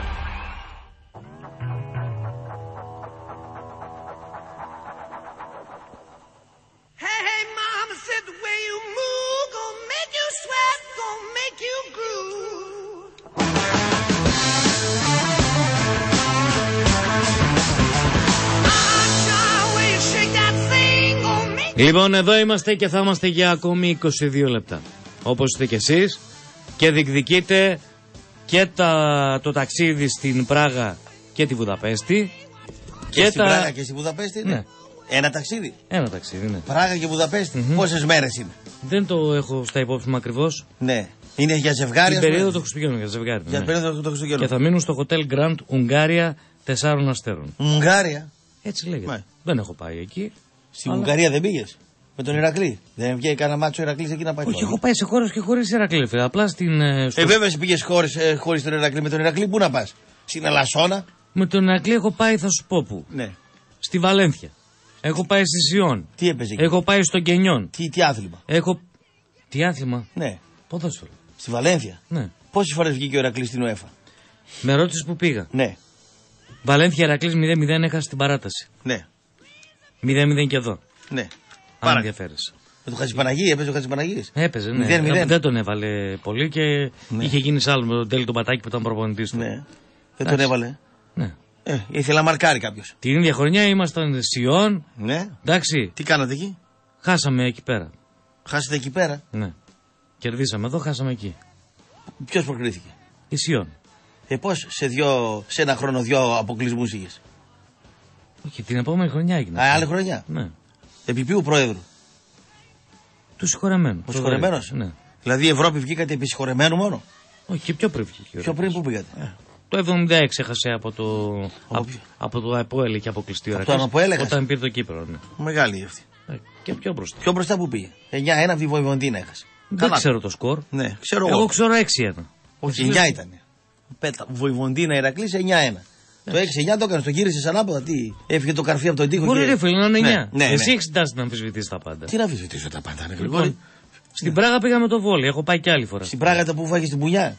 Λοιπόν, εδώ είμαστε και θα είμαστε για ακόμη 22 λεπτά. Όπως είστε κι εσείς και διεκδικείτε και το ταξίδι στην Πράγα και τη Βουδαπέστη. Και στην Πράγα και στη Βουδαπέστη είναι. Ναι. Ένα ταξίδι. Ένα ταξίδι, ναι. Πράγα και Βουδαπέστη. Πόσες μέρες είναι? Δεν το έχω στα υπόψη μου ακριβώς. Ναι. Είναι για ζευγάρι. Την περίοδο των Χριστουγέννων, για ζευγάρι. Για την περίοδο των Χριστουγέννων. Και θα μείνουν στο Hotel Grand Ουγγάρια 4 αστέρων. Ουγγάρια. Έτσι λέγεται. Δεν έχω πάει εκεί. Στην Ουγγαρία δεν πήγες? Με τον Ηρακλή. Δεν βγαίνει κανένα μάτσο ο Ηρακλής εκεί να πάει? Όχι, έχω πάει σε χώρες και χωρίς Ηρακλή. Απλά στην. Βέβαια, σε πήγες χωρίς τον Ηρακλή. Με τον Ηρακλή πού να πας? Στην Ελασσόνα. Με τον Ηρακλή έχω πάει, θα σου πω πού. Ναι. Στη Βαλένθια. Έχω πάει στη Σιόν. Τι έπαιζε εκεί? Έχω πάει στο Κενιόν. Τι άθλημα? Τι άθλημα? Ναι. Ποδόσφαιρο. Στη Βαλένθια. Ναι. Πόσες φορές βγήκε ο Ηρακλής στην UEFA? Με ρώτησες που πήγα. Ναι. Βαλένθια Ηρακλής 0-0 έχασε στην παράταση. Ναι. 0-0 και εδώ. Ναι. Αν ενδιαφέρεσαι. Με τον Χατζηπαναγή, έπαιζε ο Χατζηπαναγής? Έπαιζε, ναι. 0-0. Δεν τον έβαλε πολύ και είχε γίνει σ' άλλο με τον Τέλη τον Πατάκη που ήταν προπονητής του. Ναι. Δεν τον έβαλε. Ναι. Ήθελα να μαρκάρει κάποιος. Την ίδια χρονιά ήμασταν Σιόν. Ναι. Εντάξει. Τι κάνατε εκεί? Χάσαμε εκεί πέρα. Χάσατε εκεί πέρα? Ναι. Κερδίσαμε εδώ, χάσαμε εκεί. Ποιος προκρίθηκε? Η Σιόν. Πώς σε ένα χρόνο 2 αποκλεισμούς είχες? Όχι, την επόμενη χρονιά έγινε. Άλλη χρονιά? Ναι. Επί ποιου πρόεδρου? Του συγχωρεμένου. Ο συγχωρεμένος? Ναι. Δηλαδή η Ευρώπη βγήκατε επί συγχωρεμένου μόνο? Όχι, και πιο πριν βγήκε. Πιο πριν πού πήγατε? Το 76 έχασε από το ΑΠΟΕΛ είχε αποκλειστεί ο Ηρακλής. Όταν πήρε το Κύπρο. Ναι. Μεγάλη αυτή. Και πιο μπροστά. Πιο μπροστά που πήγε? 9-1 από τη Βοηβοντίνα έχασε. Δεν ξέρω το σκορ. Ναι, ξέρω εγώ ξέρω 6-1. Όχι, 9 ήταν. Βοηβοντίνα Ηρακλής 9-1. Το 6-9 το έκανε, το γύρισε ανάποδα. Τι, έφυγε το καρφί από τον τοίχο. Μπορεί ρε φίλε να είναι 9. Ναι, εσύ έχεις τάσει να αμφισβητήσεις τα πάντα. Τι να αμφισβητήσω τα πάντα, ρε λοιπόν, στην Πράγα πήγαμε το βόλι, έχω πάει κι άλλη φορά. Στην Πράγα τα που φάγεις την πουνιά.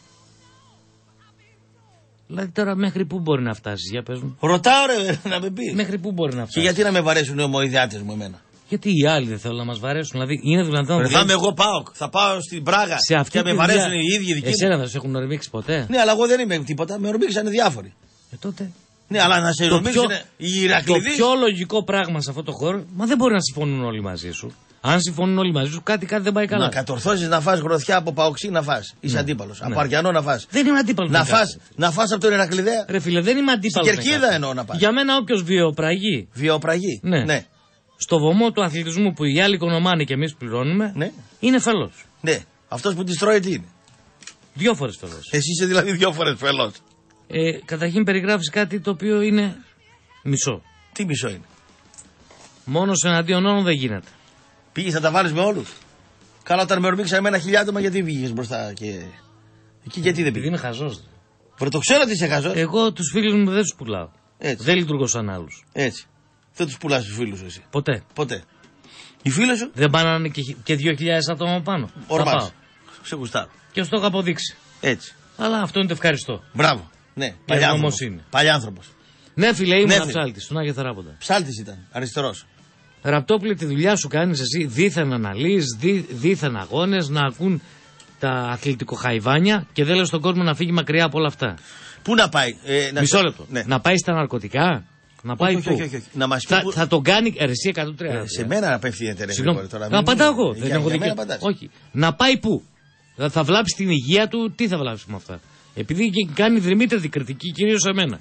Δηλαδή τώρα μέχρι πού μπορεί να φτάσεις, για πες μου. Ρωτάω ρε να με πεις. Μέχρι πού μπορεί να φτάσεις. Και γιατί να με βαρέσουν οι ομοειδιάτες μου εμένα? Γιατί οι άλλοι δεν θέλουν να μας βαρέσουν. Δηλαδή είναι δυνατόν. Θα είμαι εγώ ΠΑΟΚ. Θα πάω στην Πράγα και με βαρέσουν οι ίδιοι δικοί μου. Εσένα δεν σε έχουν ορμήξει ποτέ? Ναι, αλλά εγώ δεν είμαι τίποτα. Με ορμήξανε διάφοροι. Τότε. Ναι, αλλά να σε νομίζουν οι Ηρακλήδες. Το πιο λογικό πράγμα σε αυτό το χώρο, μα δεν μπορεί να συμφωνούν όλοι μαζί σου. Αν συμφωνούν όλοι μαζί σου, κάτι δεν πάει καλά. Να κατορθώσεις να φας γροθιά από Παοξή να φας. Είσαι αντίπαλος. Από Αρκιανό να φας. Δεν είμαι αντίπαλος. Να φας από τον Ηρακλήδα. Ρε φίλε, δεν είμαι αντίπαλος. Στην Κερκίδα εννοώ να πας. Για μένα όποιος βιοπραγεί. Βιοπραγεί. Ναι. Στο βωμό του αθλητισμού που οι άλλοι οικονομάνε και εμείς πληρώνουμε, είναι φελός. Ναι. Αυτός που τις τρώει τι είναι? 2 φορές φελός. Εσύ είσαι δηλαδή 2 φορές φελός. Καταρχήν περιγράφεις κάτι το οποίο είναι μισό. Τι μισό είναι? Μόνος εναντίον όλων δεν γίνεται. Πήγες να τα βάλεις με όλους. Καλά, όταν με ορμήξαν εμένα 1000 άτομα, γιατί βγήκες μπροστά και. Εκεί γιατί δεν πήγες? Είναι χαζός. Το ξέρω ότι είσαι χαζός. Εγώ τους φίλους μου δεν τους πουλάω. Έτσι. Δεν λειτουργώ σαν άλλους. Έτσι. Δεν τους πουλάς τους φίλους σου εσύ. Ποτέ. Οι φίλοι σου? Δεν πάνε να είναι και 2.000 άτομα πάνω. Ορμάς. Σε γουστάρω. Και σου το έχω αποδείξει. Έτσι. Αλλά αυτό είναι το ευχαριστώ. Μπράβο. Ναι. Παλιάνθρωπος. Ναι, φίλε, ήμουν ψάλτης στον Άγιο Θεράποντα. Ψάλτης ήταν. Αριστερός. Ραπτόπουλε, τη δουλειά σου κάνεις εσύ δίθεν αναλύεις, δίθεν αγώνες, να ακούν τα αθλητικοχαϊβάνια και δεν λες στον κόσμο να φύγει μακριά από όλα αυτά. Πού να πάει? Μισό λεπτό. Ναι. Να πάει στα ναρκωτικά. Να πάει πού? Όχι. Να μας πει θα τον κάνει εσύ 130. Σε μένα απευθύνεται. Να απαντάω εγώ. Δεν έχω δικαίωμα. Όχι. Να πάει πού? Θα βλάψει την υγεία του, τι θα βλάψει με αυτά? Επειδή κάνει δρυμύτερη κριτική κυρίως σε μένα.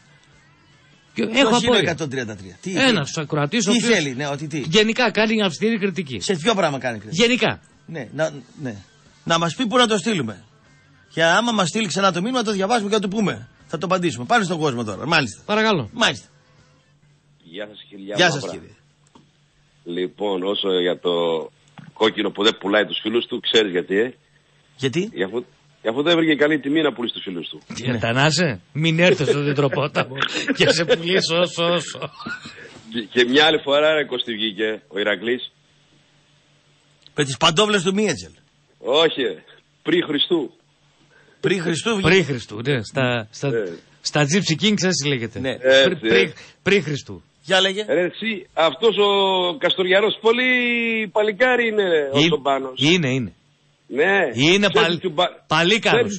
Έχω απόλυτα. 133. Ένας ακροατής. Τι θέλει, ότι τι? Γενικά κάνει αυστηρή κριτική. Σε ποιο πράγμα κάνει κριτική? Γενικά. Ναι. Να μας πει πού να το στείλουμε. Και άμα μας στείλει ξανά το μήνυμα, το διαβάσουμε και να το πούμε. Θα το απαντήσουμε. Πάνε στον κόσμο τώρα. Μάλιστα. Παρακαλώ. Μάλιστα. Γεια σας, κύριε. Γεια σας, κύριε. Λοιπόν, όσο για το κόκκινο που δεν πουλάει τους φίλους του, ξέρεις γιατί? Γιατί? Αφού δεν έβγαινε καλή τιμή να πουλήσει τους φίλους του. Τανάσε, μην έρθεις στον Τετροπόταμο και σε πουλήσω όσο. Και μια άλλη φορά, ρε Κώστη, βγήκε ο Ηρακλής. Με τις παντόβλες του Μίετζελ. Όχι, πριν Χριστού. Πριν Χριστού βγήκε. Πριν Χριστού, ναι. Στα Gypsy Kings έτσι λέγεται. Ναι. Πριν Χριστού. Για λέγε. Ρε εσύ, αυτός ο Καστοριανός πολύ παλικάρι είναι όσο πάνω. Είναι. Ναι. Είναι παλίκαρος.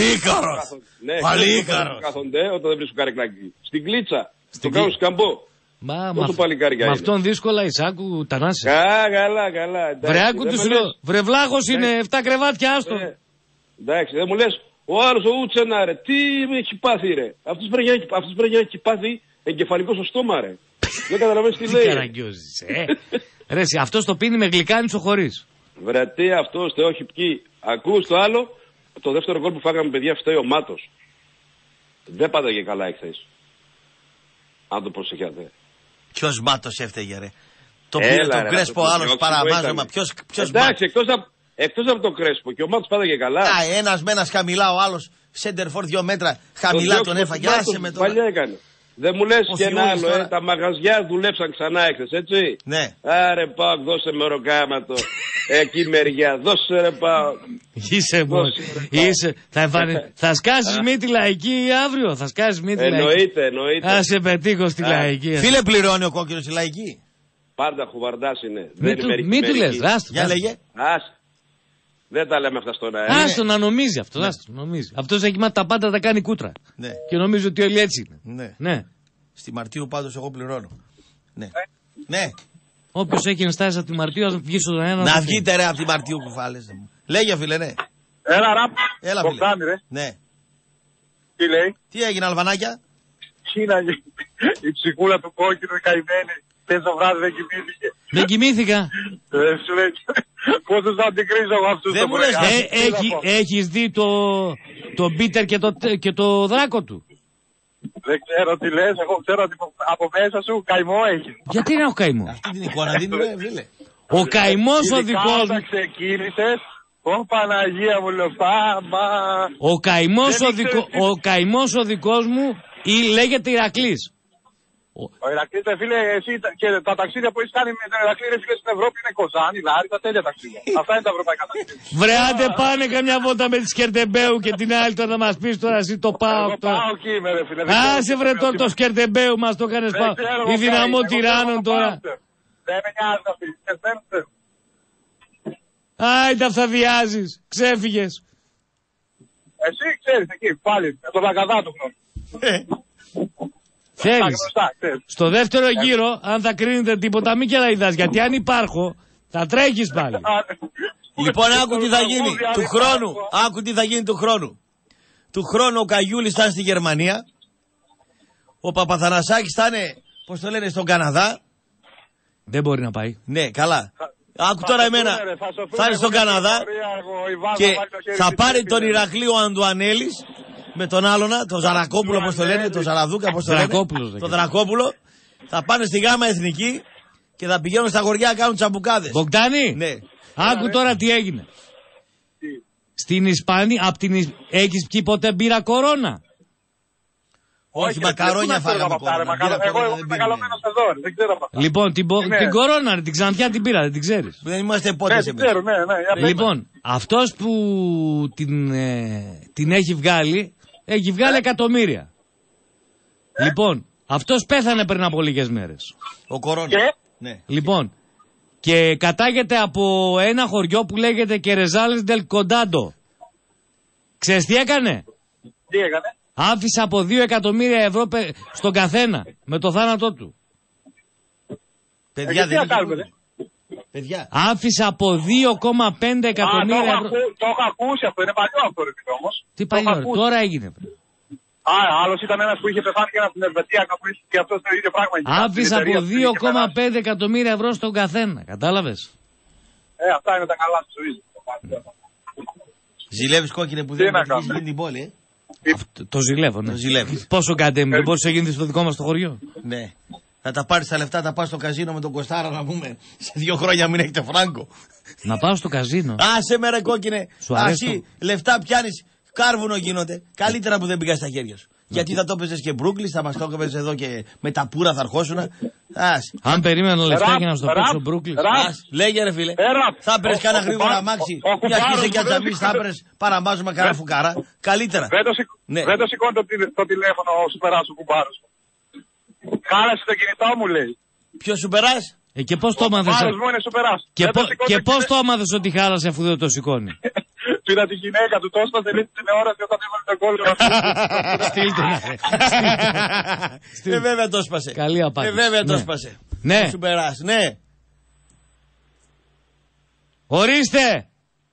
Παλίκαρος. Κάθονται όταν δεν βρίσκουν καρεκλάκι. Στην κλίτσα. Στο κάνουν σκαμπό. Με αυτόν δύσκολα Ισάκου Τανάση. Καλά. Βρεάκου του σου λέω. Βρε βλάχος είναι 7 κρεβάτια άστο. Εντάξει, δεν μου λες. Ο άλλος ο Ούτσενα ρε. Τι έχει πάθει ρε. Αυτός πρέπει να έχει πάθει εγκεφαλικό στο στόμα ρε. Δεν καταλαβαίνεις τι λέει. Τι καραγκιόζεις ρε. Αυτός το πίνει με γλυκάνισο χωρίς. Βρε τι αυτός, τε όχι ποιοι. Ακούς το άλλο, το δεύτερο γκολ που φάγαμε παιδιά φταίει ο Μάτος. Δεν πάταγε καλά εχθές. Αν το προσεχιάτε. Ποιος Μάτος έφταιγε ρε? Το πήρε τον Κρέσπο άλλος παραμάζωμα. Ποιος εντάξει, εκτός από τον Κρέσπο και ο Μάτος πάταγε καλά. Ένας με ένας χαμηλά, ο άλλος Σέντερφορ 2 μέτρα χαμηλά τον έφαγε. Άσε με τώρα. Παλιά έκανε. Δεν μου λες και ένα άλλο, τα μαγαζιά δουλέψαν ξανά έκθες, έτσι. Ναι. Άρε Πάοκ, δώσε με ροκάματο. Εκεί μεριά, δώσε ρε Πάοκ. Είσαι, θα σκάσεις μύτη λαϊκή αύριο, θα σκάσεις μύτη λαϊκή. Εννοείται. Θα σε πετύχω στη λαϊκή. Φίλε, πληρώνει ο κόκκινος στη λαϊκή? Πάντα χουβαρντάς είναι. Μην του λες, για λέγε. Δεν τα λέμε αυτά στον αέρα. Άστο να νομίζει αυτό. Αυτός έχει μάθει τα πάντα, τα κάνει κούτρα. Ναι. Και νομίζει ότι όλοι έτσι είναι. Ναι. Στη Μαρτίου πάντως εγώ πληρώνω. Ναι. Όποιος έχει ενστάσεις από τη Μαρτίου, να βγει στον αέρα. Να βγείτε ρε από τη Μαρτίου κουφάλες. Λέγε φίλε, ναι. Έλα ραπ. Έλα φίλε. Ρε. Ναι. Τι λέει? Τι έγινε Αλβανάκια? Η ψυχούλα του κόκκινου καημένη. Χθες το βράδυ δεν κοιμήθηκε. Δεν κοιμήθηκα. Σου λέει, πώς τους αντικρίζω εγώ αυτούς το πρωί. Έχεις δει το Μπίτερ και το δράκο του? Δεν ξέρω τι λες, εγώ ξέρω ότι από μέσα σου καημό έχει. Γιατί να έχω καημό? Αυτή την εικόνα δίνουμε, φίλε. Ο καημός ο δικός μου. Ξεκίνησες, Παναγία μου λέω, Ο καημός ο δικός μου λέγεται Ηρακλής. Ο Ηρακλής, φίλε, εσύ και τα ταξίδια που έχεις κάνει με τον Ηρακλή, φίλε, στην Ευρώπη είναι Κοζάνη, Λάρισα, τέλεια ταξίδια. Αυτά είναι τα ευρωπαϊκά ταξίδια. Βρε, άντε πάνε καμιά βόλτα με τη Σκερτεμπέου και την άλλη τώρα να μας πεις τώρα εσύ το ΠΑΟΚ. ΠΑΟΚ είμαι, ρε φίλε. Άσε βρε τώρα το Σκερτεμπέου μας το έκανες ΠΑΟΚ. Η δυναμό τυράννων τώρα. Δεν με νοιάζει να φύγεις. Άιντε αυθαδιάζεις, ξέφυγες. Εσύ ξέρεις εκεί, πάλι, με τον Λαγκαδά του γνώμη. Θέλεις. Στο δεύτερο γύρο, αν θα κρίνετε τίποτα, μην κελαϊδάς. Γιατί αν υπάρχω, θα τρέχεις πάλι. Λοιπόν, άκου τι θα γίνει του χρόνου. Άκου τι θα γίνει του χρόνου. Του χρόνου ο Καγιούλης θα είναι στη Γερμανία. Ο Παπαθανασάκης θα είναι, πώς το λένε, στον Καναδά. Δεν μπορεί να πάει. Ναι, καλά. Άκου τώρα εμένα. Θα είναι στον Καναδά και θα πάρει τον Ηρακλή ο Αντουανέλης με τον άλλονα, τον Ζαρακόπουλο, πώς το λένε, τον Ζαραδούκα, πώς το λένε. Τον Δρακόπουλο. Θα πάνε στη Γάμα Εθνική και θα πηγαίνουν στα χωριά να κάνουν τσαμπουκάδες. Μπογκδάνη, ναι. Άκου τώρα τι έγινε. Στην Ισπανία, έχεις πιει ποτέ μπύρα Κορώνα? Όχι, μακαρόνια φάγαμε Κορώνα. Εγώ είμαι μεγαλωμένος εδώ, δεν ξέρω. Λοιπόν, την Κορώνα, την ξανθιά την πήρα, δεν την ξέρεις? Δεν είμαστε πότες εμείς. Λοιπόν, αυτός που την έχει βγάλει εκατομμύρια. Λοιπόν, αυτός πέθανε πριν από λίγες μέρες. Ο Κορώνα. Ναι. Λοιπόν, και κατάγεται από ένα χωριό που λέγεται Κερεζάλες Ντελ Κοντάντο. Ξέρεις τι έκανε? Τι έκανε? Άφησε από 2 εκατομμύρια ευρώ στον καθένα με το θάνατό του. Παιδιά, δεν είναι. Παιδιά. Άφησε από 2,5 εκατομμύρια ευρώ. Το έχω ακούσει αυτό, είναι παλιό αυτό όμως. Τι παλιό, τώρα έγινε. Άλλος ήταν ένας που είχε πεθάνει και ένας στην Ελβετία και αυτός το ίδιο πράγμα. Άφησε από 2,5 εκατομμύρια ευρώ στον καθένα, κατάλαβες? Αυτά είναι τα καλά της ζωής. Ζηλεύεις κόκκινε που δεν έχει γίνει την πόλη, Το ζηλεύω, ναι. Πόσο κάντε, δεν μπορείς να γίνεις στο δικό μας το χωριό? Ναι. Θα τα πάρεις τα λεφτά, τα πας στο καζίνο με τον Κωστάρα να πούμε σε 2 χρόνια μην έχετε φράγκο. Να πάω στο καζίνο. Άσε με ρε κόκκινε. Σου αρέσει? Λεφτά πιάνεις, κάρβουνο γίνονται. Καλύτερα που δεν πήγα στα χέρια σου. Γιατί θα το έπαιζες και Μπρούκλις, θα μας το έπαιζες εδώ και με τα πουρα θα αρχόσουνα. Αν περίμενα λεφτά για να στο παίξω Μπρούκλις. Λέγε ρε φίλε. Θα έπαιρες κάνα γρήγορα αμάξι. Μια και είσαι και ατζαμίς, θα έπαιρες παραμάζουμε κάνα φουκάρα. Καλύτερα. Δεν το σηκώνει το τηλέφωνο ο Σουπεράς ο κουμπάρος. Χάλασε το κινητό μου, λέει. Ποιος Σουπεράς? Και πώς το έμαθες? Και πώς το έμαθες ότι χάλασε αφού δεν το σηκώνει? Πήρα τη γυναίκα του, το έσπασε την τηλεόραση όταν έβαλε τον κόλλο. Στείλτε. Βέβαια το έσπασε. Καλή απάντηση. Βέβαια το έσπασε. Ναι. Σουπεράς, ναι. Ορίστε.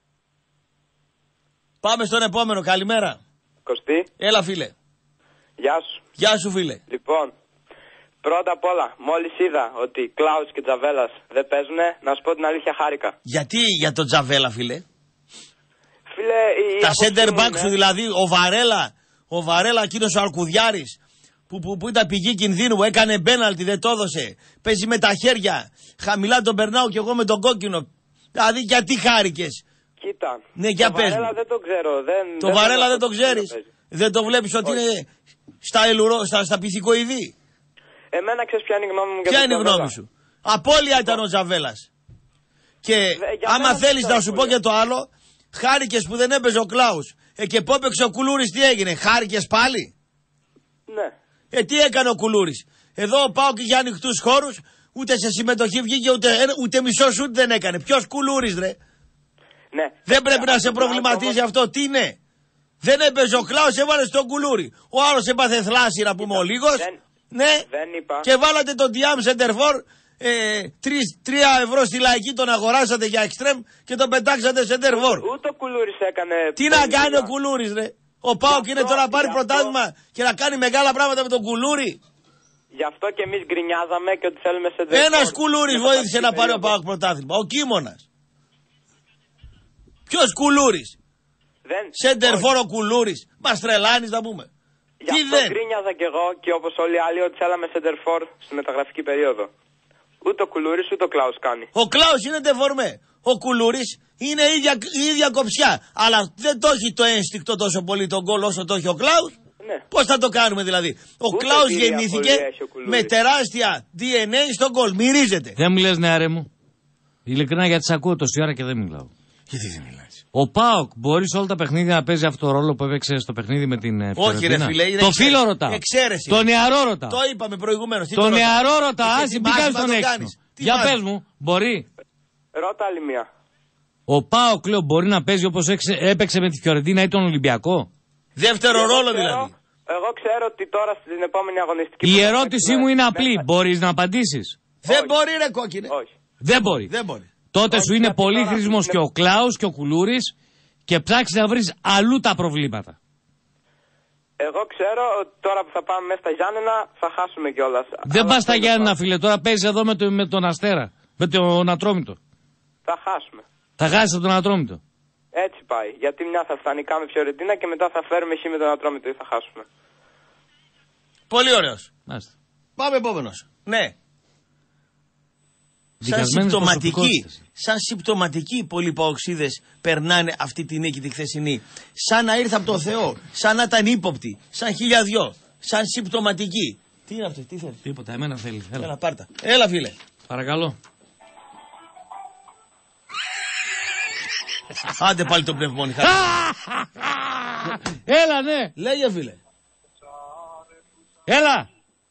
Πάμε στον επόμενο, καλημέρα. Κωστή. Έλα φίλε. Γεια σου. Γεια σου φίλε. Λοιπόν, πρώτα απ' όλα, μόλις είδα ότι Κλάους και Τζαβέλας δεν παίζουνε, να σου πω την αλήθεια χάρηκα. Γιατί για τον Τζαβέλα φίλε? Φίλε, τα center back σου δηλαδή, ο Βαρέλα εκείνος ο Αρκουδιάρης που ήταν πηγή κινδύνου, που έκανε πέναλτι, δεν το έδωσε. Παίζει με τα χέρια, χαμηλά τον περνάω κι εγώ με τον κόκκινο. Δηλαδή γιατί χάρηκες? Κοίτα, ναι, για το Βαρέλα δεν το ξέρω. Το Βαρέλα δεν το ξέρεις? Δεν το βλέπεις ότι είναι στα πυθικοειδή? Εμένα ξέρεις ποια είναι η γνώμη μου? Ποια είναι η γνώμη σου? Απώλεια ήταν ο Τζαβέλας. Και άμα θέλεις να σου πω και το άλλο, χάρηκες που δεν έπαιζε ο Κλάους. Και που έπαιξε ο Κουλούρης, τι έγινε? Χάρηκες πάλι? Ναι. Τι έκανε ο Κουλούρης? Εδώ πάω και για ανοιχτούς χώρους, ούτε σε συμμετοχή βγήκε, ούτε μισό σουτ δεν έκανε. Ποιος Κουλούρης ρε? Ναι. Δεν πρέπει να σε προβληματίζει αυτό? Τι είναι? Δεν έπαιζε ο Κλάους, έβαλε τον Κουλούρη. Ο άλλος έπαθε θλάση να πούμε ο λίγος. Ναι. Δεν είπα. Και βάλατε τον Διάμ Σεντερφόρ. 3 ευρώ στη Λαϊκή τον αγοράσατε για εξτρέμ και τον πετάξατε Σεντερφόρ. Ούτε ο Κουλούρης έκανε. Τι να κάνει ο Κουλούρης ρε? Ο ΠΑΟΚ είναι τώρα να πάρει πρωτάθλημα και να κάνει μεγάλα πράγματα με τον Κουλούρη. Γι' αυτό και εμείς γκρινιάζαμε και ότι θέλουμε Σεντερφόρ. Ένας Κουλούρης βοήθησε να πάρει ο ΠΑΟΚ πρωτάθλημα. Ο Κίμωνας. Ποιος Κουλούρης? Σεντερφόρ ο Κουλούρης. Μας τρελάνεις να πούμε. Γι' αυτό γκρίνιαζα κι εγώ και όπως όλοι οι άλλοι ότι θέλαμε Σεντερφόρ στη μεταγραφική περίοδο. Ούτε ο Κουλούρης ούτε ο Κλάους κάνει. Ο Κλάους είναι ντεφορμέ. Ο Κουλούρης είναι η ίδια κοψιά. Αλλά δεν το έχει το ένστικτο τόσο πολύ τον γκολ όσο το έχει ο Κλάους. Ναι. Πώς θα το κάνουμε δηλαδή? Ο Κλάους γεννήθηκε με τεράστια DNA στον γκολ. Μυρίζεται. Δεν μου λες ναι άρε μου. Ειλικρινά γιατί σ' ακούω τόση ώρα και δεν μιλάω. Γιατί δεν μιλάς? Ο ΠΑΟΚ μπορεί σε όλα τα παιχνίδια να παίζει αυτό το ρόλο που έπαιξε στο παιχνίδι με την όχι ρε φίλε, είναι το φίλο ρωτάω. Εξαίρεση. Το νεαρό ρωτάω. Το είπαμε προηγουμένως. Το νεαρό ρωτάω. Άσυ μπήκαν στον έξυπνο. Για πες μου, μπορεί? Ρώτα άλλη μία. Ο ΠΑΟΚ λέω μπορεί να παίζει όπως έπαιξε με τη Φιωρεντίνα ή τον Ολυμπιακό? Δεύτερο ρόλο δηλαδή. Εγώ ξέρω ότι τώρα στην επόμενη αγωνιστική... Η ερώτησή μου είναι απλή. Μπορείς να απαντήσεις? Δεν μπορεί ρε κόκκινε. Όχι. Δεν μπορεί. Τότε σου είναι πολύ χρήσιμος και ο Κλάους και ο Κουλούρης και ψάξεις να βρεις αλλού τα προβλήματα. Εγώ ξέρω ότι τώρα που θα πάμε μέσα στα Γιάννενα θα χάσουμε κιόλας. Δεν πας στα Γιάννενα, φίλε. Τώρα παίζεις εδώ με τον Αστέρα. Με τον Ατρόμητο. Θα χάσουμε. Θα χάσεις τον Ατρόμητο. Έτσι πάει. Γιατί μια θα φτανικά με Φιωρεντίνα και μετά θα φέρουμε χ με τον Ατρόμητο ή θα χάσουμε. Πολύ ωραίος. Πάμε επόμενος. Ναι. Σαν συμπτωματικοί οι πολυπαοξίδες περνάνε αυτή τη νίκη τη χθεσινή. Σαν να ήρθε από το Θεό. Σαν να ήταν ύποπτοι. Σαν χιλιαδιό. Σαν συμπτωματικοί. Τι είναι αυτό, τι θέλει? Τίποτα, εμένα θέλει. Έλα πάρτα. Έλα φίλε. Παρακαλώ. Άντε πάλι το πνευμόνι. Έλα ναι. Λέγε φίλε. Έλα.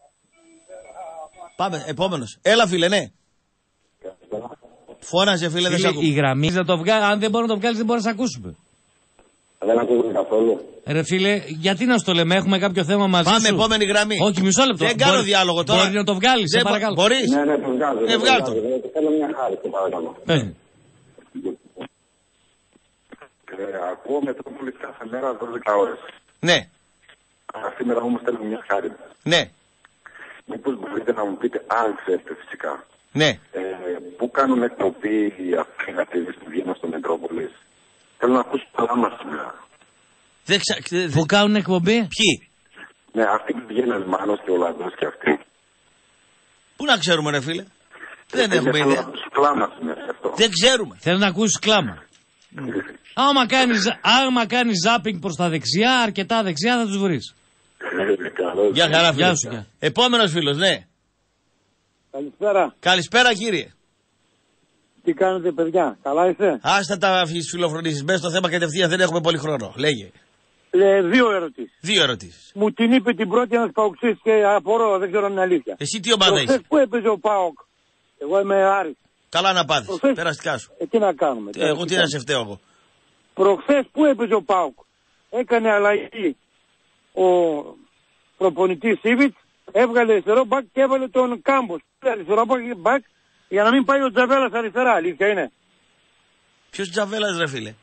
Πάμε, επόμενος. Έλα φίλε, ναι. Φώναζε φίλε, δεν σε ακούω. Η γραμμή να το βγάλει, αν δεν μπορεί να το βγάλει, δεν μπορεί να σε ακούσουμε. Δεν ακούγεται καθόλου. Ρε φίλε, γιατί να στο λέμε, έχουμε κάποιο θέμα μαζί σου? Πάμε, επόμενη γραμμή. Όχι, μισό λεπτό. Δεν κάνω διάλογο τώρα. Μπορεί να το βγάλει, σε παρακαλώ. Μπορείς? Ναι, το βγάλω. Βγάλω το. Θέλω μια χάρη, σε παρακαλώ. Ακούω Μετρόπολη κάθε μέρα 12 ώρες. Ναι. Σήμερα όμως θέλω μια χάρη. Ναι. Μήπως μπορείτε να μου πείτε, αν ξέρετε φυσικά, ναι. Πού κάνουν εκπομπή οι αφήνατες που βγαίνουν στο Μετρόπολης? Θέλω να ακούσω το όνομα σήμερα. Πού κάνουν εκπομπή? Ποιοι? Ναι, αυτοί που βγαίνουν, Μάνος και Ολλανδός και αυτοί. Πού να ξέρουμε ρε φίλε? Δεν έχουμε ιδέα. Δεν ξέρουμε. Θέλω να ακούσεις κλάμα. Άμα κάνεις ζάπινγκ προς τα δεξιά, αρκετά δεξιά θα τους βρεις. Γεια χαρά φίλε. Επόμενος φίλος, ναι. Καλησπέρα. Καλησπέρα κύριε. Τι κάνετε παιδιά, καλά είστε? Άστα τα φιλοφρονήσεις, μπες στο θέμα κατευθείαν, δεν έχουμε πολύ χρόνο. Λέγε. Δύο ερωτήσεις. Μου την είπε την πρώτη ένας Παοξής και απορώ, δεν ξέρω αν είναι αλήθεια. Εσύ τι ομάδα είσαι? Πού έπαιζε ο ΠΑΟΚ? Εγώ είμαι Άρης. Καλά να πάθεις, περαστικά σου. Τι να κάνουμε. Εγώ τι να σε φταίω εγώ. Προχθές που έπαιζε ο ΠΑΟΚ? Έκανε αλλαγή ο προπονητής Σίβιτς, έβγαλε αριστερό μπακ και έβαλε τον Κάμπος. Αριστερό μπακ για να μην πάει ο Τζαβέλας αριστερά, αλήθεια είναι. Ποιος Τζαβέλας ρε φίλε?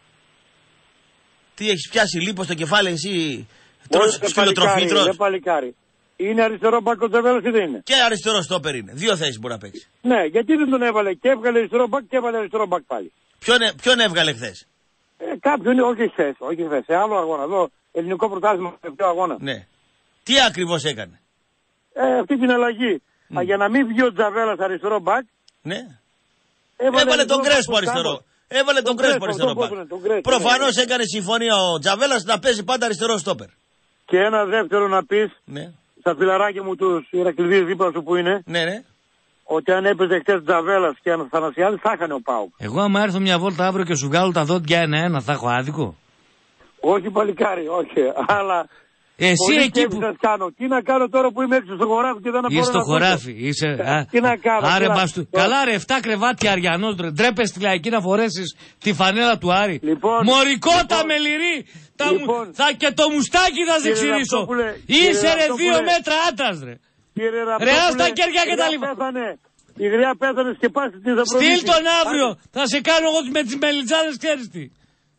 Τι έχεις πιάσει λίπος στο κεφάλι εσύ? Τρως σκυλοτροφή τρως? Δεν παλικάρι. Είναι αριστερό μπακ ο Τζαβέλας ή δεν είναι? Και αριστερό στόπερ είναι. Δύο θέσεις μπορεί να παίξει. Ναι, γιατί δεν τον έβαλε και έβγαλε αριστερό μπακ και έβαλε αριστερό μπακ πάλι? Ποιον έβγαλε χθες? Κάποιον, όχι χθες. Σε άλλο αγώνα. Εδώ ελληνικό πρωτάθλημα, τελευταίο αγώνα. Ναι. Τι ακριβώς έκανε? Αυτή την αλλαγή. Για να μην βγει ο Τζαβέλας αριστερό μπακ. Ναι. Έβαλε τον Κρέσπο αριστερό. Έβαλε τον Κρέσπο αριστερό μπακ. Προφανώς έκανε συμφωνία ο Τζαβέλας να παίζει πάντα αριστερό στόπερ. Και ένα δεύτερο να πεις, ναι, στα φιλαράκια μου τους Ηρακλειδίες δίπλα σου που είναι, ναι, ναι, ότι αν έπαιζε χτες Τζαβέλας και Αναστανασιάδης θα είχαν ο ΠΑΟΚ. Εγώ άμα έρθω μια βόλτα αύριο και σου βγάλω τα δόντια ένα-ένα, θα έχω άδικο? Όχι παλικάρι, όχι, αλλά... Εσύ εκεί που... κάνω. Τι να κάνω τώρα που είμαι έξω στο χωράφι και δεν μπορώ να... Είσαι στο χωράφι, είσαι... Τι να κάνω. Άρε καλά ρε, 7 κρεβάτια Αριανός, ντρέπεσαι στη Λαϊκή να φορέσεις τη φανέλα του Άρη. Μωρικότα με λυρί, και το μουστάκι θα σε ξυρίσω. Είσαι ρε 2 μέτρα άντρας ρε. Ρε άστα κέρια και τα λοιπά. Η γριά πέθανε και πας τι θα προμήθει. Στείλ τον αύριο, θα σε κάνω εγώ με τις μελιτζάδες, ξέρεις τι.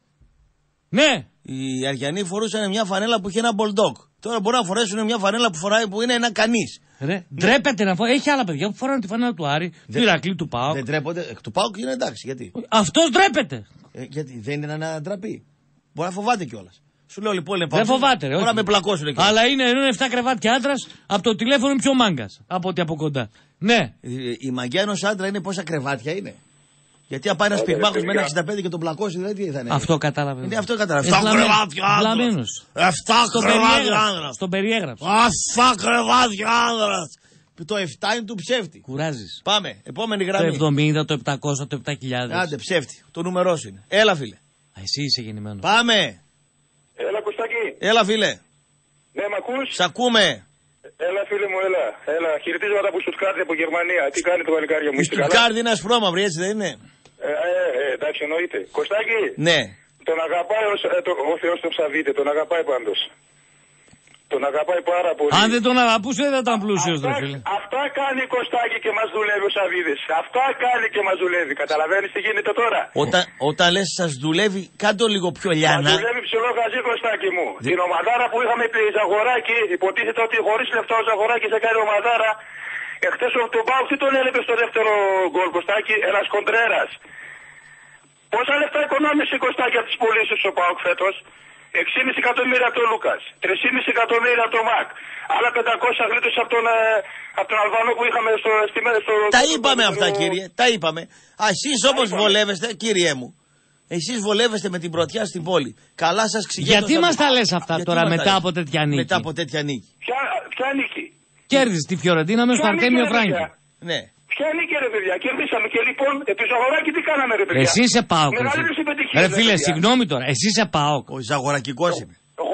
Ναι. Οι Αριανοί φορούσαν μια φανέλα που είχε ένα μπολντόκ. Τώρα μπορούν να φορέσουν μια φανέλα που φοράει που είναι ένα κανείς. Ντρέπεται να φοράει. Έχει άλλα παιδιά που φοράνε τη φανέλα του Άρη, του Ηρακλή, του ΠΑΟΚ. Δεν ντρέπονται. Του ΠΑΟΚ είναι εντάξει. Γιατί? Αυτός ντρέπεται. Γιατί δεν είναι να ντραπεί. Μπορεί να φοβάται κιόλας. Σου λέω λοιπόν. Δεν φοβάται, ρε. Μπορεί να με πλακώσουν εκεί. Αλλά είναι 7 κρεβάτια άντρας, από το τηλέφωνο πιο μάγκας από ότι από κοντά. Ναι. Η μαγιά ενός άντρα είναι πόσα κρεβάτια είναι. Γιατί αν πάει ένας πυγμάχος με ένα 65 και τον πλακώσει, δηλαδή τι θα είναι? Αυτό κατάλαβε. Είναι αυτό κατάλαβε. 7 κρεβάτια άνδρας. 7 κρεβάτια άνδρας. Στον περιέγραψε. 7 κρεβάτια άνδρας. Το 7 είναι του ψεύτη. Κουράζεις. Πάμε, επόμενη γραμμή. Το 70, το 700, το 7.000. Άντε, ψεύτη. Το νούμερό σου είναι. Έλα, φίλε. Εσύ είσαι γεννημένος. Πάμε. Έλα, Κωστάκη. Έλα, φίλε. Ναι, μ' ακούς? Σ' ακούμε. Έλα, φίλε μου, έλα. Χαιρετίσματα από Στουτγκάρδη από Γερμανία. Τι κάνει το παλικάρια μου? Η Στουτγκάρδη είναι ασπρόμαυρη, έτσι δεν είναι? Εντάξει, εννοείται. Κωστάκη. Ναι. Τον αγαπάει ο Θεός τον ψαβείτε, τον αγαπάει πάντως. Τον αγαπάει πάρα πολύ. Αν δεν τον αγαπούσε δεν θα ήταν πλούσιος, ρε φίλε. Αυτά κάνει Κωστάκη και μας δουλεύει ο Σαββίδης. Αυτά κάνει και μας δουλεύει. Καταλαβαίνεις τι γίνεται τώρα. Όταν λες σας δουλεύει, κάτω λίγο πιο λιάνα. Μας δουλεύει ψηλό γαζί, Κωστάκη μου. Την ομαδάρα που είχαμε πει Ζαγοράκη, υποτίθεται ότι χωρίς λεφτά ο Ζαγοράκης θα κάνει ομαδάρα. Εχθές τον Πάουκ τι τον έλειπε στο δεύτερο γκολ, Κωστάκη, ένας Κοντρέρας. Πόσα λεφτά οικονόμησε η Κωστάκη από τις πωλήσεις του Πάουκ φέτος? 6,5 εκατομμύρια από τον Λούκας, 3,5 εκατομμύρια από τον Μακ, άλλα 500 γλίτωσε από τον Αλβανό που είχαμε στο. Τα είπαμε αυτά, κύριε, τα είπαμε. Εσείς όμως βολεύεστε, κύριέ μου. Εσείς βολεύεστε με την πρωτιά στην πόλη. Καλά σας ξηγείτε. Γιατί μας τα λες αυτά τώρα μετά από τέτοια νίκη? Μετά από τέτοια νίκη. Ποια νίκη? Κέρδισε τη Φιωρεντίνα με στο Αρτέμιο Φράγκη. Ναι. Ποια νίκη, ρε παιδιά, κερδίσαμε και λοιπόν επί Ζαγοράκη τι κάναμε, ρε παιδιά? Εσύ είσαι ΠΑΟΚ. Ρε φίλε, συγγνώμη τώρα, εσύ είσαι ΠΑΟΚ. Ο Ζαγορακικός είμαι.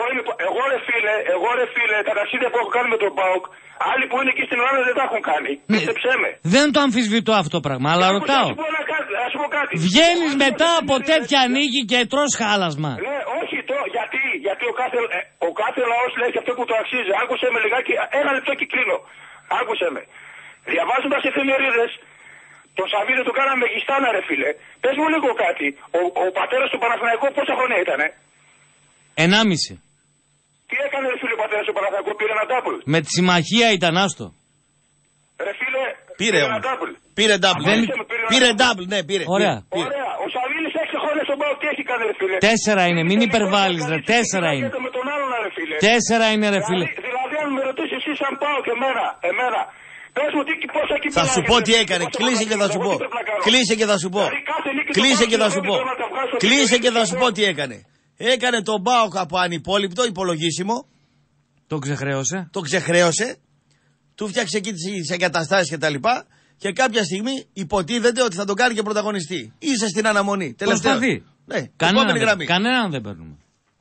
Εγώ ρε φίλε, τα ταξίδια που έχω κάνει με τον ΠΑΟΚ, άλλοι που είναι εκεί στην Ελλάδα δεν τα έχουν κάνει. Πίστεψέ με. Δεν το αμφισβητώ αυτό πράγμα, αλλά ρωτάω. Βγαίνεις μετά από τέτοια νίκη και τρως χάλασμα. Ναι, όχι, γιατί ο κάθε λαός λέει και αυτό που το αξίζει. Άκουσε με λιγάκι, ένα λεπτό και κλείνω. Άκουσε με. Διαβάζοντας εφημερίδες, τον Σαββίδη του κάναμε γιστάνα, ρε φίλε. Πες μου λίγο κάτι. Ο πατέρας του Παναθηναϊκού πόσα χρόνια ήτανε? 1,5. Τι έκανε, ρε φίλε, ο πατέρας του Παναθηναϊκού? Πήρε ένα double. Με τη συμμαχία ήταν άστο. Ρε φίλε, πήρε ένα double. Πήρε double. Πήρε double, ναι, πήρε. Ωραία. Ο Σαββίδης 6 χρόνια στον ΠΑΟΚ τι έχει κάνει, ρε φίλε? 4 είναι, μην υπερβάλλεις, ρε. 4 είναι. 4 είναι, ρε φίλε. Δηλαδή, αν με ρωτήσεις εσύ σαν ΠΑΟΚ και εμένα. Θα σου πω τι έκανε. Κλείσε και θα σου πω. Κλείσε και θα σου πω. Κλείσε και θα σου πω. Κλείσε και θα σου πω τι έκανε. Έκανε τον ΠΑΟΚ από ανυπόλοιπτο, υπολογίσιμο. Το ξεχρέωσε. Το ξεχρέωσε. Του φτιάξε εκεί τις εγκαταστάσεις και τα λοιπά. Και κάποια στιγμή υποτίθεται ότι θα τον κάνει και πρωταγωνιστή. Είσαι στην αναμονή. Τελευταίο. Ναι, κανέναν δεν παίρνουμε.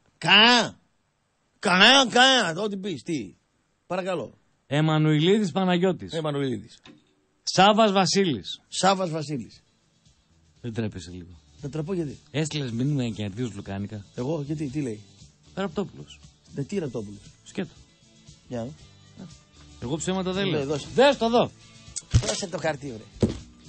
Κανέναν. Ό,τι πεις. Τι. Παρακαλώ. Εμμανουηλίδης Παναγιώτης. Εμμανουηλίδης. Σάββας Βασίλης. Σάββας Βασίλης. Δεν τρέπεσαι λίγο? Δεν τραπώ γιατί? Έστειλες μήνυμα για κερδίους λουκάνικα. Εγώ γιατί, τι λέει? Ραπτόπουλος. Τι Ραπτόπουλος? Σκέτο. Για. Εγώ ψέματα δεν λέω. Δες το εδώ. Δώσε το χαρτί, ωραία.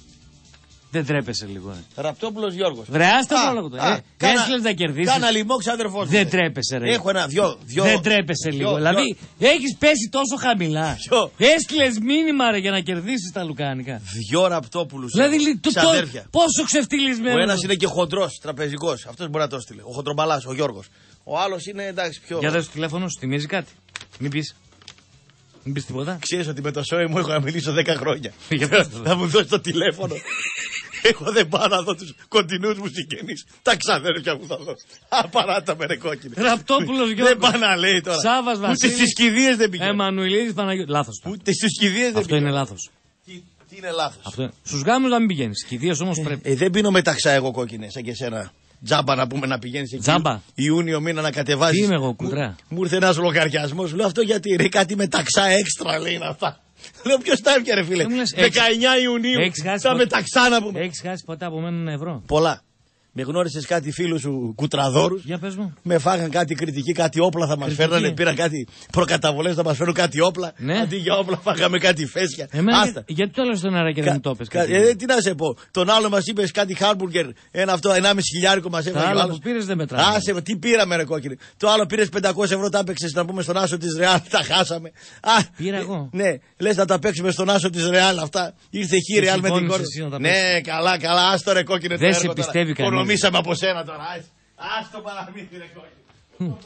Δεν τρέπεσαι λίγο. Ραπτόπουλος Γιώργος. Βρεάστε το όλο το. Έστειλες να κερδίσεις. Κάνα λοιμό ξάδερφός. Δεν τρέπεσαι, ρε. Έχω δυο. Δεν τρέπεσαι λίγο. Δηλαδή έχεις πέσει τόσο χαμηλά. Έστειλες μήνυμα, ρε, για να κερδίσεις τα λουκάνικα. 2 Ραπτόπουλους. Δηλαδή πόσο ξεφτυλισμένο. Ο ένας είναι και χοντρός, τραπεζικός. Αυτός μπορεί να το στείλει. Ο χοντρομπαλάς, ο Γιώργος. Ο άλλος είναι εντάξει πιο. Για δες το τηλέφωνο, σου θυμίζει κάτι? Μην πεις. Μην πεις τίποτα. Ξέρεις ότι με το σόι μου έχω να μιλήσω 10 χρόνια. Θα μου δώσει το τηλέφωνο. Εγώ δεν πάω να δω τους κοντινούς μου συγγενείς. Τα ξαδέρφια μου θα δω. Απαράτα με ρε κόκκινε. Ραπτόπουλος Γιώργος. Δεν πάει να λέει τώρα. Σάββας Βασίλης. Ούτε στις κηδείες δεν πηγαίνει. Εμμανουηλίδης Παναγιώτης. Λάθος. Ούτε στις κηδείες δεν πηγαίνει. Αυτό είναι λάθος. Τι είναι λάθος? Στους γάμους να μην πηγαίνεις. Κηδείες όμως πρέπει. Δεν πίνω μεταξά εγώ κόκκινε σαν και εσένα. Τζάμπα να πούμε να πηγαίνεις εκεί. Τζάμπα. Ιούνιο μήνα να κατεβάζεις. Τι είμαι εγώ, κουτρά. Μου ήρθε ένας λογαριασμός. Λέω αυτό γιατί ρε κάτι μεταξά έξτρα λέει είναι αυτά. Λέω ποιος τα έπιανε φίλε. 19 Ιουνίου. Τα μεταξά να πούμε. Έχεις χάσει ποτέ από μένα ευρώ? Πολλά. Με γνώρισες κάτι φίλους σου κουτραδόρους. Για πες μου. Με φάγαν κάτι κριτική, κάτι όπλα θα μας φέρνανε. Πήραν κάτι προκαταβολές θα μας φέρουν κάτι όπλα. Ναι. Αντί για όπλα φάγαμε κάτι φέσια. Γιατί το έλεγες στον αέρα και δεν μου το πες? Τι να σε πω. Τον άλλο μας είπες κάτι χάρμπουργκερ. Ένα αυτό 1,5 χιλιάρικο μας έφαγε. Το άλλο που πήρες δεν μετράει. Άσε, τι πήραμε ρε κόκκινε. Το άλλο πήρες 500 ευρώ, τα έπαιξες να πούμε στον άσο της Ρεάλ. Τα χάσαμε. Πήρα εγώ. Ναι, λες να τα παίξουμε στον άσο της Ρεάλ αυτά. Ήρθε εκεί η Ρεάλ με την κόρη. Ναι, καλά, άστο ρε κόκκινε. Δεν σε πιστεύει κανείς. Οικονομήσαμε από σένα τώρα. Άστο παραμύθι ρε κόκκινε.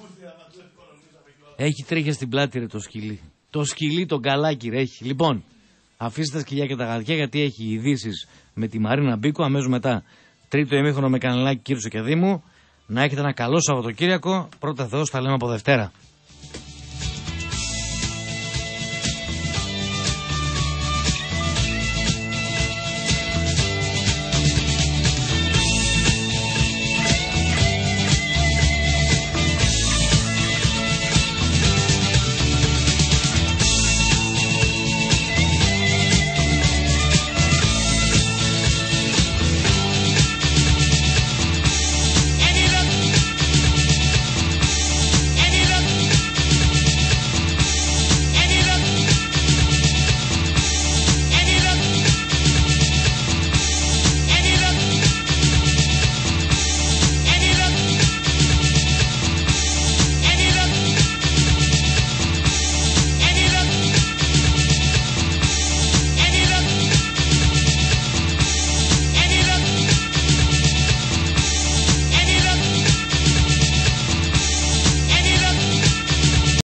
Έχει τρίχια στην πλάτη ρε το σκυλί. Το σκυλί τον καλάκι ρε έχει. Λοιπόν, αφήστε τα σκυλιά και τα γατιά γιατί έχει ειδήσεις με τη Μαρίνα Μπίκο αμέσως μετά. Τρίτο ημίχρονο με Κανελάκη, Κύρσο και Δήμου. Να έχετε ένα καλό Σαββατοκύριακο. Πρώτα Θεός, τα λέμε από Δευτέρα.